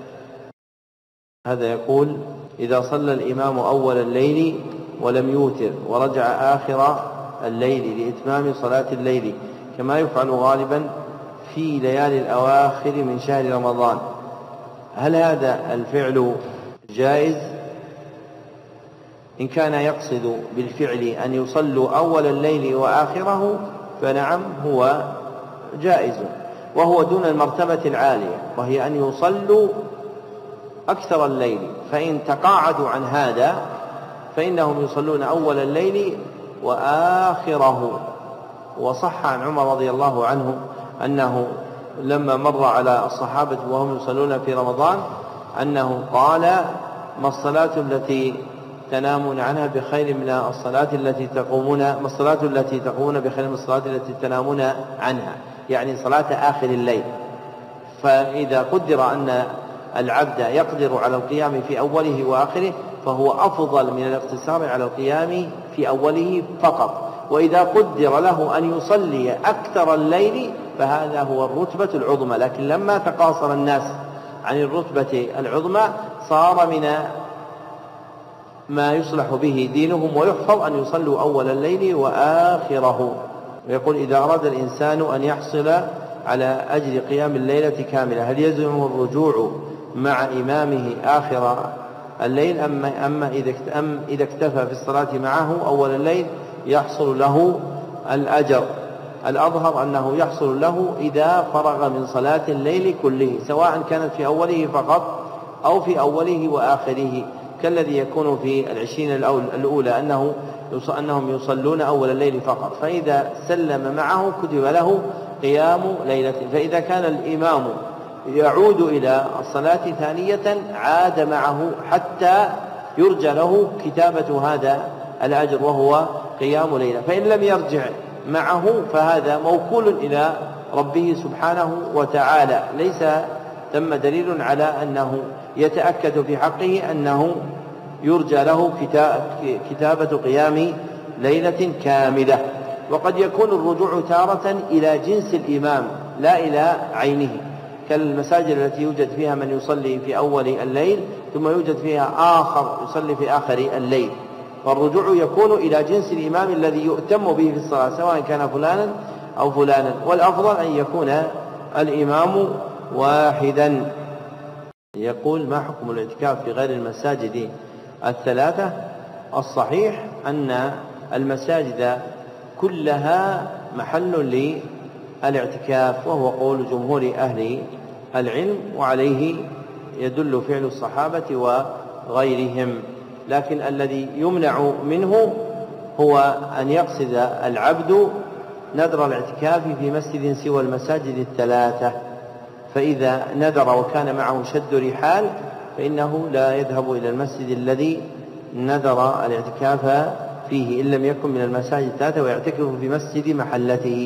هذا يقول: إذا صلى الإمام أول الليل ولم يوتر ورجع آخر الليل لإتمام صلاة الليل كما يفعل غالبا في ليالي الأواخر من شهر رمضان، هل هذا الفعل جائز إن كان يقصد بالفعل أن يصلوا أول الليل وآخره فنعم هو جائز، وهو دون المرتبة العالية وهي أن يصلوا أكثر الليل، فإن تقاعدوا عن هذا فإنهم يصلون أول الليل وآخره. وصح عن عمر رضي الله عنه أنه لما مر على الصحابة وهم يصلون في رمضان أنه قال: ما الصلاة التي تنامون عنها بخير من الصلاة التي تقومون ما الصلاة التي تقومون بخير من الصلاة التي تنامون عنها، يعني صلاة آخر الليل. فإذا قدر أن العبد يقدر على القيام في أوله وآخره فهو أفضل من الاقتصار على القيام في أوله فقط، وإذا قدر له أن يصلي أكثر الليل فهذا هو الرتبة العظمى. لكن لما تقاصر الناس عن الرتبة العظمى صار من ما يصلح به دينهم ويحفظ أن يصلوا أول الليل وآخره. ويقول: إذا أراد الإنسان أن يحصل على أجر قيام الليلة كاملة هل يلزمه الرجوع مع إمامه آخر الليل أما, أما أم إذا اكتفى في الصلاة معه أول الليل يحصل له الأجر؟ الأظهر أنه يحصل له إذا فرغ من صلاة الليل كله، سواء كانت في أوله فقط أو في أوله وآخره، كالذي يكون في العشرين الأولى أنه أنهم يصلون أول الليل فقط، فإذا سلم معه كتب له قيام ليلة. فإذا كان الإمام يعود إلى الصلاة ثانية عاد معه حتى يرجى له كتابة هذا الأجر وهو قيام ليلة. فإن لم يرجع معه فهذا موكول إلى ربه سبحانه وتعالى، ليس ثم دليل على أنه يتأكد في حقه أنه يرجى له كتابة قيام ليلة كاملة. وقد يكون الرجوع تارة إلى جنس الإمام لا إلى عينه، كالمساجد التي يوجد فيها من يصلي في أول الليل ثم يوجد فيها آخر يصلي في آخر الليل، فالرجوع يكون إلى جنس الإمام الذي يؤتم به في الصلاة سواء كان فلانا أو فلانا، والأفضل أن يكون الإمام واحدا. يقول: ما حكم الاعتكاف في غير المساجد الثلاثة؟ الصحيح أن المساجد كلها محل للاعتكاف، وهو قول جمهور أهل العلم، وعليه يدل فعل الصحابة وغيرهم. لكن الذي يمنع منه هو أن يقصد العبد نذر الاعتكاف في مسجد سوى المساجد الثلاثة، فإذا نذر وكان معه شد رحال فإنه لا يذهب إلى المسجد الذي نذر الاعتكاف فيه إن لم يكن من المساجد الثلاثة ويعتكف في مسجد محلته.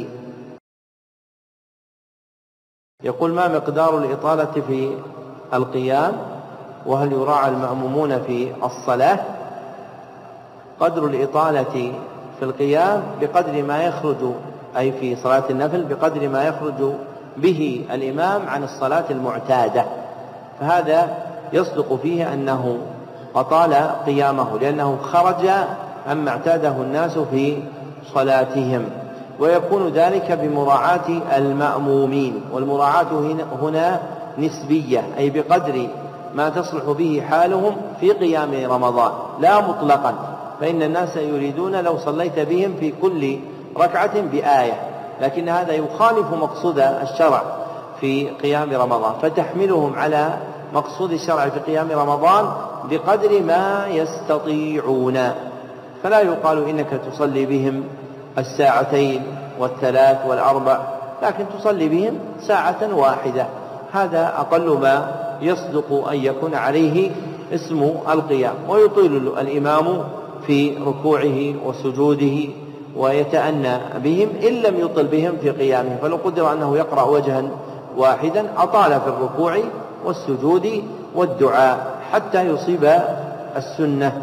يقول: ما مقدار الإطالة في القيام؟ وهل يراعى المأمومون في الصلاة؟ قدر الإطالة في القيام بقدر ما يخرج، أي في صلاة النفل بقدر ما يخرج به الإمام عن الصلاة المعتادة، فهذا يصدق فيه أنه أطال قيامه لأنه خرج عما اعتاده الناس في صلاتهم، ويكون ذلك بمراعاة المأمومين، والمراعاة هنا نسبية، أي بقدر ما تصلح به حالهم في قيام رمضان لا مطلقا، فإن الناس يريدون لو صليت بهم في كل ركعة بآية، لكن هذا يخالف مقصود الشرع في قيام رمضان، فتحملهم على مقصود الشرع في قيام رمضان بقدر ما يستطيعون، فلا يقال إنك تصلي بهم الساعتين والثلاث والأربع، لكن تصلي بهم ساعة واحدة، هذا أقل ما يصدق أن يكون عليه اسم القيام. ويطيل الإمام في ركوعه وسجوده ويتأنى بهم إن لم يطل بهم في قيامه، فلو قدر أنه يقرأ وجها واحدا أطال في الركوع والسجود والدعاء حتى يصيب السنة.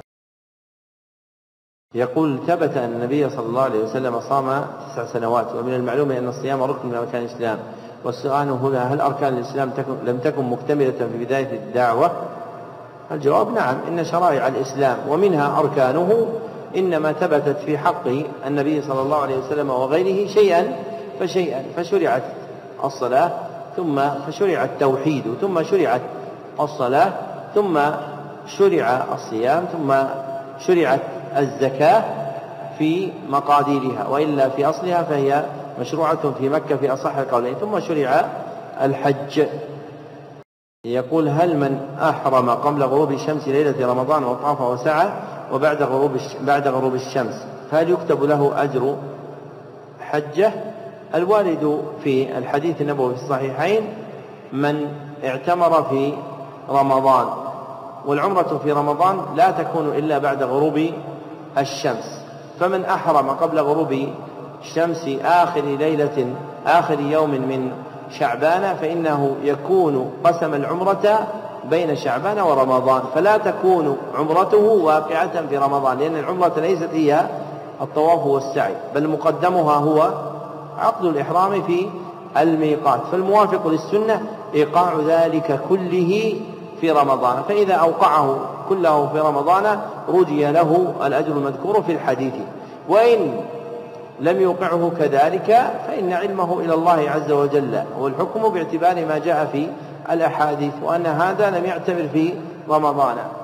يقول: ثبت أن النبي صلى الله عليه وسلم صام تسع سنوات، ومن المعلوم أن الصيام ركن من أركان الإسلام، والسؤال هنا: هل أركان الإسلام تكن لم تكن مكتملة في بداية الدعوة؟ الجواب: نعم، إن شرائع الإسلام ومنها أركانه إنما ثبتت في حق النبي صلى الله عليه وسلم وغيره شيئا فشيئا، فشرعت الصلاة ثم فشرع التوحيد ثم شرعت الصلاة ثم شرع الصيام ثم شرعت الزكاة في مقاديرها، وإلا في أصلها فهي مشروعة في مكة في أصح القولين. ثم شرع الحج. يقول: هل من أحرم قبل غروب الشمس ليلة رمضان وطاف وسعى وبعد غروب بعد غروب الشمس هل يكتب له أجر حجة؟ الوارد في الحديث النبوي في الصحيحين: من اعتمر في رمضان، والعمرة في رمضان لا تكون إلا بعد غروب الشمس، فمن أحرم قبل غروب الشمس آخر ليلة آخر يوم من شعبان فإنه يكون قسم العمرة بين شعبان ورمضان، فلا تكون عمرته واقعة في رمضان، لأن العمرة ليست هي الطواف والسعي، بل مقدمها هو عقد الإحرام في الميقات، فالموافق للسنة إيقاع ذلك كله في رمضان، فإذا أوقعه كله في رمضان رجي له الأجر المذكور في الحديث. وإن لم يوقعه كذلك فإن علمه إلى الله عز وجل، والحكم باعتبار ما جاء في الأحاديث، وأن هذا لم يعتبر في رمضان.